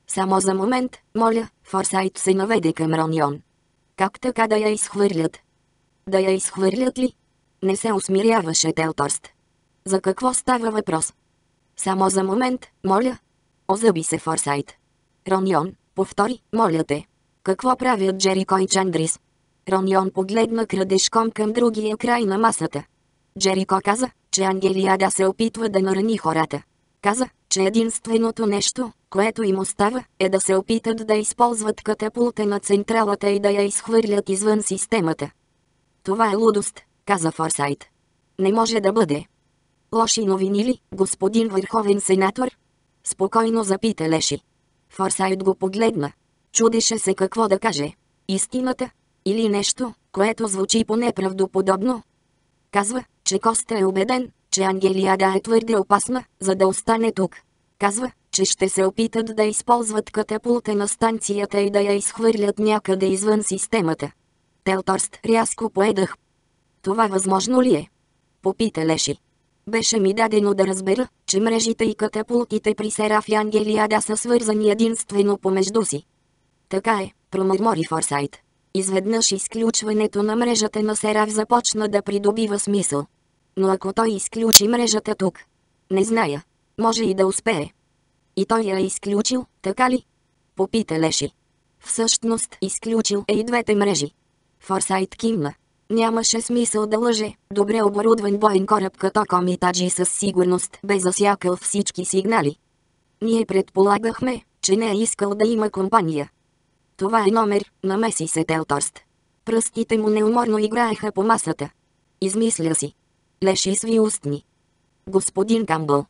Само за момент, моля, Форсайт се наведе към Роньон. Как така да я изхвърлят? Да я изхвърлят ли? Не се усмиряваше Телторст. За какво става въпрос? Само за момент, моля. Озъби се Форсайт. Роньон, повтори, моля те. Какво правят Джерико и Чандрис? Роньон погледна крадешком към другия край на масата. Джерико каза, че Ангелиада се опитва да нарани хората. Каза, че единственото нещо, което им остава, е да се опитат да използват катапулта на централата и да я изхвърлят извън системата. Това е лудост, каза Форсайт. Не може да бъде. Лоши новини ли, господин върховен сенатор? Спокойно запита Леши. Форсайт го погледна. Чудеше се какво да каже. Истината? Или нещо, което звучи по-неправдоподобно? Казва, че Коста е убеден, че Ангелиада е твърде опасна, за да остане тук. Казва, че ще се опитат да използват катапулта на станцията и да я изхвърлят някъде извън системата. Телторст рязко поедах. Това възможно ли е? Попита Леши. Беше ми дадено да разбера, че мрежите и катапултите при Сераф и Ангелиада са свързани единствено помежду си. Така е, промърмори Форсайт. Изведнъж изключването на мрежата на Сераф започна да придобива смисъл. Но ако той изключи мрежата тук, не зная, може и да успее. И той я е изключил, така ли? Попита Леши. Всъщност изключил е и двете мрежи. Форсайт кимна. Нямаше смисъл да лъже, добре оборудван боен кораб като Комитаджи със сигурност бе засякал всички сигнали. Ние предполагахме, че не е искал да има компания. Това е номер, намеси се Телторст. Пръстите му неуморно играеха по масата. Измисля си. Леши сви устни. Господин Камбъл.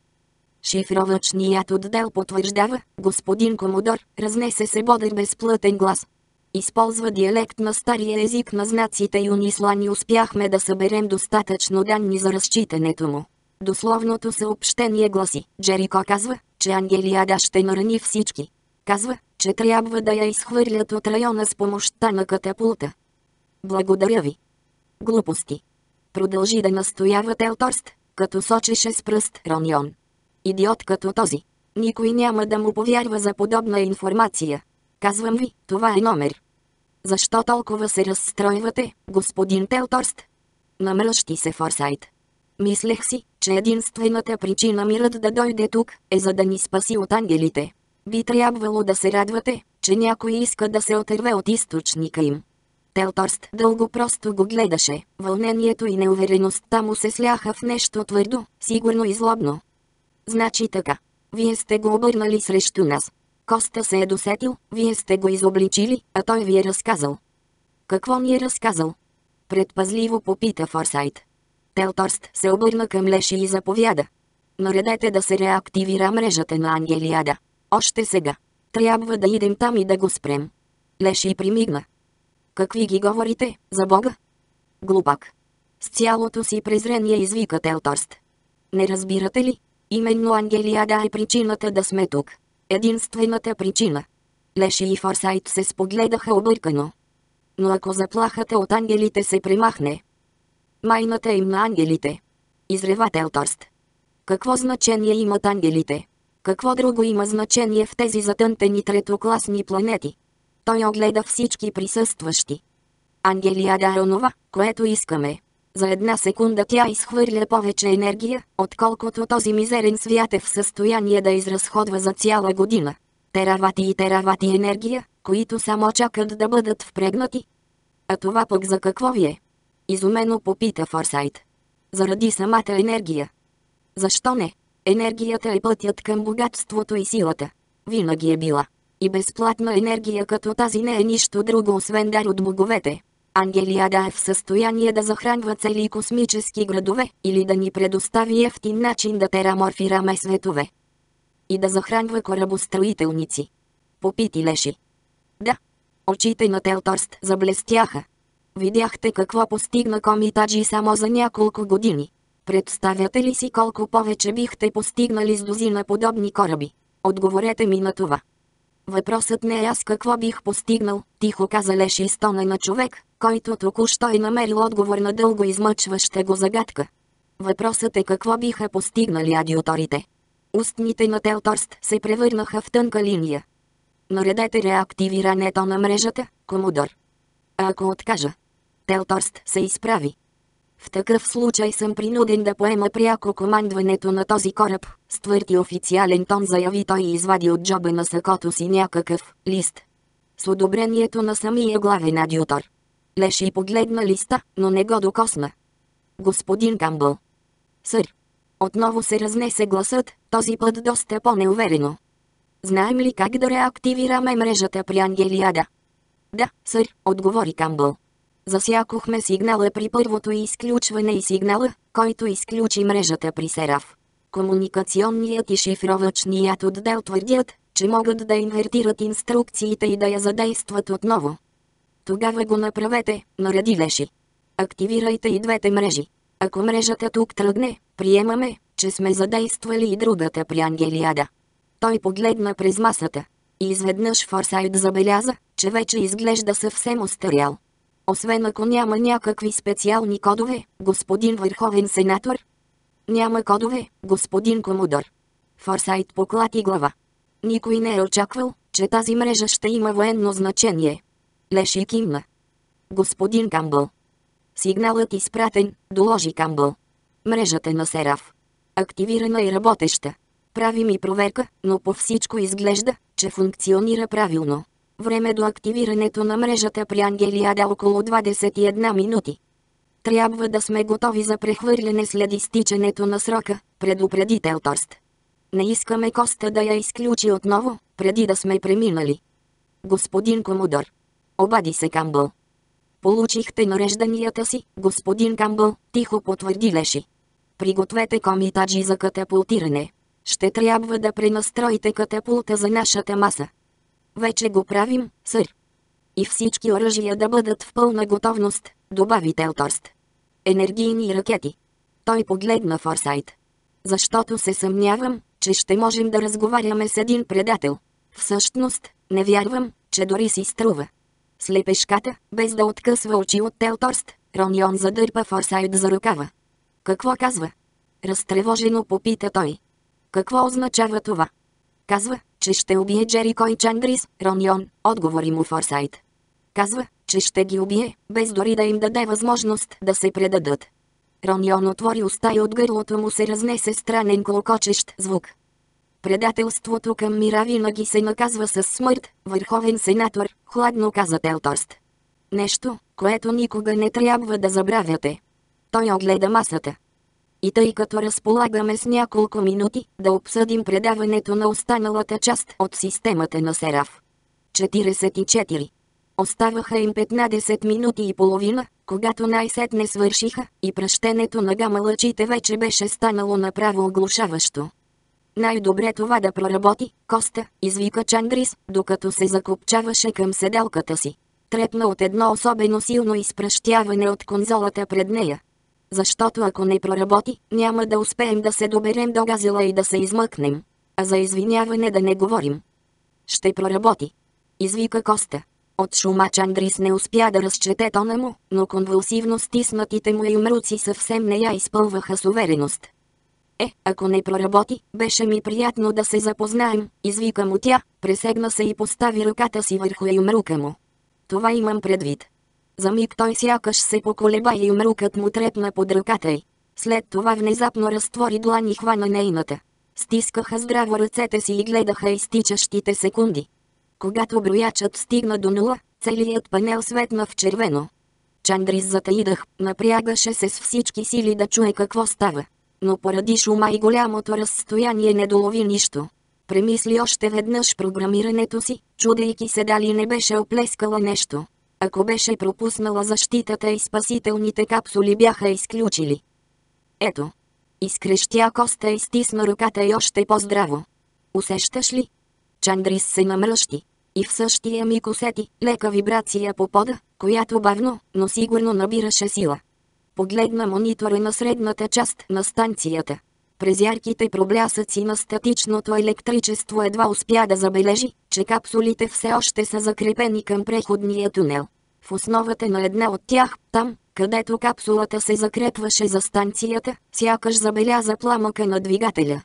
Шифровъчният отдел потвърждава, господин Комодор, разнесе се бодър безплътен глас. Използва диалект на стария език на знаците и унислани успяхме да съберем достатъчно данни за разчитането му. Дословното съобщение гласи, Джерико казва, че Ангелиада ще нарани всички. Казва, че трябва да я изхвърлят от района с помощта на катапулта. Благодаря ви. Глупости. Продължи да настоява Телторст, като сочеше с пръст Роньон. Идиот като този. Никой няма да му повярва за подобна информация. Казвам ви, това е номер. Защо толкова се разстройвате, господин Телторст? Намръщи се Форсайт. Мислех си, че единствената причина мирът да дойде тук, е за да ни спаси от ангелите. Би трябвало да се радвате, че някой иска да се отърве от източника им. Телторст дълго просто го гледаше, вълнението и неувереността му се сляха в нещо твърдо, сигурно и злобно. Значи така. Вие сте го обърнали срещу нас. Коста се е досетил, вие сте го изобличили, а той ви е разказал. Какво ни е разказал? Предпазливо попита Форсайт. Телторст се обърна към Леши и заповяда. Наредете да се реактивира мрежата на Ангелиада. Още сега. Трябва да идем там и да го спрем. Леши примигна. Какви ги говорите, за Бога? Глупак. С цялото си презрение извика Телторст. Не разбирате ли? Именно Ангелиада е причината да сме тук. Единствената причина. Леши и Форсайт се спогледаха объркано. Но ако заплахата от ангелите се премахне... Майната им на ангелите. Изрева Телторст. Какво значение имат ангелите? Какво друго има значение в тези затънтени третокласни планети? Той огледа всички присъстващи. Ангелиада е онова, което искаме. За една секунда тя изхвърля повече енергия, отколкото този мизерен свят е в състояние да изразходва за цяла година. Теравати и теравати енергия, които само чакат да бъдат впрегнати. А това пък за какво ви е? Изумено попита Форсайт. Заради самата енергия. Защо не? Енергията е пътят към богатството и силата. Винаги е била. И безплатна енергия като тази не е нищо друго освен дар от боговете. Ангелиада е в състояние да захранва цели космически градове, или да ни предостави ефтин начин да тераморфираме светове. И да захранва корабостроителници. Попити Леши. Да. Очите на Телторст заблестяха. Видяхте какво постигна Комитаджи само за няколко години. Представяте ли си колко повече бихте постигнали с дозина подобни кораби? Отговорете ми на това. Въпросът не е аз какво бих постигнал, тихо каза Леши с тона на човек, който току-що е намерил отговор на дълго измъчваща го загадка. Въпросът е какво биха постигнали адиоторите. Устните на Телторст се превърнаха в тънка линия. Наредете реактивирането на мрежата, Комодор. А ако откажа? Телторст се изправи. В такъв случай съм принуден да поема пряко командването на този кораб, с твърд и официален тон заяви той и извади от джоба на сакото си някакъв лист. С одобрението на самия главен адютор. Леши погледна листа, но не го докосна. Господин Камбъл. Сър. Отново се разнесе гласът, този път доста по-неуверено. Знаем ли как да реактивираме мрежата при Ангелиада? Да, сър, отговори Камбъл. Засякохме сигнала при първото изключване и сигнала, който изключи мрежата при Сераф. Комуникационният и шифровъчният отдел твърдят, че могат да инвертират инструкциите и да я задействат отново. Тогава го направете, нареди Леши. Активирайте и двете мрежи. Ако мрежата тук тръгне, приемаме, че сме задействали и другата при Ангелиада. Той погледна през масата. И изведнъж Форсайт забеляза, че вече изглежда съвсем остарял. Освен ако няма някакви специални кодове, господин Върховен сенатор. Няма кодове, господин Комодор. Форсайт поклати глава. Никой не е очаквал, че тази мрежа ще има военно значение. Леши кимна. Господин Камбъл. Сигналът изпратен, доложи Камбъл. Мрежата на Сераф. Активирана и работеща. Прави ми проверка, но по всичко изглежда, че функционира правилно. Време до активирането на мрежата при Ангелиада около двадесет и една минути. Трябва да сме готови за прехвърляне след изтичането на срока, предупреди Телторст. Не искаме Коста да я изключи отново, преди да сме преминали. Господин Комодор. Обади се Камбъл. Получихте нарежданията си, господин Камбъл, тихо потвърди Леши. Пригответе комитаджи за катапултиране. Ще трябва да пренастроите катапулта за нашата маса. Вече го правим, сър. И всички оръжия да бъдат в пълна готовност, добави Телторст. Енергийни ракети. Той погледна Форсайт. Защото се съмнявам, че ще можем да разговаряме с един предател. Всъщност, не вярвам, че дори си струва. Слепешката, без да откъсва очи от Телторст, Ронион задърпа Форсайт за ръкава. Какво казва? Разтревожено попита той. Какво означава това? Казва, че ще убие Джерико и Чандрис, Ронион, отговори му Форсайт. Казва, че ще ги убие, без дори да им даде възможност да се предадат. Ронион отвори уста и от гърлото му се разнесе странен клокочещ звук. Предателството към мира винаги се наказва с смърт, върховен сенатор, хладно каза Телторст. Нещо, което никога не трябва да забравяте. Той огледа масата. И тъй като разполагаме с няколко минути, да обсъдим предаването на останалата част от системата на Сераф. четиридесет и четири. Оставаха им петнадесет минути и половина, когато най-сетне свършиха, и пръщенето на гама-лъчите вече беше станало направо оглушаващо. Най-добре това да проработи, Коста, извика Чандрис, докато се закопчаваше към седалката си. Трепна от едно особено силно изпръщяване от конзолата пред нея. Защото ако не проработи, няма да успеем да се доберем до газела и да се измъкнем. А за извиняване да не говорим. Ще проработи. Извика Коста. От шума Чандрис не успя да разчете тона му, но конвулсивно стиснатите му юмруци съвсем не я изпълваха с увереност. Е, ако не проработи, беше ми приятно да се запознаем, извика му тя, пресегна се и постави ръката си върху юмрука му. Това имам предвид. За миг той сякаш се поколеба и юмрукът му трепна под ръката й. След това внезапно разтвори длан и хвана нейната. Стискаха здраво ръцете си и гледаха изтичащите секунди. Когато броячът стигна до нула, целият панел светна в червено. Чандрис затаи дъх, напрягаше се с всички сили да чуе какво става. Но поради шума и голямото разстояние не долови нищо. Премисли още веднъж програмирането си, чудейки се дали не беше оплескала нещо. Ако беше пропуснала защитата и спасителните капсули бяха изключили. Ето. Изкрещя Коста и стисна ръката й още по-здраво. Усещаш ли? Чандрис се намръщи. И в същия миг усети лека вибрация по пода, която бавно, но сигурно набираше сила. Погледна монитора на средната част на станцията. През ярките проблясъци на статичното електричество едва успя да забележи, че капсулите все още са закрепени към преходния тунел. В основата на една от тях, там, където капсулата се закрепваше за станцията, сякаш забеляза пламъка на двигателя.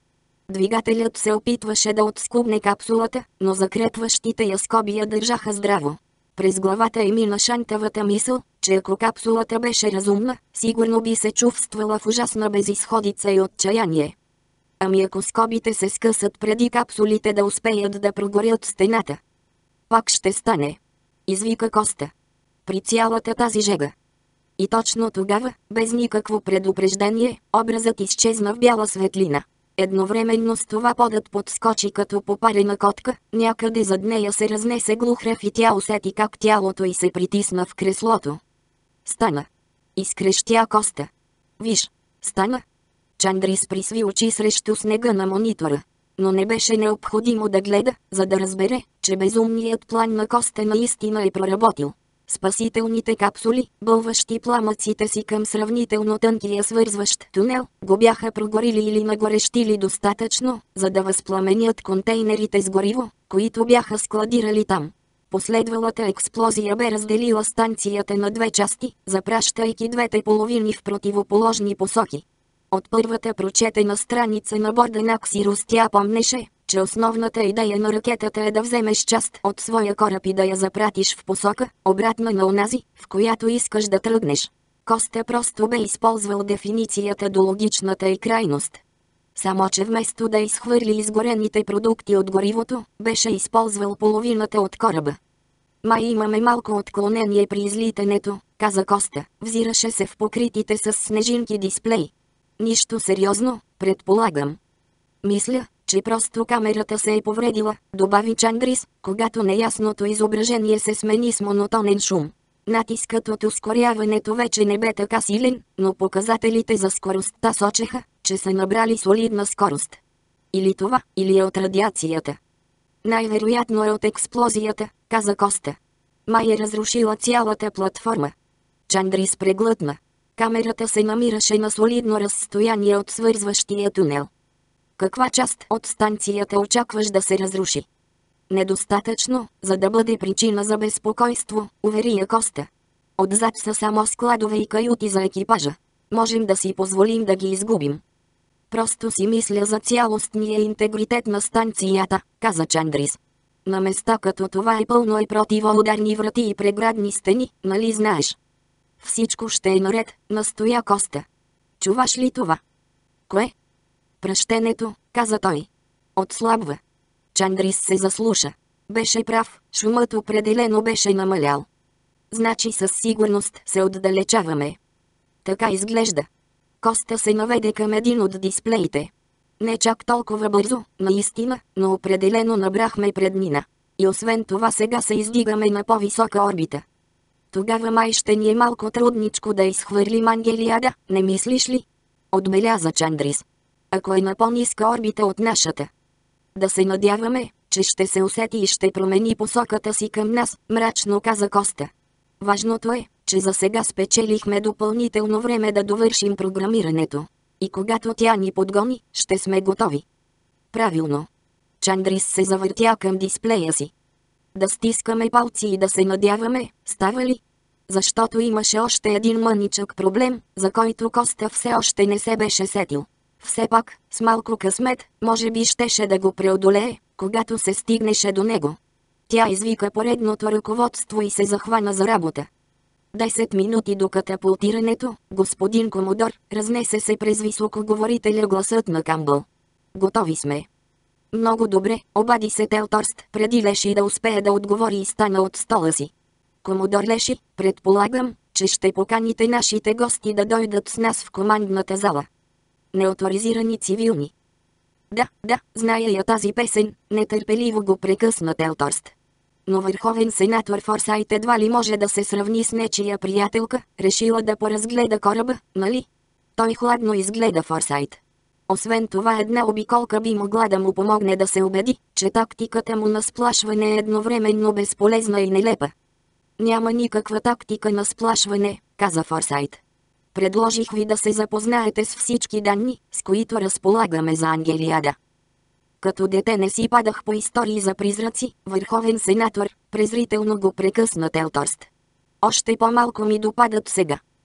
Двигателят се опитваше да отскубне капсулата, но закрепващите я скоби я държаха здраво. През главата й мина шантавата мисъл, че ако капсулата беше разумна, сигурно би се чувствала в ужасна безизходица и отчаяние. Ами ако скобите се скъсат преди капсулите да успеят да прогорят стената? Пак ще стане. Извика Коста. При цялата тази жега. И точно тогава, без никакво предупреждение, образът изчезна в бяла светлина. Едновременно с това подът подскочи като попарена котка, някъде зад нея се разнесе глух рев и тя усети как тялото й се притисна в креслото. Стана. Изкрещя Коста. Виж, стана. Чандрис присви очи срещу снега на монитора. Но не беше необходимо да гледа, за да разбере, че безумният план на Коста наистина е проработил. Спасителните капсули, бълващи пламъците си към сравнително тънкия свързващ тунел, го бяха прогорили или нагорещили достатъчно, за да възпламенят контейнерите с гориво, които бяха складирали там. Последвалата експлозия бе разделила станцията на две части, запращайки двете половини в противоположни посоки. От първата прочетена страница на борда на Ксирос тя помнеше, че основната идея на ракетата е да вземеш част от своя кораб и да я запратиш в посока, обратна на онази, в която искаш да тръгнеш. Коста просто бе използвал дефиницията до логичната й крайност. Само че вместо да изхвърли изгорените продукти от горивото, беше използвал половината от кораба. Май имаме малко отклонение при излитането, каза Коста, взираше се в покритите с снежинки дисплей. Нищо сериозно, предполагам. Мисля, че просто камерата се е повредила, добави Чандрис, когато неясното изображение се смени с монотонен шум. Натискът от ускоряването вече не бе така силен, но показателите за скоростта сочеха, че са набрали солидна скорост. Или това, или е от радиацията. Най-вероятно е от експлозията, каза Коста. Май е разрушила цялата платформа. Чандрис преглътна. Камерата се намираше на солидно разстояние от свързващия тунел. Каква част от станцията очакваш да се разруши? Недостатъчно, за да бъде причина за безпокойство, увери я Коста. Отзад са само складове и каюти за екипажа. Можем да си позволим да ги изгубим. Просто си мисля за цялостния интегритет на станцията, каза Чандрис. На места като това е пълно и противоударни врати и преградни стени, нали знаеш? Всичко ще е наред, настоя Коста. Чуваш ли това? Кое? Пръщенето, каза той. Отслабва. Чандрис се заслуша. Беше прав, шумът определено беше намалял. Значи със сигурност се отдалечаваме. Така изглежда. Коста се наведе към един от дисплеите. Не чак толкова бързо, наистина, но определено набрахме преднина. И освен това сега се издигаме на по-висока орбита. Тогава май ще ни е малко трудничко да изхвърлим Ангелиада, не мислиш ли? Отбеляза Чандрис. Ако е на по-ниска орбита от нашата. Да се надяваме, че ще се усети и ще промени посоката си към нас, мрачно каза Коста. Важното е, че за сега спечелихме допълнително време да довършим програмирането. И когато тя ни подгони, ще сме готови. Правилно. Чандрис се завъртя към дисплея си. Да стискаме палци и да се надяваме, става ли? Защото имаше още един мъничък проблем, за който Коста все още не се беше сетил. Все пак, с малко късмет, може би щеше да го преодолее, когато се стигнеше до него. Тя извика поредното ръководство и се захвана за работа. Десет минути до катапултирането, господин Комодор, разнесе се през високоговорителя гласът на Камбъл. Готови сме. Много добре, обади се Телторст, преди Леши да успее да отговори и стана от стола си. Комодор Леши, предполагам, че ще поканите нашите гости да дойдат с нас в командната зала. Неоторизирани цивилни. Да, да, зная я тази песен, нетърпеливо го прекъсна Телторст. Но върховен сенатор Форсайт едва ли може да се сравни с нечия приятелка, решила да поразгледа кораба, нали? Той хладно изгледа Форсайт. Освен това една обиколка би могла да му помогне да се убеди, че тактиката му на сплашване е едновременно безполезна и нелепа. Няма никаква тактика на сплашване, каза Форсайт. Предложих ви да се запознаете с всички данни, с които разполагаме за Ангелиада. Като дете не си падах по истории за призраци, върховен сенатор, презрително го прекъсна Телторст. Още по-малко ми допадат сега.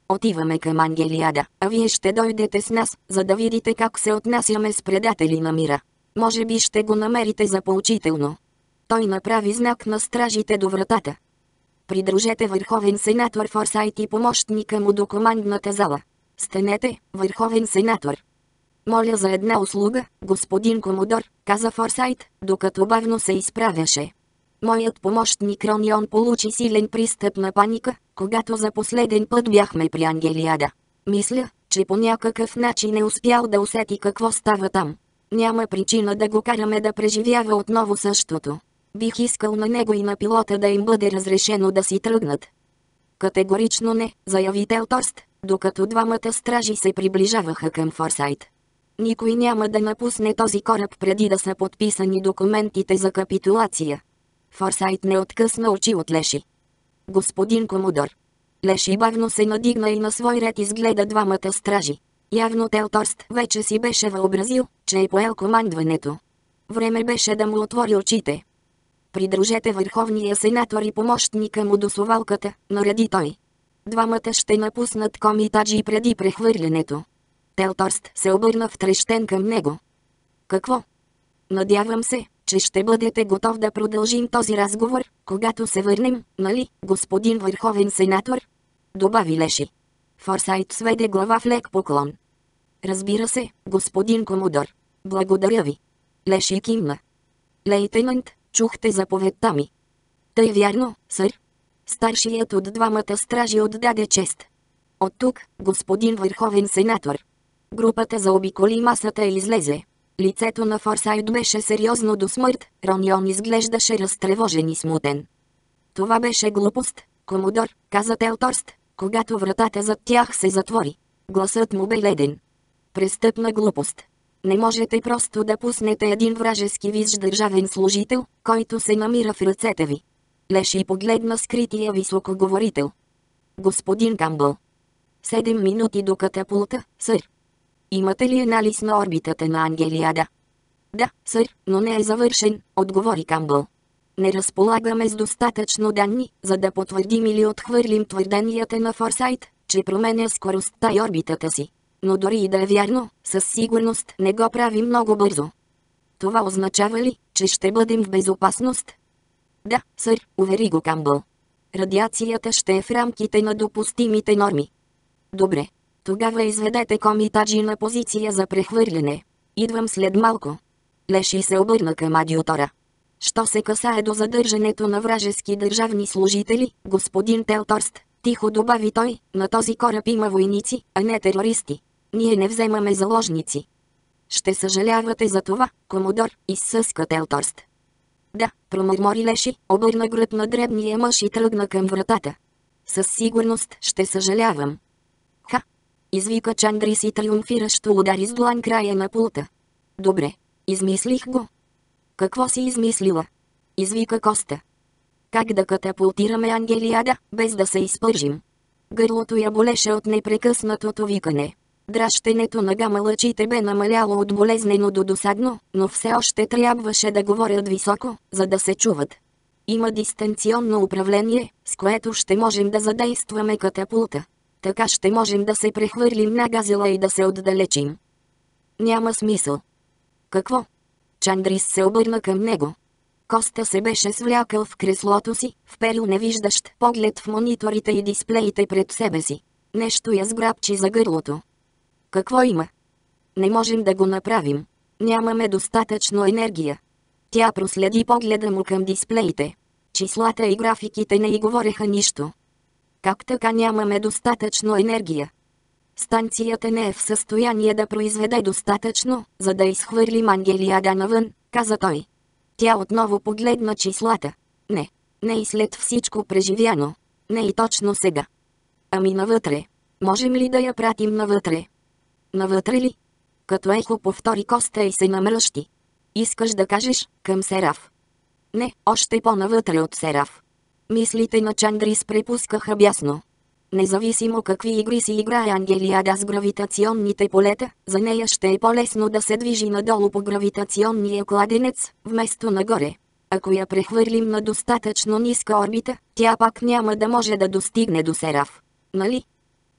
Отиваме към Ангелиада, а вие ще дойдете с нас, за да видите как се отнасяме с предатели на мира. Може би ще го намерите за поучително. Той направи знак на стражите до вратата. Придружете върховен сенатор Форсайт и помощника му до командната зала. Станете, върховен сенатор. Моля за една услуга, господин комодор, каза Форсайт, докато бавно се изправяше. Моят помощник Ронион получи силен пристъп на паника, когато за последен път бяхме при Ангелиада. Мисля, че по някакъв начин е успял да усети какво става там. Няма причина да го караме да преживява отново същото. Бих искал на него и на пилота да им бъде разрешено да си тръгнат. Категорично не, заяви Телторст, докато двамата стражи се приближаваха към Форсайт. Никой няма да напусне този кораб преди да са подписани документите за капитулация. Форсайт не откъсна очи от Леши. Господин комодор. Леши бавно се надигна и на свой ред изгледа двамата стражи. Явно Телторст вече си беше въобразил, че е поел командването. Време беше да му отвори очите. Придружете върховния сенатор и помощника му до совалката, нареди той. Двамата ще напуснат комитаджи преди прехвърлянето. Телторст се обърна втрещен към него. Какво? Надявам се, че ще бъдете готов да продължим този разговор, когато се върнем, нали, господин върховен сенатор? Добави Леши. Форсайт сведе глава в лек поклон. Разбира се, господин комодор. Благодаря ви. Леши кимна. Лейтенант, чухте заповедта ми. Тъй вярно, сър. Старшият от двамата стражи отдаде чест. От тук, господин върховен сенатор. Групата заобиколи масата и излезе. Лицето на Форсайт беше сериозно до смърт, Ронион изглеждаше разтревожен и смутен. Това беше глупост, комодор, каза Телторст, когато вратата зад тях се затвори. Гласът му бе леден. Престъпна глупост. Не можете просто да пуснете един вражески висш държавен служител, който се намира в ръцете ви. Леши погледна скрития високоговорител. Господин Камбъл. Седем минути до катапулта, сър. Имате ли анализ на орбитата на Ангелиада? Да, сър, но не е завършен, отговори Камбъл. Не разполагаме с достатъчно данни, за да потвърдим или отхвърлим твърденията на Форсайт, че променя скоростта и орбитата си. Но дори и да е вярно, със сигурност не го прави много бързо. Това означава ли, че ще бъдем в безопасност? Да, сър, увери го Камбъл. Радиацията ще е в рамките на допустимите норми. Добре. Тогава изведете комитаджи на позиция за прехвърляне. Идвам след малко. Леши се обърна към адютора. Що се касае до задържането на вражески държавни служители, господин Телторст, тихо добави той, на този кораб има войници, а не терористи. Ние не вземаме заложници. Ще съжалявате за това, комодор, изсъска Телторст. Да, промърмори Леши, обърна гръб на дребния мъж и тръгна към вратата. Със сигурност ще съжалявам. Ха! Извика Чандрис и триумфиращо удари с длан края на пулта. Добре, измислих го. Какво си измислила? Извика Коста. Как да катапултираме Ангелиада, без да се изпържим? Гърлото я болеше от непрекъснатото викане. Дращенето на гама-лъчите бе намаляло от болезнено до досадно, но все още трябваше да говорят високо, за да се чуват. Има дистанционно управление, с което ще можем да задействаме катапулта. Така ще можем да се прехвърлим на газела и да се отдалечим. Няма смисъл. Какво? Чандрис се обърна към него. Коста се беше свлякал в креслото си, вперил невиждащ поглед в мониторите и дисплеите пред себе си. Нещо я сграбчи за гърлото. Какво има? Не можем да го направим. Нямаме достатъчно енергия. Тя проследи погледа му към дисплеите. Числата и графиките не й говореха нищо. Как така нямаме достатъчно енергия? Станцията не е в състояние да произведе достатъчно, за да изхвърлим Ангелиада навън, каза той. Тя отново погледна числата. Не, не и след всичко преживяно. Не и точно сега. Ами навътре. Можем ли да я пратим навътре? Навътре ли? Като ехо повтори Коста и се намръщи. Искаш да кажеш, към Сераф? Не, още по-навътре от Сераф. Мислите на Чандрис препускаха бясно. Независимо какви игри си играе Ангелиада с гравитационните полета, за нея ще е по-лесно да се движи надолу по гравитационния кладенец, вместо нагоре. Ако я прехвърлим на достатъчно ниска орбита, тя пак няма да може да достигне до Сераф. Нали?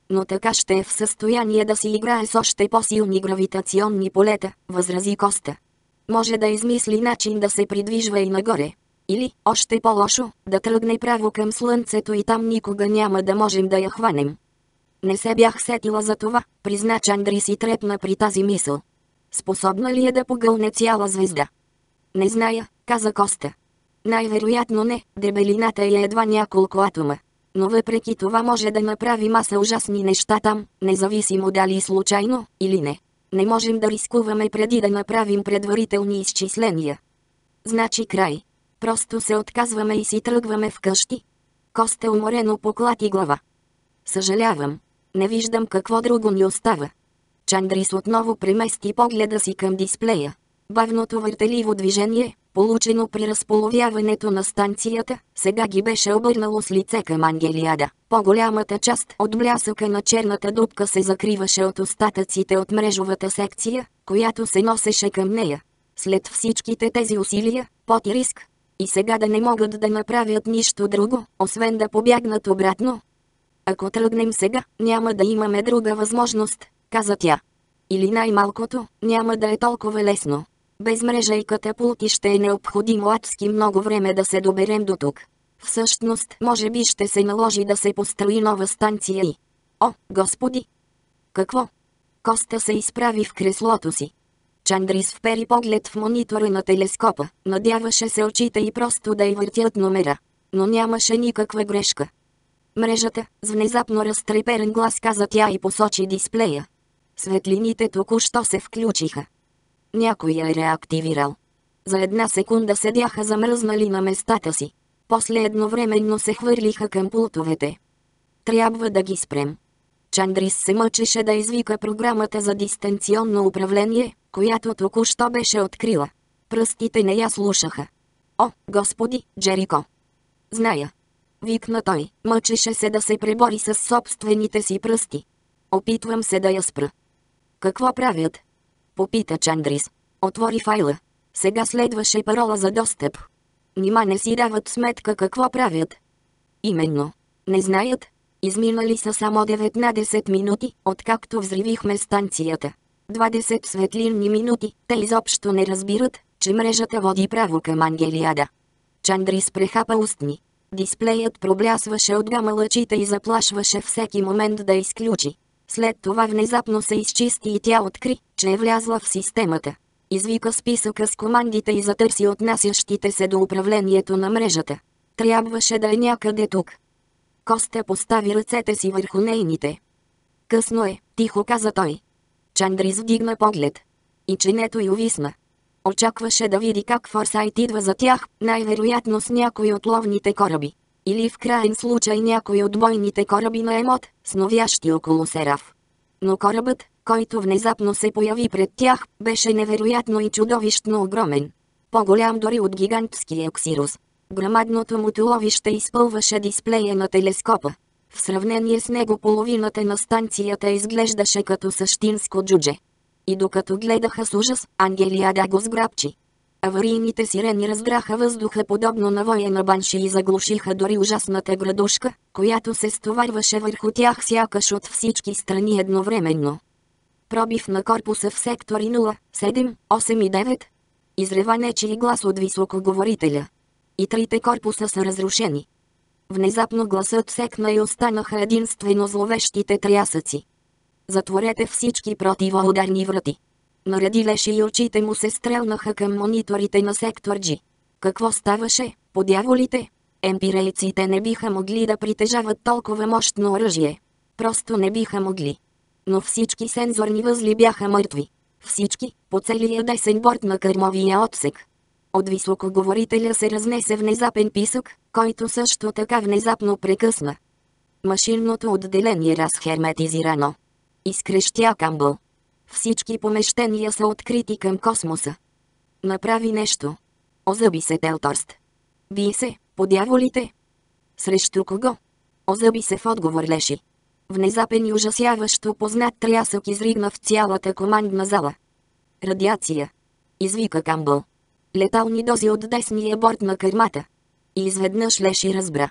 Но така ще е в състояние да си играе с още по-силни гравитационни полета, възрази Коста. Може да измисли начин да се придвижва и нагоре. Или, още по-лошо, да тръгне право към Слънцето и там никога няма да можем да я хванем. Не се бях сетила за това, призна Чандрис и трепна при тази мисъл. Способна ли е да погълне цяла звезда? Не зная, каза Коста. Най-вероятно не, дебелината е едва няколко атома. Но въпреки това може да направи маса ужасни неща там, независимо дали случайно или не. Не можем да рискуваме преди да направим предварителни изчисления. Значи край. Просто се отказваме и си тръгваме вкъщи. Коста уморено поклати глава. Съжалявам. Не виждам какво друго ни остава. Чандрис отново премести погледа си към дисплея. Бавното въртеливо движение, получено при разполовяването на станцията, сега ги беше обърнало с лице към Ангелиада. По-голямата част от блясъка на черната дупка се закриваше от остатъците от мрежовата секция, която се носеше към нея. След всичките тези усилия, пот и риск, и сега да не могат да направят нищо друго, освен да побягнат обратно. Ако тръгнем сега, няма да имаме друга възможност, каза тя. Или най-малкото, няма да е толкова лесно. Без мрежа и катапулти ще е необходимо адски много време да се доберем до тук. Всъщност, може би ще се наложи да се построи нова станция и... О, Господи! Какво? Коста се изправи в креслото си. Чандрис впери поглед в монитора на телескопа, надяваше се очите и просто да й въртят номера. Но нямаше никаква грешка. Мрежата, с внезапно разтреперен глас каза тя и посочи дисплея. Светлините току-що се включиха. Някой я е реактивирал. За една секунда седяха замръзнали на местата си. После едновременно се хвърлиха към пултовете. Трябва да ги спрем. Чандрис се мъчеше да извика програмата за дистанционно управление, която току-що беше открила. Пръстите не я слушаха. О, Господи, Джерико! Зная. Викна той, мъчеше се да се пребори с собствените си пръсти. Опитвам се да я спра. Какво правят? Попита Чандрис. Отвори файла. Сега следваше парола за достъп. Нима не си дават сметка какво правят? Именно. Не знаят. Изминали са само деветнадесет минути, откакто взривихме станцията. двадесет светлинни минути, те изобщо не разбират, че мрежата води право към Ангелиада. Чандрис прехапа устни. Дисплеят проблясваше от гама лъчите и заплашваше всеки момент да изключи. След това внезапно се изчисти и тя откри, че е влязла в системата. Извика списъка с командите и затърси отнасящите се до управлението на мрежата. Трябваше да е някъде тук. Коста постави ръцете си върху нейните. Късно е, тихо каза той. Чандрис вдигна поглед. И чинето й увисна. Очакваше да види как Форсайт идва за тях, най-вероятно с някой от ловните кораби. Или в краен случай някой от бойните кораби на Емот, сновящи около Сераф. Но корабът, който внезапно се появи пред тях, беше невероятно и чудовищно огромен. По-голям дори от гигантския Ксирус. Грамадното му туловище изпълваше дисплея на телескопа. В сравнение с него половината на станцията изглеждаше като същинско джудже. И докато гледаха с ужас, Ангелиада го сграбчи. Аварийните сирени раздраха въздуха подобно на воя на банши и заглушиха дори ужасната градушка, която се стоварваше върху тях сякаш от всички страни едновременно. Пробив на корпуса в сектори нула, седем, осем и девет. Изрева нечий глас от високоговорителя. И трите корпуса са разрушени. Внезапно гласът секна и останаха единствено зловещите трясъци. Затворете всички противоударни врати. Нареди Леши и очите му се стрелнаха към мониторите на сектор G. Какво ставаше, по дяволите? Емпирейците не биха могли да притежават толкова мощно оръжие. Просто не биха могли. Но всички сензорни възли бяха мъртви. Всички, по целия десен борт на кърмовия отсек. От високоговорителя се разнесе внезапен писък, който също така внезапно прекъсна. Машинното отделение разхерметизирано. Изкрещя Камбъл. Всички помещения са открити към космоса. Направи нещо. Озъби се Телторст. Би се, по дяволите. Срещу кого? Озъби се в отговор Леши. Внезапен и ужасяващо познат трясък изригна в цялата командна зала. Радиация. Извика Камбъл. Летални дози от десния борт на кърмата. И изведнъж Леши разбра.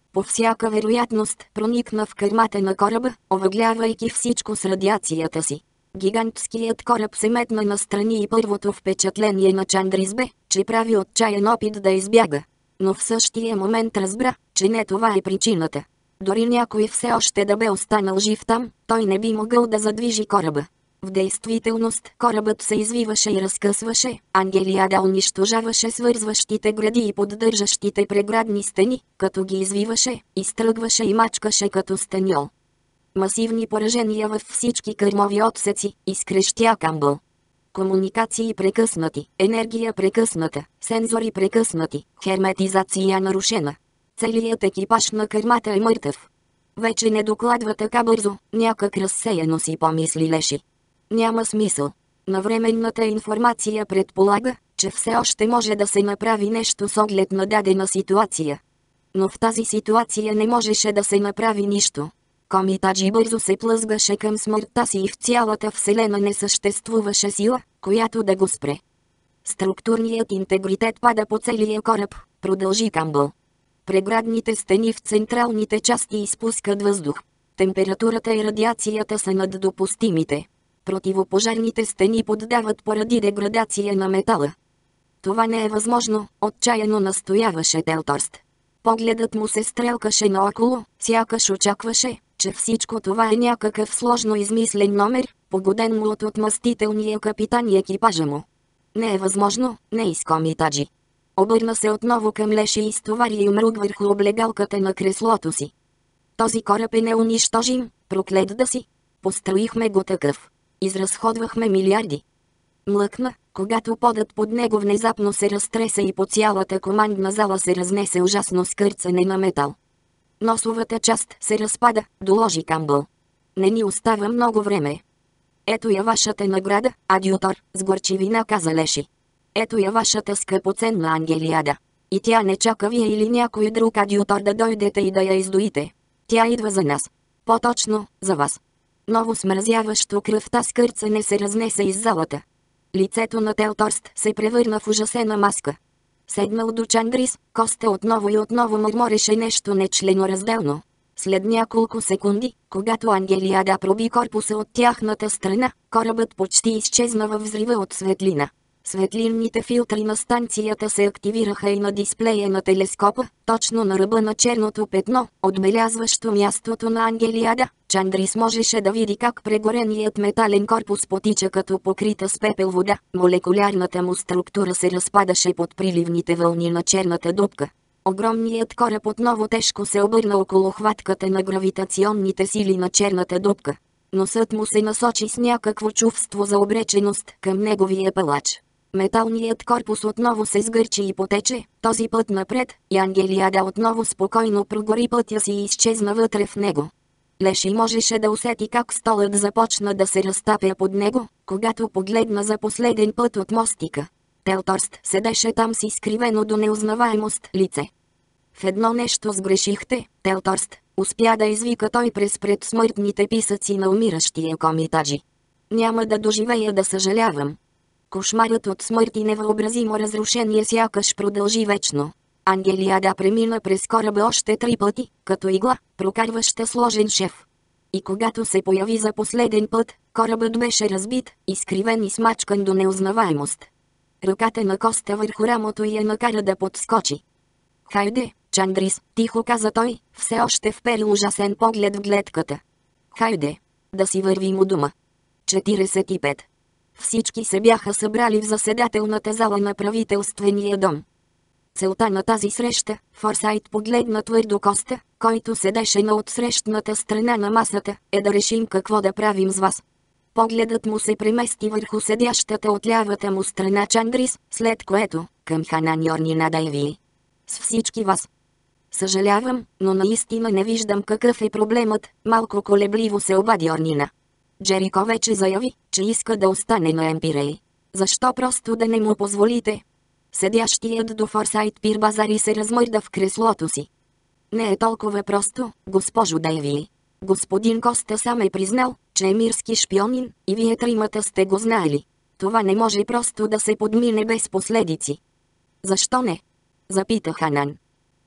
по всяка вероятност проникна в кърмата на кораба, овъглявайки всичко с радиацията си. Гигантският кораб се метна настрани и първото впечатление на Чандрис бе, че прави отчаян опит да избяга. Но в същия момент разбра, че не това е причината. Дори някой все още да бе останал жив там, той не би могъл да задвижи кораба. В действителност корабът се извиваше и разкъсваше, Ангелиада унищожаваше свързващите гради и поддържащите преградни стени, като ги извиваше, изтръгваше и мачкаше като станьол. Масивни поражения във всички кърмови отсеци, изкрещя Камбъл. Комуникации прекъснати, енергия прекъсната, сензори прекъснати, херметизация нарушена. Целият екипаж на кърмата е мъртъв. Вече не докладва така бързо, някак разсеяно си помисли Леши. Няма смисъл. Навременната информация предполага, че все още може да се направи нещо с оглед на дадена ситуация. Но в тази ситуация не можеше да се направи нищо. Комитаджи бързо се плъзгаше към смъртта си и в цялата вселена не съществуваше сила, която да го спре. Структурният интегритет пада по целия кораб, продължи Камбъл. Преградните стени в централните части изпускат въздух. Температурата и радиацията са над допустимите. Противопожарните стени поддават поради деградация на метала. Това не е възможно, отчаяно настояваше Телторст. Погледът му се стрелкаше наоколо, сякаш очакваше, че всичко това е някакъв сложно измислен номер, погоден му от отмъстителния капитан и екипажа му. Не е възможно, не изкоми Таджи. Обърна се отново към Леши и стовари юмрук върху облегалката на креслото си. Този кораб е неунищожим, проклет да си. Построихме го такъв. Изразходвахме милиарди. Млъкна, когато подът под него внезапно се разтреса и по цялата командна зала се разнесе ужасно скърцане на метал. Носовата част се разпада, доложи Камбъл. Не ни остава много време. Ето я вашата награда, адютор, с горчивина каза Леши. Ето я вашата скъпоценна Ангелиада. И тя не чака вие или някой друг адютор да дойдете и да я издоите. Тя идва за нас. По-точно, за вас. Ново смразяващо кръвта скърцане се разнесе из залата. Лицето на Телторст се превърна в ужасена маска. Седнал до Чандрис, Коста отново и отново мърмореше нещо нечленоразделно. След няколко секунди, когато Ангелиада проби корпуса от тяхната страна, корабът почти изчезна във взрива от светлина. Светлинните филтри на станцията се активираха и на дисплея на телескопа, точно на ръба на черното петно, отбелязващо мястото на Ангелиада. Чандрис можеше да види как прегореният метален корпус потича като покрита с пепел вода, молекулярната му структура се разпадаше под приливните вълни на черната дупка. Огромният кораб отново тежко се обърна около хватката на гравитационните сили на черната дупка. Носът му се насочи с някакво чувство за обреченост към неговия палач. Металният корпус отново се сгърчи и потече, този път напред, и Ангелиада отново спокойно прогори пътя си и изчезна вътре в него. Леши можеше да усети как столът започна да се разтапя под него, когато погледна за последен път от мостика. Телторст седеше там с изкривено до неузнаваемост лице. В едно нещо сгрешихте, Телторст, успя да извика той през предсмъртните писъци на умиращия Комитаджи. Няма да доживея да съжалявам. Кошмарът от смърт и невъобразимо разрушение сякаш продължи вечно. Ангелиада премина през кораба още три пъти, като игла, прокарваща сложен шеф. И когато се появи за последен път, корабът беше разбит, изкривен и смачкан до неузнаваемост. Ръката на Коста върху рамото я накара да подскочи. Хайде, Чандрис, тихо каза той, все още вперил ужасен поглед в гледката. Хайде, да си вървим у дома. четиридесет и пет. Всички се бяха събрали в заседателната зала на правителствения дом. Целта на тази среща, Форсайт погледна твърдо Коста, който седеше на отсрещната страна на масата, е да решим какво да правим с вас. Погледът му се премести върху седящата от лявата му страна Чандрис, след което, към Ханан и Орнина Дайви. С всички вас. Съжалявам, но наистина не виждам какъв е проблемът, малко колебливо се обади Орнина. Джерико вече заяви, че иска да остане на Емпирей. Защо просто да не му позволите? Седящият до Форсайт Пир Базари се размърда в креслото си. Не е толкова просто, госпожо Дейви. Господин Коста сам е признал, че е мирски шпионин, и вие тримата сте го знаели. Това не може просто да се подмине без последици. Защо не? Запита Ханан.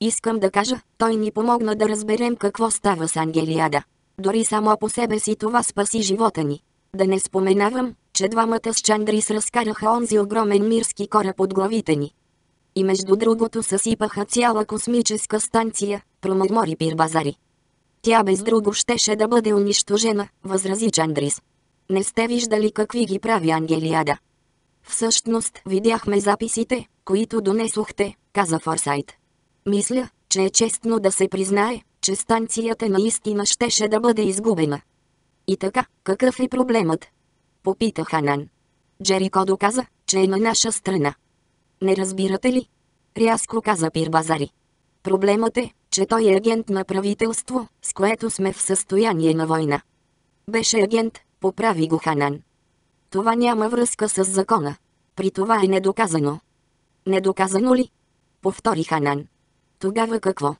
Искам да кажа, той ни помогна да разберем какво става с Ангелиада. Дори само по себе си това спаси живота ни. Да не споменавам, че двамата с Чандрис разкараха онзи огромен мирски кораб от главите ни. И между другото съсипаха цяла космическа станция, промърмори Пирбазари. Тя без друго щеше да бъде унищожена, възрази Чандрис. Не сте виждали какви ги прави Ангелиада. Всъщност видяхме записите, които донесохте, каза Форсайт. Мисля, че е честно да се признае, че станцията наистина щеше да бъде изгубена. И така, какъв е проблемът? Попита Ханан. Джерико доказа, че е на наша страна. Не разбирате ли? Рязко каза Пирбазари. Проблемът е, че той е агент на правителство, с което сме в състояние на война. Беше агент, поправи го Ханан. Това няма връзка с закона. При това е недоказано. Недоказано ли? Повтори Ханан. Тогава какво?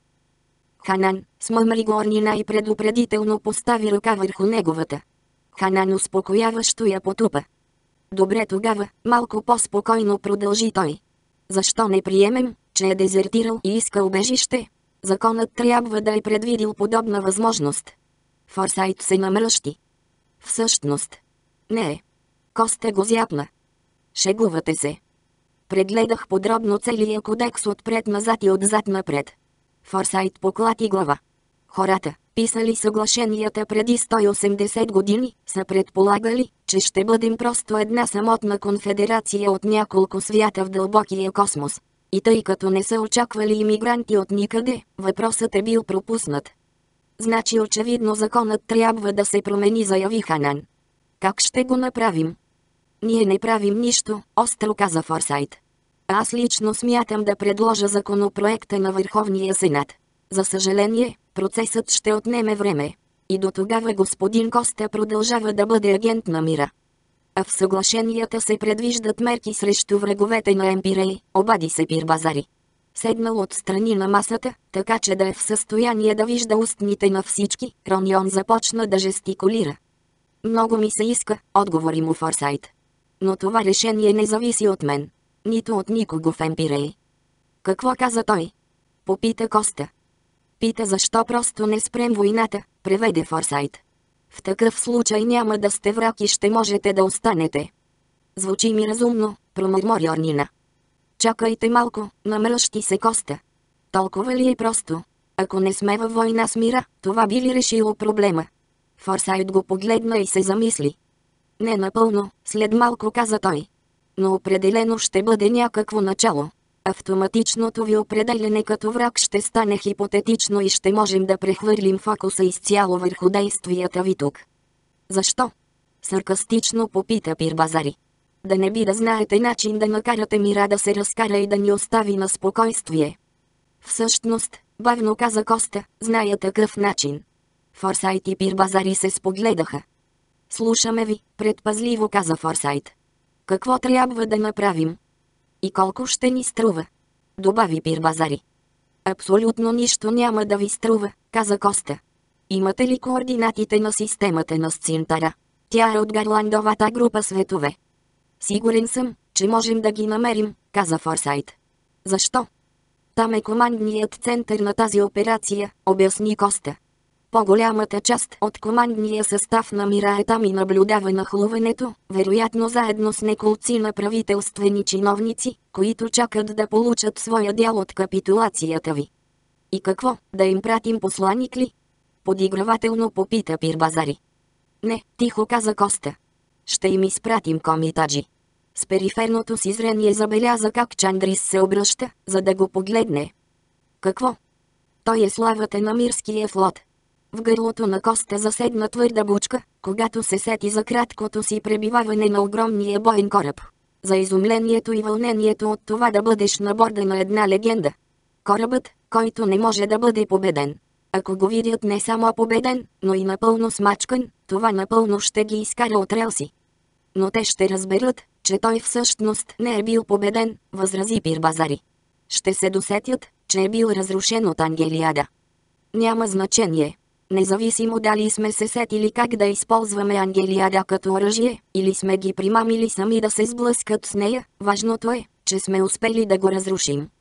Ханан, смъмри го Орнина и предупредително постави ръка върху неговата. Ханан успокояващо я потупа. Добре тогава, малко по-спокойно продължи той. Защо не приемем, че е дезертирал и иска убежище? Законът трябва да е предвидил подобна възможност. Форсайт се намръщи. Всъщност. Не е. Коста го зяпна. Шегувате се. Прегледах подробно целия кодекс отпред-назад и отзад-напред. Форсайт поклати глава. Хората, писали съглашенията преди сто и осемдесет години, са предполагали, че ще бъдем просто една самотна конфедерация от няколко свята в дълбокия космос. И тъй като не са очаквали имигранти от никъде, въпросът е бил пропуснат. Значи очевидно законът трябва да се промени, заяви Ханан. Как ще го направим? Ние не правим нищо, остро каза Форсайт. Аз лично смятам да предложа законопроекта на Върховния сенат. За съжаление, процесът ще отнеме време. И до тогава господин Коста продължава да бъде агент на мира. А в съглашенията се предвиждат мерки срещу враговете на Емпирей, обади се Пирбазари. Седнал отстрани на масата, така че да е в състояние да вижда устните на всички, Ронион започна да жестикулира. Много ми се иска, отговори му Форсайт. Но това решение не зависи от мен. Нито от никого в Емпирей. Какво каза той? Попита Коста. Пита защо просто не спрем войната, преведе Форсайт. В такъв случай няма да сте враг и ще можете да останете. Звучи ми разумно, промърмори Орнина. Чакайте малко, намръщи се Коста. Толкова ли е просто? Ако не сме във война с мира, това би ли решило проблема? Форсайт го погледна и се замисли. Не напълно, след малко каза той. Но определено ще бъде някакво начало. Автоматичното ви определене като враг ще стане хипотетично и ще можем да прехвърлим фокуса изцяло върху действията ви тук. Защо? Саркастично попита Пирбазари. Да не би да знаете начин да накарате мира да се разкара и да ни остави на спокойствие. Всъщност, бавно каза Коста, зная такъв начин. Форсайт и Пирбазари се спогледаха. Слушаме ви, предпазливо каза Форсайт. Какво трябва да направим? И колко ще ни струва? Добави Пирбазари. Абсолютно нищо няма да ви струва, каза Коста. Имате ли координатите на системата на Сцинтара? Тя е от Гарландовата група светове. Сигурен съм, че можем да ги намерим, каза Форсайт. Защо? Там е командният център на тази операция, обясни Коста. По-голямата част от командния състав на мира е там и наблюдава нахлуването, вероятно заедно с неколци на правителствени чиновници, които чакат да получат своя дял от капитулацията ви. И какво, да им пратим посланик ли? Подигравателно попита Пирбазари. Не, тихо каза Коста. Ще им изпратим комитаджи. С периферното си зрение забеляза как Чандрис се обръща, за да го погледне. Какво? Той е славата на мирския флот. В гърлото на Коста заседна твърда бучка, когато се сети за краткото си пребиваване на огромния боен кораб. За изумлението и вълнението от това да бъдеш на борда на една легенда. Корабът, който не може да бъде победен. Ако го видят не само победен, но и напълно смачкан, това напълно ще ги изкара от релси. Но те ще разберат, че той всъщност не е бил победен, възрази Пирбазари. Ще се досетят, че е бил разрушен от Ангелиада. Няма значение. Независимо дали сме се сетили как да използваме Ангелиада като оръжие, или сме ги примамили сами да се сблъскат с нея, важното е, че сме успели да го разрушим.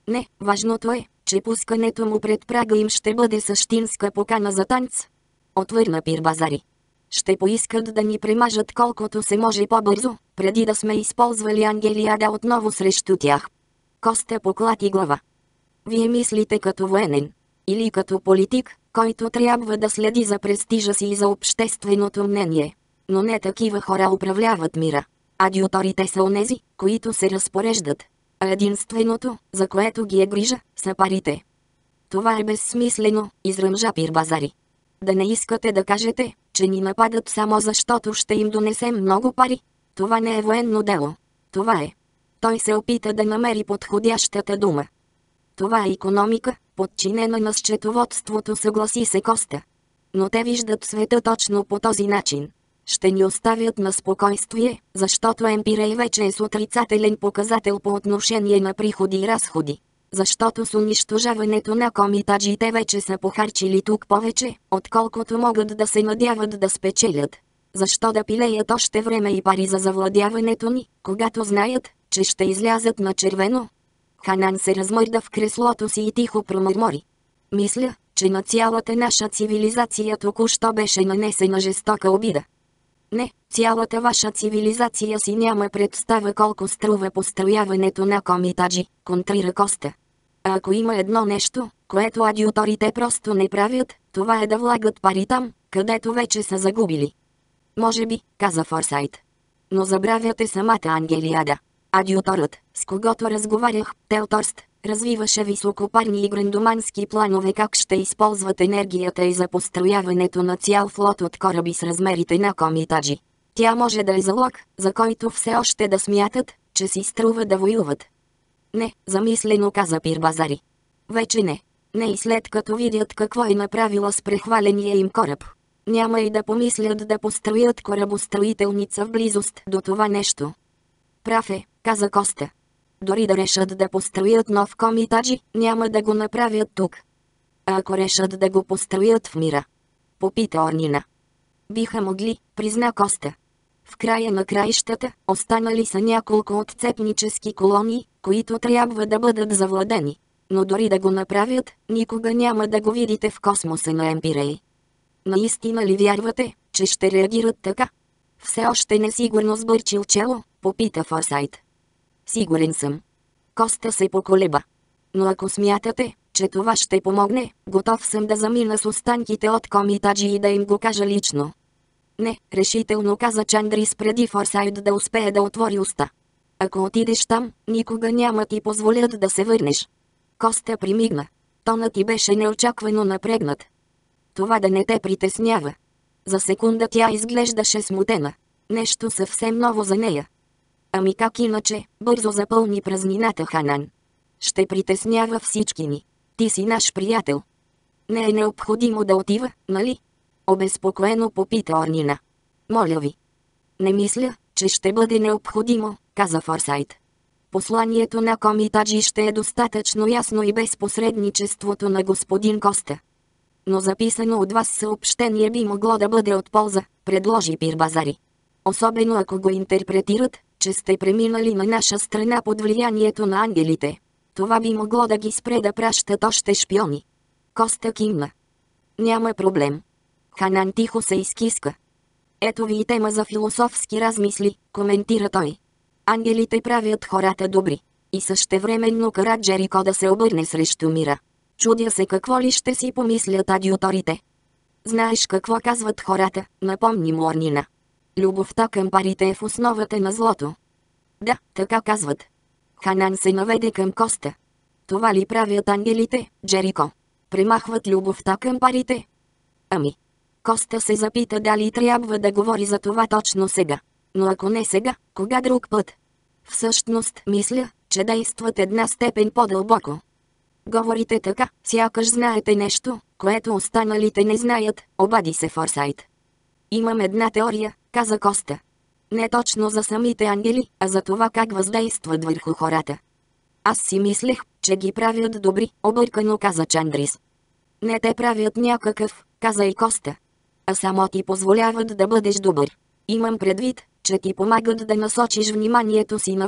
Не, важното е, че пускането му пред прага им ще бъде същинска покана за танц. Отвърна Пирбазари. Ще поискат да ни премажат колкото се може по-бързо, преди да сме използвали Ангелиада отново срещу тях. Коста поклати глава. Вие мислите като военен. Или като политик, който трябва да следи за престижа си и за общественото мнение. Но не такива хора управляват мира. Адюторите са онези, които се разпореждат. А единственото, за което ги е грижа, са парите. Това е безсмислено, изръмжа Пирбазари. Да не искате да кажете, че ни нападат само защото ще им донесем много пари. Това не е военно дело. Това е. Той се опита да намери подходящата дума. Това е икономика, подчинена на счетоводството, съгласи се Коста. Но те виждат света точно по този начин. Ще ни оставят на спокойствие, защото Емпирей вече е с отрицателен показател по отношение на приходи и разходи. Защото с унищожаването на комитаджите вече са похарчили тук повече, отколкото могат да се надяват да спечелят. Защо да пилеят още време и пари за завладяването ни, когато знаят, че ще излязат на червено? Ханан се размърда в креслото си и тихо промърмори. Мисля, че на цялата наша цивилизация току-що беше нанесена жестока обида. Не, цялата ваша цивилизация си няма представа колко струва построяването на комитаджи, контрира Коста. А ако има едно нещо, което адюторите просто не правят, това е да влагат пари там, където вече са загубили. Може би, каза Форсайт. Но забравяте самата Ангелиада. Адюторът, с когото разговарях, Телторст, развиваше високопарни и грандомански планове как ще използват енергията и за построяването на цял флот от кораби с размерите на комитаджи. Тя може да е залог, за който все още да смятат, че си струва да воюват. Не, замислено каза Пирбазари. Вече не. Не и след като видят какво е направила с прехваления им кораб. Няма и да помислят да построят корабостроителница в близост до това нещо. Прав е, каза Коста. Дори да решат да построят нов комитаджи, няма да го направят тук. А ако решат да го построят в мира? Попита Орнина. Биха могли, призна Коста. В края на краищата, останали са няколко отцепнически колонии, които трябва да бъдат завладени. Но дори да го направят, никога няма да го видите в космоса на Емпирей. Наистина ли вярвате, че ще реагират така? Все още несигурно сбърчил чело, попита Форсайт. Сигурен съм. Коста се поколеба. Но ако смятате, че това ще помогне, готов съм да замина с останките от комитаджи и да им го кажа лично. Не, решително каза Чандрис преди Форсайт да успее да отвори уста. Ако отидеш там, никога няма ти позволят да се върнеш. Коста примигна. Тонът ти беше неочаквано напрегнат. Това да не те притеснява. За секунда тя изглеждаше смутена. Нещо съвсем ново за нея. Ами как иначе, бързо запълни празнината Ханан. Ще притеснява всички ни. Ти си наш приятел. Не е необходимо да отива, нали? Обезпокоено попита Орнина. Моля ви. Не мисля, че ще бъде необходимо, каза Форсайт. Посланието на комитаджи ще е достатъчно ясно и без посредничеството на господин Коста. Но записано от вас съобщение би могло да бъде от полза, предложи Пирбазари. Особено ако го интерпретират, че сте преминали на наша страна под влиянието на ангелите. Това би могло да ги спре да пращат още шпиони. Коста кимна. Няма проблем. Ханан тихо се изкиска. Ето ви и тема за философски размисли, коментира той. Ангелите правят хората добри. И същевременно карат Джерико да се обърне срещу мира. Чудя се какво ли ще си помислят адюторите. Знаеш какво казват хората, напомни му Орнина. Любовта към парите е в основата на злото. Да, така казват. Ханан се наведе към Коста. Това ли правят ангелите, Джерико? Премахват любовта към парите? Ами. Коста се запита дали трябва да говори за това точно сега. Но ако не сега, кога друг път? Всъщност, мисля, че действат една степен по-дълбоко. Говорите така, сякаш знаете нещо, което останалите не знаят, обади се Форсайт. Имам една теория, каза Коста. Не точно за самите ангели, а за това как въздействат върху хората. Аз си мислех, че ги правят добри, объркано каза Чандрис. Не те правят някакъв, каза и Коста. А само ти позволяват да бъдеш добър. Имам предвид, че ти помагат да насочиш вниманието си навън,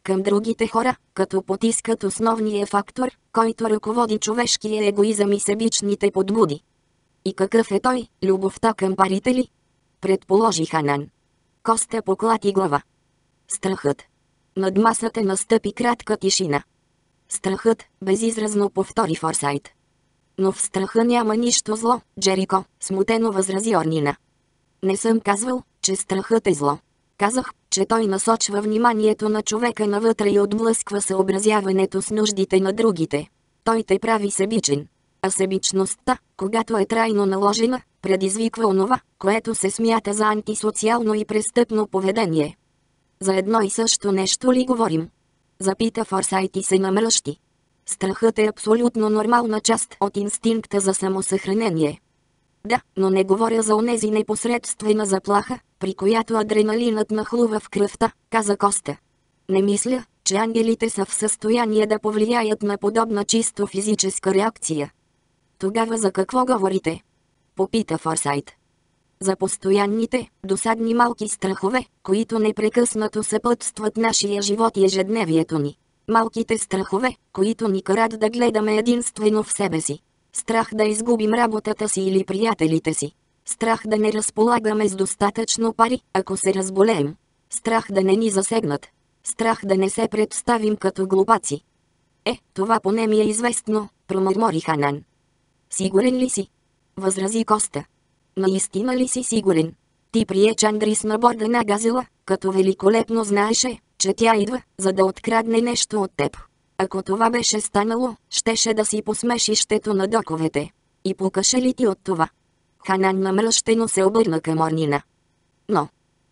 към другите хора, като потискат основния фактор, който ръководи човешкия егоизъм и себичните подбуди. И какъв е той, любовта към парите ли? Предположи Ханан. Коста поклати глава. Страхът. Над масата настъпи кратка тишина. Страхът, безизразно повтори Форсайт. Но в страха няма нищо зло, Джерико, смутено възрази Орнина. Не съм казвал, че страхът е зло. Казах, че той насочва вниманието на човека навътре и отблъсква съобразяването с нуждите на другите. Той те прави себичен. А себичността, когато е трайно наложена, предизвиква онова, което се смята за антисоциално и престъпно поведение. За едно и също нещо ли говорим? Запита Форсайт и се намръщи. Страхът е абсолютно нормална част от инстинкта за самосъхранение. Да, но не говоря за онези непосредствена заплаха, при която адреналинът нахлува в кръвта, каза Коста. Не мисля, че ангелите са в състояние да повлияят на подобна чисто физическа реакция. Тогава за какво говорите? Попита Форсайт. За постоянните, досадни малки страхове, които непрекъснато съпътстват нашия живот и ежедневието ни. Малките страхове, които ни карат да гледаме единствено в себе си. Страх да изгубим работата си или приятелите си. Страх да не разполагаме с достатъчно пари, ако се разболеем. Страх да не ни засегнат. Страх да не се представим като глупаци. Е, това поне ми е известно, промърмори Ханан. Сигурен ли си? Възрази Коста. Наистина ли си сигурен? Ти прие Чандрис на борда на газела, като великолепно знаеше, че тя идва, за да открадне нещо от теб. Ако това беше станало, щеше да си посмеши щето на доковете. И покаше ли ти от това? Ханан намръщено се обърна към Орнина. Но.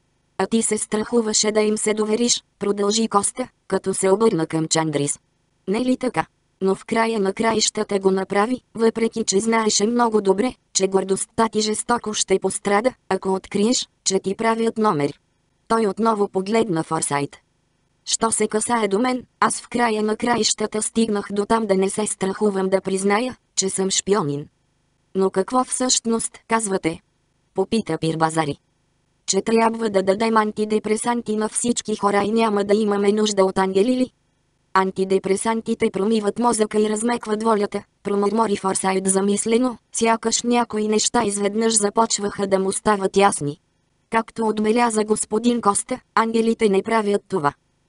А ти се страхуваше да им се довериш, продължи Коста, като се обърна към Чандрис. Не ли така? Но в края на краищата го направи, въпреки че знаеше много добре, че гордостта ти жестоко ще пострада, ако откриеш, че ти правят номер. Той отново погледна Форсайт. Що се касае до мен, аз в края на краищата стигнах до там да не се страхувам да призная, че съм шпионин. Но какво всъщност казвате? Попита Пирбазари. Че трябва да дадем антидепресанти на всички хора и няма да имаме нужда от ангели ли? Антидепресантите промиват мозъка и размекват волята, промърмори Форсайт замислено, сякаш някои неща изведнъж започваха да му стават ясни. Както отбеляза господин Коста, ангелите не правят това.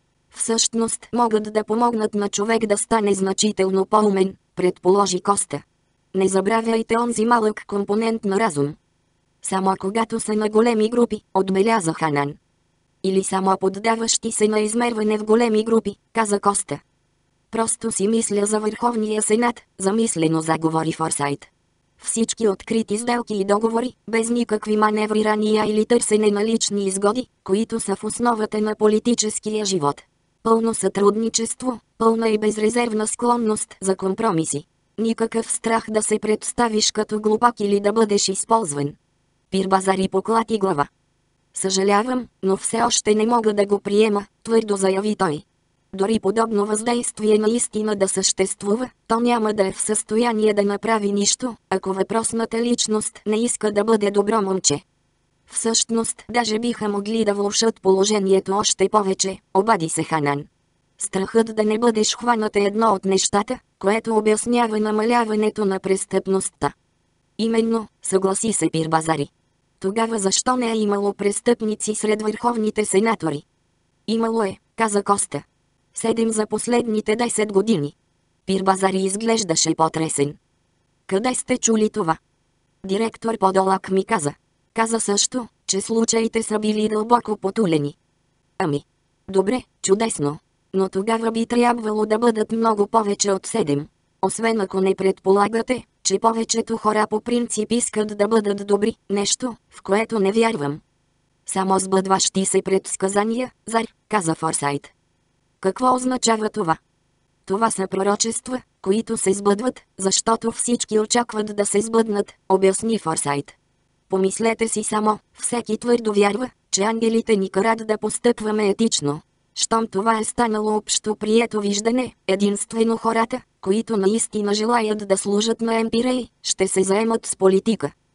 Всъщност могат да помогнат на човек да стане значително по-умен, предположи Коста. Не забравяйте онзи малък компонент на разум. Само когато са на големи групи, отбеляза Ханан. Или само поддаващи се на измерване в големи групи, каза Коста. Просто си мисля за Върховния Сенат, замислено заговори Форсайт. Всички открити сделки и договори, без никакви маневрирания или търсене на лични изгоди, които са в основата на политическия живот. Пълно сътрудничество, пълна и безрезервна склонност за компромиси. Никакъв страх да се представиш като глупак или да бъдеш използван. Пирбазари поклати глава. Съжалявам, но все още не мога да го приема, твърдо заяви той. Дори подобно въздействие наистина да съществува, то няма да е в състояние да направи нищо, ако въпросната личност не иска да бъде добро момче. Всъщност, даже биха могли да влошат положението още повече, обади се Ханан. Страхът да не бъдеш хванат е едно от нещата, което обяснява намаляването на престъпността. Именно, съгласи се Пирбазари. Тогава защо не е имало престъпници сред върховните сенатори? Имало е, каза Коста. Седем за последните десет години. Пирбазари изглеждаше потресен. Къде сте чули това? Директор Подолак ми каза. Каза също, че случаите са били дълбоко потулени. Ами. Добре, чудесно. Но тогава би трябвало да бъдат много повече от седем. Освен ако не предполагате, че повечето хора по принцип искат да бъдат добри, нещо, в което не вярвам. Само сбъдващи се предсказания, зар, каза Форсайт. Какво означава това? Това са пророчества, които се сбъдват, защото всички очакват да се сбъднат, обясни Форсайт. Помислете си само, всеки твърдо вярва, че ангелите ни карат да постъпваме етично. Щом това е станало общо прието виждане, единствено хората, които наистина желаят да служат на Емпирей, ще се заемат с политика.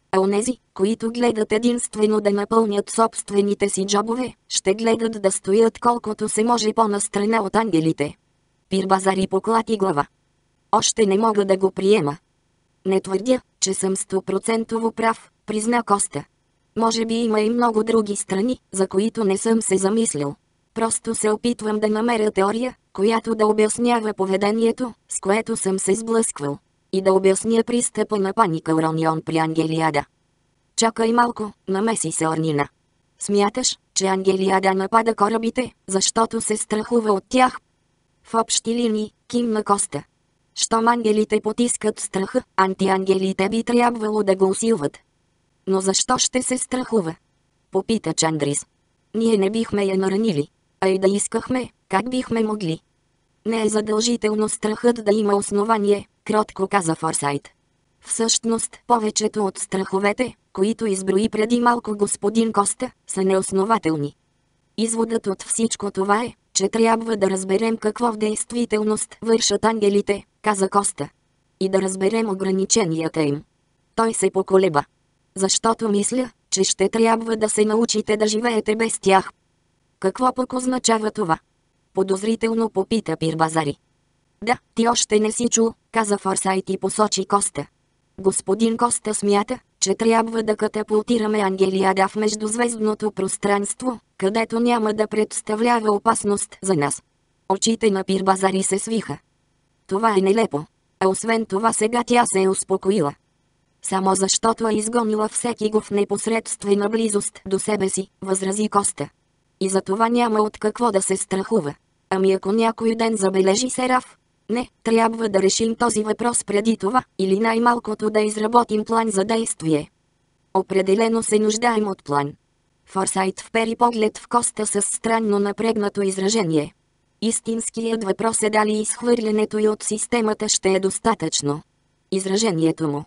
А онези, които гледат единствено да напълнят собствените си джобове, ще гледат да стоят колкото се може по-настрана от ангелите. Пирбазари поклати глава. Още не мога да го приема. Не твърдя, че съм стопроцентово прав, призна Коста. Може би има и много други страни, за които не съм се замислил. Просто се опитвам да намеря теория, която да обяснява поведението, с което съм се сблъсквал. И да обясня пристъпа на паника Оронион при Ангелиада. Чакай малко, намеси се Орнина. Смяташ, че Ангелиада напада корабите, защото се страхува от тях? В общи линии, кимна Коста. Щом ангелите потискат страха, антиангелите би трябвало да го усилват. Но защо ще се страхува? Попита Чандрис. Ние не бихме я наранили. А и да искахме, как бихме могли? Не е задължително страхът да има основание, кротко каза Форсайт. Всъщност, повечето от страховете, които изброи преди малко господин Коста, са неоснователни. Изводът от всичко това е, че трябва да разберем какво в действителност вършат ангелите, каза Коста. И да разберем ограниченията им. Той се поколеба. Защото мисля, че ще трябва да се научите да живеете без тях. Какво пък означава това? Подозрително попита Пирбазари. Да, ти още не си чул, каза Форсайт и посочи Коста. Господин Коста смята, че трябва да катапултираме Ангелиада в междузвездното пространство, където няма да представлява опасност за нас. Очите на Пирбазари се свиха. Това е нелепо. А освен това сега тя се е успокоила. Само защото е изгонила всеки го в непосредствена близост до себе си, възрази Коста. И за това няма от какво да се страхува. Ами ако някой ден забележи Сераф? Не, трябва да решим този въпрос преди това, или най-малкото да изработим план за действие. Определено се нуждаем от план. Форсайт впери поглед в Коста с странно напрегнато изражение. Истинският въпрос е дали изхвърлянето и от системата ще е достатъчно. Изражението му.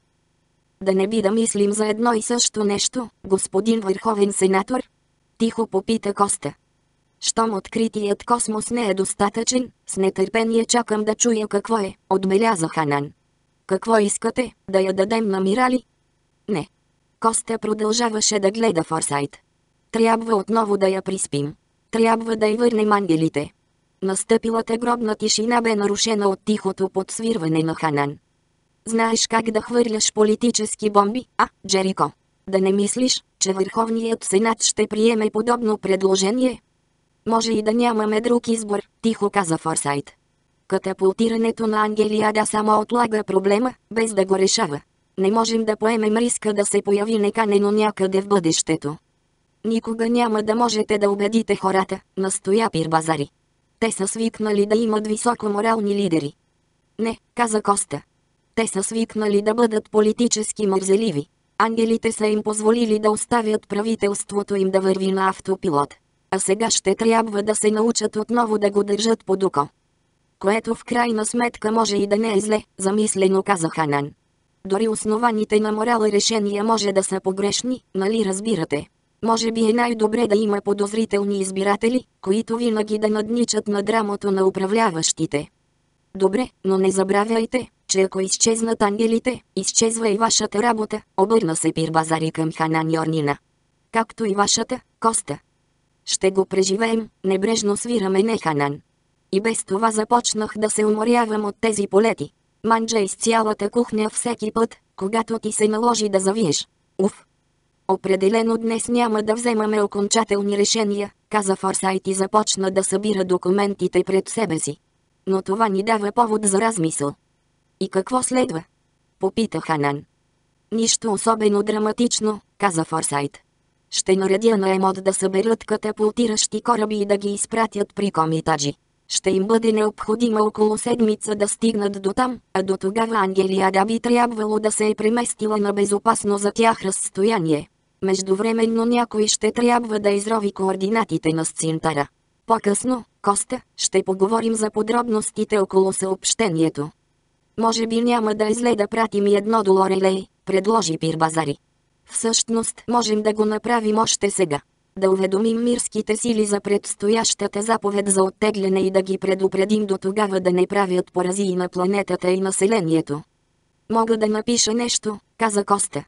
Да не би да мислим за едно и също нещо, господин върховен сенатор? Тихо попита Коста. Щом откритият космос не е достатъчен, с нетърпение чакам да чуя какво е, отбеляза Ханан. Какво искате, да я дадем на Мирали? Не. Коста продължаваше да гледа Форсайт. Трябва отново да я приспим. Трябва да й върнем ангелите. Настъпилата гробна тишина бе нарушена от тихото подсвирване на Ханан. Знаеш как да хвърляш политически бомби, а, Джерико? Да не мислиш, че Върховният Сенат ще приеме подобно предложение? Може и да нямаме друг избор, тихо каза Форсайт. Катапултирането на Ангелиада само отлага проблема, без да го решава. Не можем да поемем риска да се появи неканено някъде в бъдещето. Никога няма да можете да убедите хората, настоя Пирбазари. Те са свикнали да имат високоморални лидери. Не, каза Коста. Те са свикнали да бъдат политически мързеливи. Ангелите са им позволили да оставят правителството им да върви на автопилот. А сега ще трябва да се научат отново да го държат под око. Което в крайна сметка може и да не е зле, замислено каза Ханан. Дори основаните на морала решения може да са погрешни, нали разбирате? Може би е най-добре да има подозрителни избиратели, които винаги да надничат над рамото на управляващите. Добре, но не забравяйте, че ако изчезнат ангелите, изчезва и вашата работа, обърна се Пирбазари към Ханан и Орнина. Както и вашата, Коста. Ще го преживеем, небрежно свираме не Ханан. И без това започнах да се уморявам от тези полети. Манджа из цялата кухня всеки път, когато ти се наложи да завиеш. Уф! Определено днес няма да вземаме окончателни решения, каза Форсайт и започна да събира документите пред себе си. Но това ни дава повод за размисъл. И какво следва? Попита Ханан. Нищо особено драматично, каза Форсайт. Ще наредя на Емод да съберат катапултиращи кораби и да ги изпратят при Комитаджи. Ще им бъде необходима около седмица да стигнат до там, а до тогава Ангелиада би трябвало да се е преместила на безопасно за тях разстояние. Междувременно някой ще трябва да изрови координатите на сцинтара. По-късно, Коста, ще поговорим за подробностите около съобщението. Може би няма да е зле да пратим и едно до Лорелей, предложи Пирбазари. Всъщност можем да го направим още сега. Да уведомим мирските сили за предстоящата заповед за оттегляне и да ги предупредим до тогава да не правят поразии на планетата и населението. Мога да напиша нещо, каза Коста.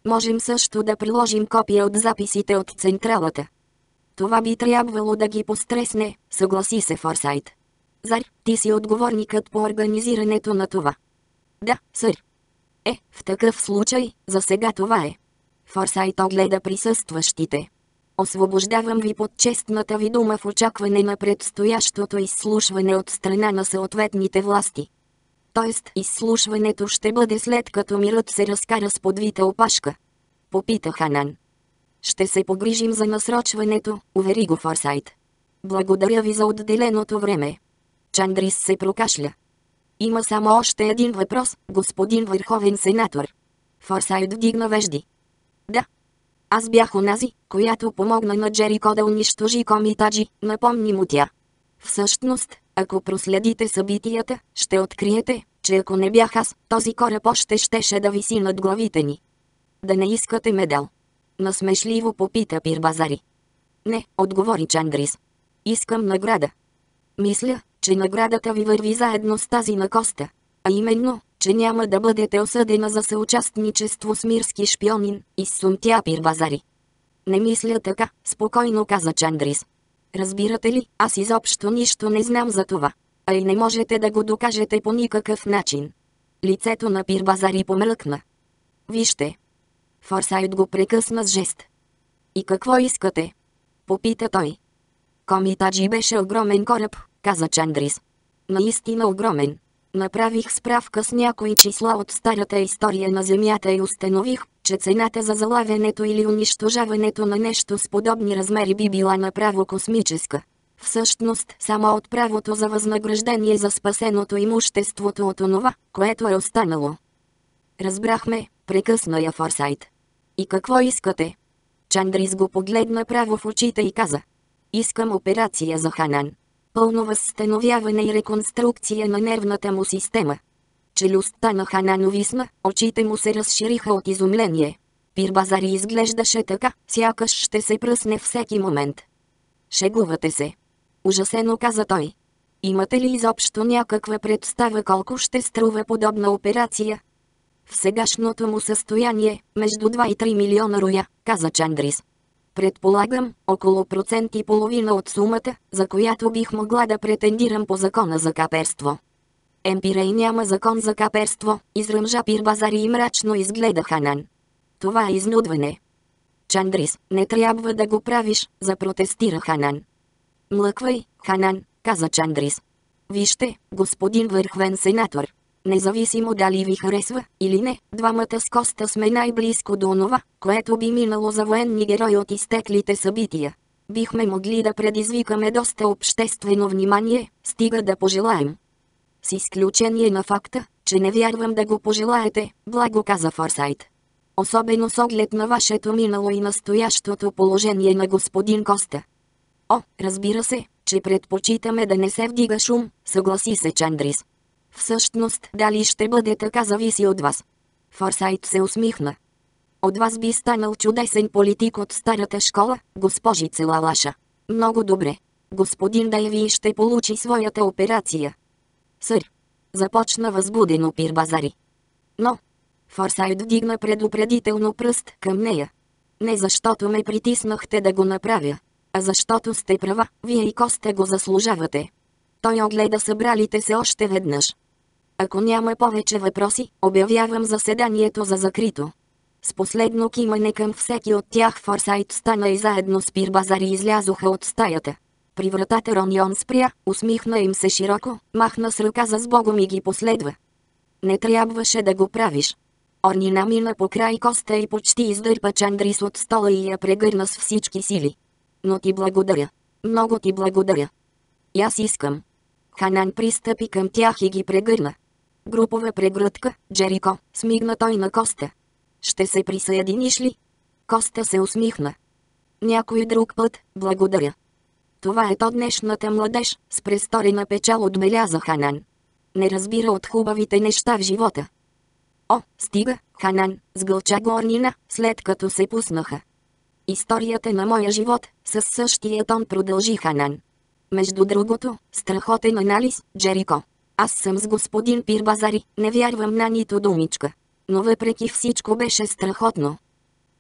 Можем също да приложим копия от записите от централата. Това би трябвало да ги постресне, съгласи се Форсайт. Зар, ти си отговорникът по организирането на това. Да, сър. Е, в такъв случай, за сега това е. Форсайт огледа присъстващите. Освобождавам ви под честната ви дума в очакване на предстоящото изслушване от страна на съответните власти. Тоест, изслушването ще бъде след като мирът се разкара с подвита опашка. Попита Ханан. Ще се погрижим за насрочването, увери го Форсайт. Благодаря ви за отделеното време. Чандрис се прокашля. Има само още един въпрос, господин върховен сенатор. Форсайт вдигна вежди. Да. Аз бях онази, която помогна на Джерико да унищожи Комитаджи, напомни му тя. Всъщност, ако проследите събитията, ще откриете, че ако не бях аз, този кораб още щеше да виси над главите ни. Да не искате медал? Насмешливо попита Пирбазари. Не, отговори Чандрис. Искам награда. Мисля, че наградата ви върви заедно с тази на Коста. А именно, че няма да бъдете осъдена за съучастничество с мирски шпионин, изсумтя Пирбазари. Не мисля така, спокойно каза Чандрис. Разбирате ли, аз изобщо нищо не знам за това. А и не можете да го докажете по никакъв начин. Лицето на Пирбазари помръкна. Вижте. Форсайт го прекъсна с жест. И какво искате? Попита той. Комитаджи беше огромен кораб, каза Чандрис. Наистина огромен. Направих справка с някои числа от старата история на Земята и установих, че цената за залавянето или унищожаването на нещо с подобни размери би била направо космическа. Всъщност, само от правото за възнаграждение за спасеното имуществото от онова, което е останало. Разбрахме, прекъсна я Форсайт. И какво искате? Чандрис го погледна право в очите и каза. Искам операция за Ханан. Пълно възстановяване и реконструкция на нервната му система. Челюстта на Ханан увисна, очите му се разшириха от изумление. Пирбазари изглеждаше така, сякаш ще се пръсне всеки момент. Шегувате се. Ужасено каза той. Имате ли изобщо някаква представа колко ще струва подобна операция? В сегашното му състояние, между два и три милиона роя, каза Чандрис. Предполагам, около процент и половина от сумата, за която бих могла да претендирам по закона за каперство. Емпирей няма закон за каперство, изръмжа Пирбазари и мрачно изгледа Ханан. Това е изнудване. Чандрис, не трябва да го правиш, запротестира Ханан. Млъквай, Ханан, каза Чандрис. Вижте, господин върховен сенатор. Независимо дали ви харесва или не, двамата с Коста сме най-близко до онова, което би минало за военни герои от изтеклите събития. Бихме могли да предизвикаме доста обществено внимание, стига да пожелаем. С изключение на факта, че не вярвам да го пожелаете, благо каза Форсайт. Особено с оглед на вашето минало и настоящото положение на господин Коста. О, разбира се, че предпочитаме да не се вдига шум, съгласи се Чандрис. Всъщност, дали ще бъде така зависи от вас. Форсайт се усмихна. От вас би станал чудесен политик от старата школа, госпожице Лалаша. Много добре. Господин Дайви ще получи своята операция. Сър. Започна възбудено Пирбазари. Но. Форсайт вдигна предупредително пръст към нея. Не защото ме притиснахте да го направя, а защото сте права, вие и Коста го заслужавате. Той огледа събралите се още веднъж. Ако няма повече въпроси, обявявам заседанието за закрито. С последно кимане към всеки от тях Форсайт стана и заедно с Пирбазари излязоха от стаята. При вратата Ронион спря, усмихна им се широко, махна с ръка за сбогом и ги последва. Не трябваше да го правиш. Орнина мина покрай Коста и почти издърпа Чандрис от стола и я прегърна с всички сили. Но ти благодаря. Много ти благодаря. И аз искам. Ханан пристъпи към тях и ги прегърна. Групова прегръдка, Джерико, смигна той на Коста. Ще се присъединиш ли? Коста се усмихна. Някой друг път, благодаря. Това е то днешната младеж, с престорена печал отбеляза Ханан. Не разбира от хубавите неща в живота. О, стига, Ханан, сгълча горнина, след като се пуснаха. Историята на моя живот, със същия тон продължи Ханан. Между другото, страхотен анализ, Джерико. Аз съм с господин Пирбазари, не вярвам на нито думичка. Но въпреки всичко беше страхотно.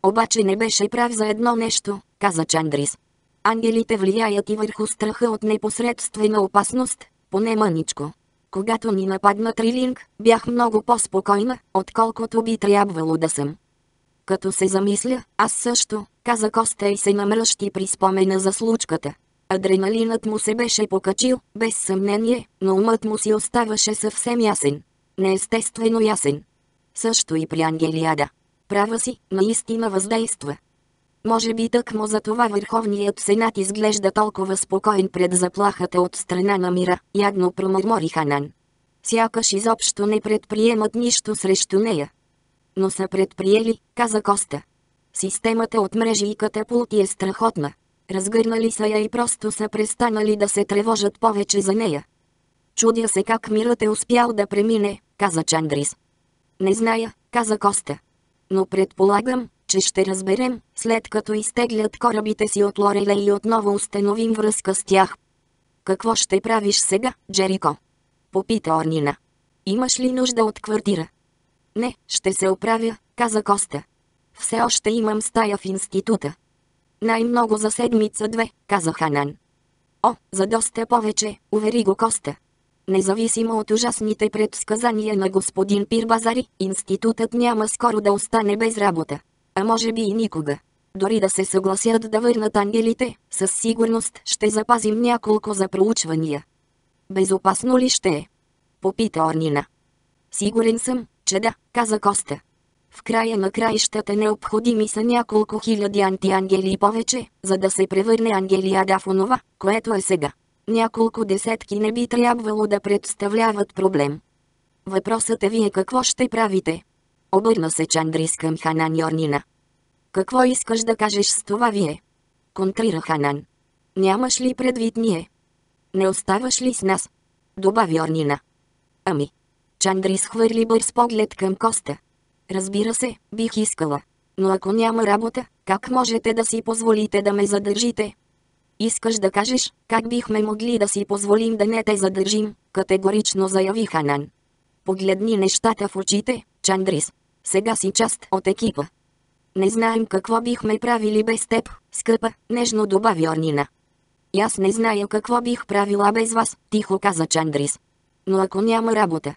Обаче не беше прав за едно нещо, каза Чандрис. Ангелите влияят и върху страха от непосредствена опасност, поне мъничко. Когато ни нападна Трилинг, бях много по-спокойна, отколкото би трябвало да съм. Като се замисля, аз също, каза Коста и се намръщи при спомена за случката. Адреналинът му се беше покачил, без съмнение, но умът му си оставаше съвсем ясен. Неестествено ясен. Също и при Ангелиада. Права си, наистина въздейства. Може би тъкмо за това Върховният Сенат изглежда толкова спокоен пред заплахата от страна на мира, ядно промърмори Ханан. Сякаш изобщо не предприемат нищо срещу нея. Но са предприели, каза Коста. Системата от мрежи и катапулти е страхотна. Разгърнали са я и просто са престанали да се тревожат повече за нея. Чудя се как мирът е успял да премине, каза Чандрис. Не зная, каза Коста. Но предполагам, че ще разберем, след като изтеглят корабите си от Лореле и отново установим връзка с тях. Какво ще правиш сега, Джерико? Попита Орнина. Имаш ли нужда от квартира? Не, ще се оправя, каза Коста. Все още имам стая в института. Най-много за седмица-две, каза Ханан. О, за доста повече, увери го Коста. Независимо от ужасните предсказания на господин Пирбазари, институтът няма скоро да остане без работа. А може би и никога. Дори да се съгласят да върнат ангелите, със сигурност ще запазим няколко за проучвания. Безопасно ли ще е? Попита Орнина. Сигурен съм, че да, каза Коста. В края на краищата необходими са няколко хиляди антиангели и повече, за да се превърне Ангелиада в онова, което е сега. Няколко десетки не би трябвало да представляват проблем. Въпросът е вие какво ще правите? Обърна се Чандрис към Ханан и Орнина. Какво искаш да кажеш с това вие? Контрира Ханан. Нямаш ли предвид ние? Не оставаш ли с нас? Добави Орнина. Ами. Чандрис хвърли бърз поглед към Коста. Разбира се, бих искала. Но ако няма работа, как можете да си позволите да ме задържите? Искаш да кажеш, как бихме могли да си позволим да не те задържим, категорично заяви Ханан. Погледни нещата в очите, Чандрис. Сега си част от екипа. Не знаем какво бихме правили без теб, скъпа, нежно добави Орнина. И аз не зная какво бих правила без вас, тихо каза Чандрис. Но ако няма работа,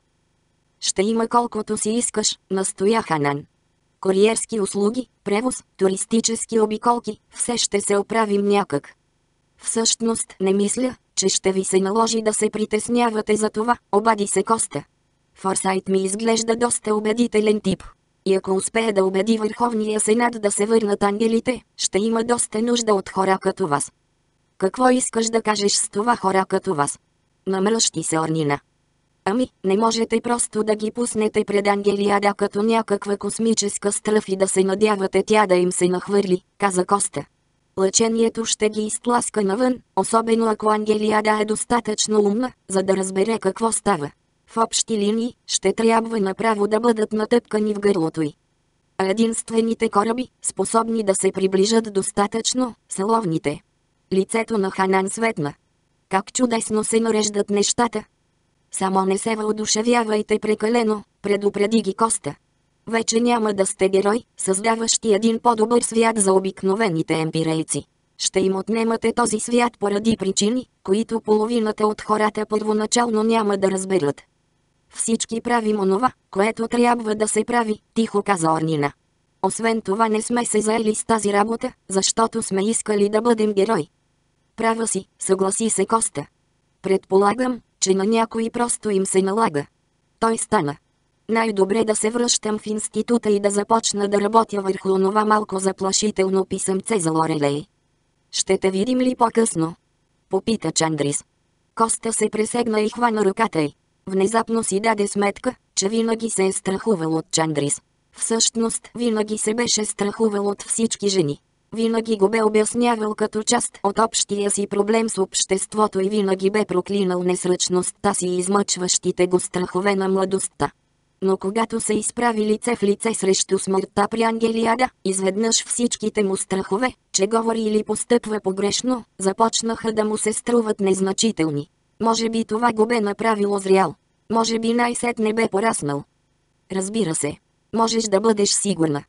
ще има колкото си искаш, настоя Ханан. Куриерски услуги, превоз, туристически обиколки, все ще се оправим някак. Всъщност не мисля, че ще ви се наложи да се притеснявате за това, обади се Коста. Форсайт ми изглежда доста убедителен тип. И ако успее да убеди Върховния Сенат да се върнат ангелите, ще има доста нужда от хора като вас. Какво искаш да кажеш с това хора като вас? Намръщи се Орнина. Ами, не можете просто да ги пуснете пред Ангелиада като някаква космическа стръв и да се надявате тя да им се нахвърли, каза Коста. Лъчението ще ги изтласка навън, особено ако Ангелиада е достатъчно умна, за да разбере какво става. В общи линии, ще трябва направо да бъдат натъпкани в гърлото й. А единствените кораби, способни да се приближат достатъчно, са ловните. Лицето на Ханан светна. Как чудесно се нареждат нещата. Само не се въодушевявайте прекалено, предупреди ги Коста. Вече няма да сте герой, създаващи един по-добър свят за обикновените емпирейци. Ще им отнемате този свят поради причини, които половината от хората първоначално няма да разберат. Всички правим онова, което трябва да се прави, тихо каза Орнина. Освен това не сме се заели с тази работа, защото сме искали да бъдем герой. Права си, съгласи се Коста. Предполагам, че на някой просто им се налага. Той стана. Най-добре да се връщам в института и да започна да работя върху онова малко заплашително писъмце за Лорелей. Ще те видим ли по-късно? Попита Чандрис. Коста се пресегна и хвана ръката й. Внезапно си даде сметка, че винаги се е страхувал от Чандрис. Всъщност винаги се беше страхувал от всички жени. Винаги го бе обяснявал като част от общия си проблем с обществото и винаги бе проклинал несръчността си и измъчващите го страхове на младостта. Но когато се изправи лице в лице срещу смъртта при Ангелиада, изведнъж всичките му страхове, че говори или постъпва погрешно, започнаха да му се струват незначителни. Може би това го бе направило зрял. Може би най-сетне бе пораснал. Разбира се. Можеш да бъдеш сигурна.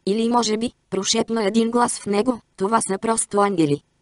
Или може би, прошепна един глас в него, това са просто ангели.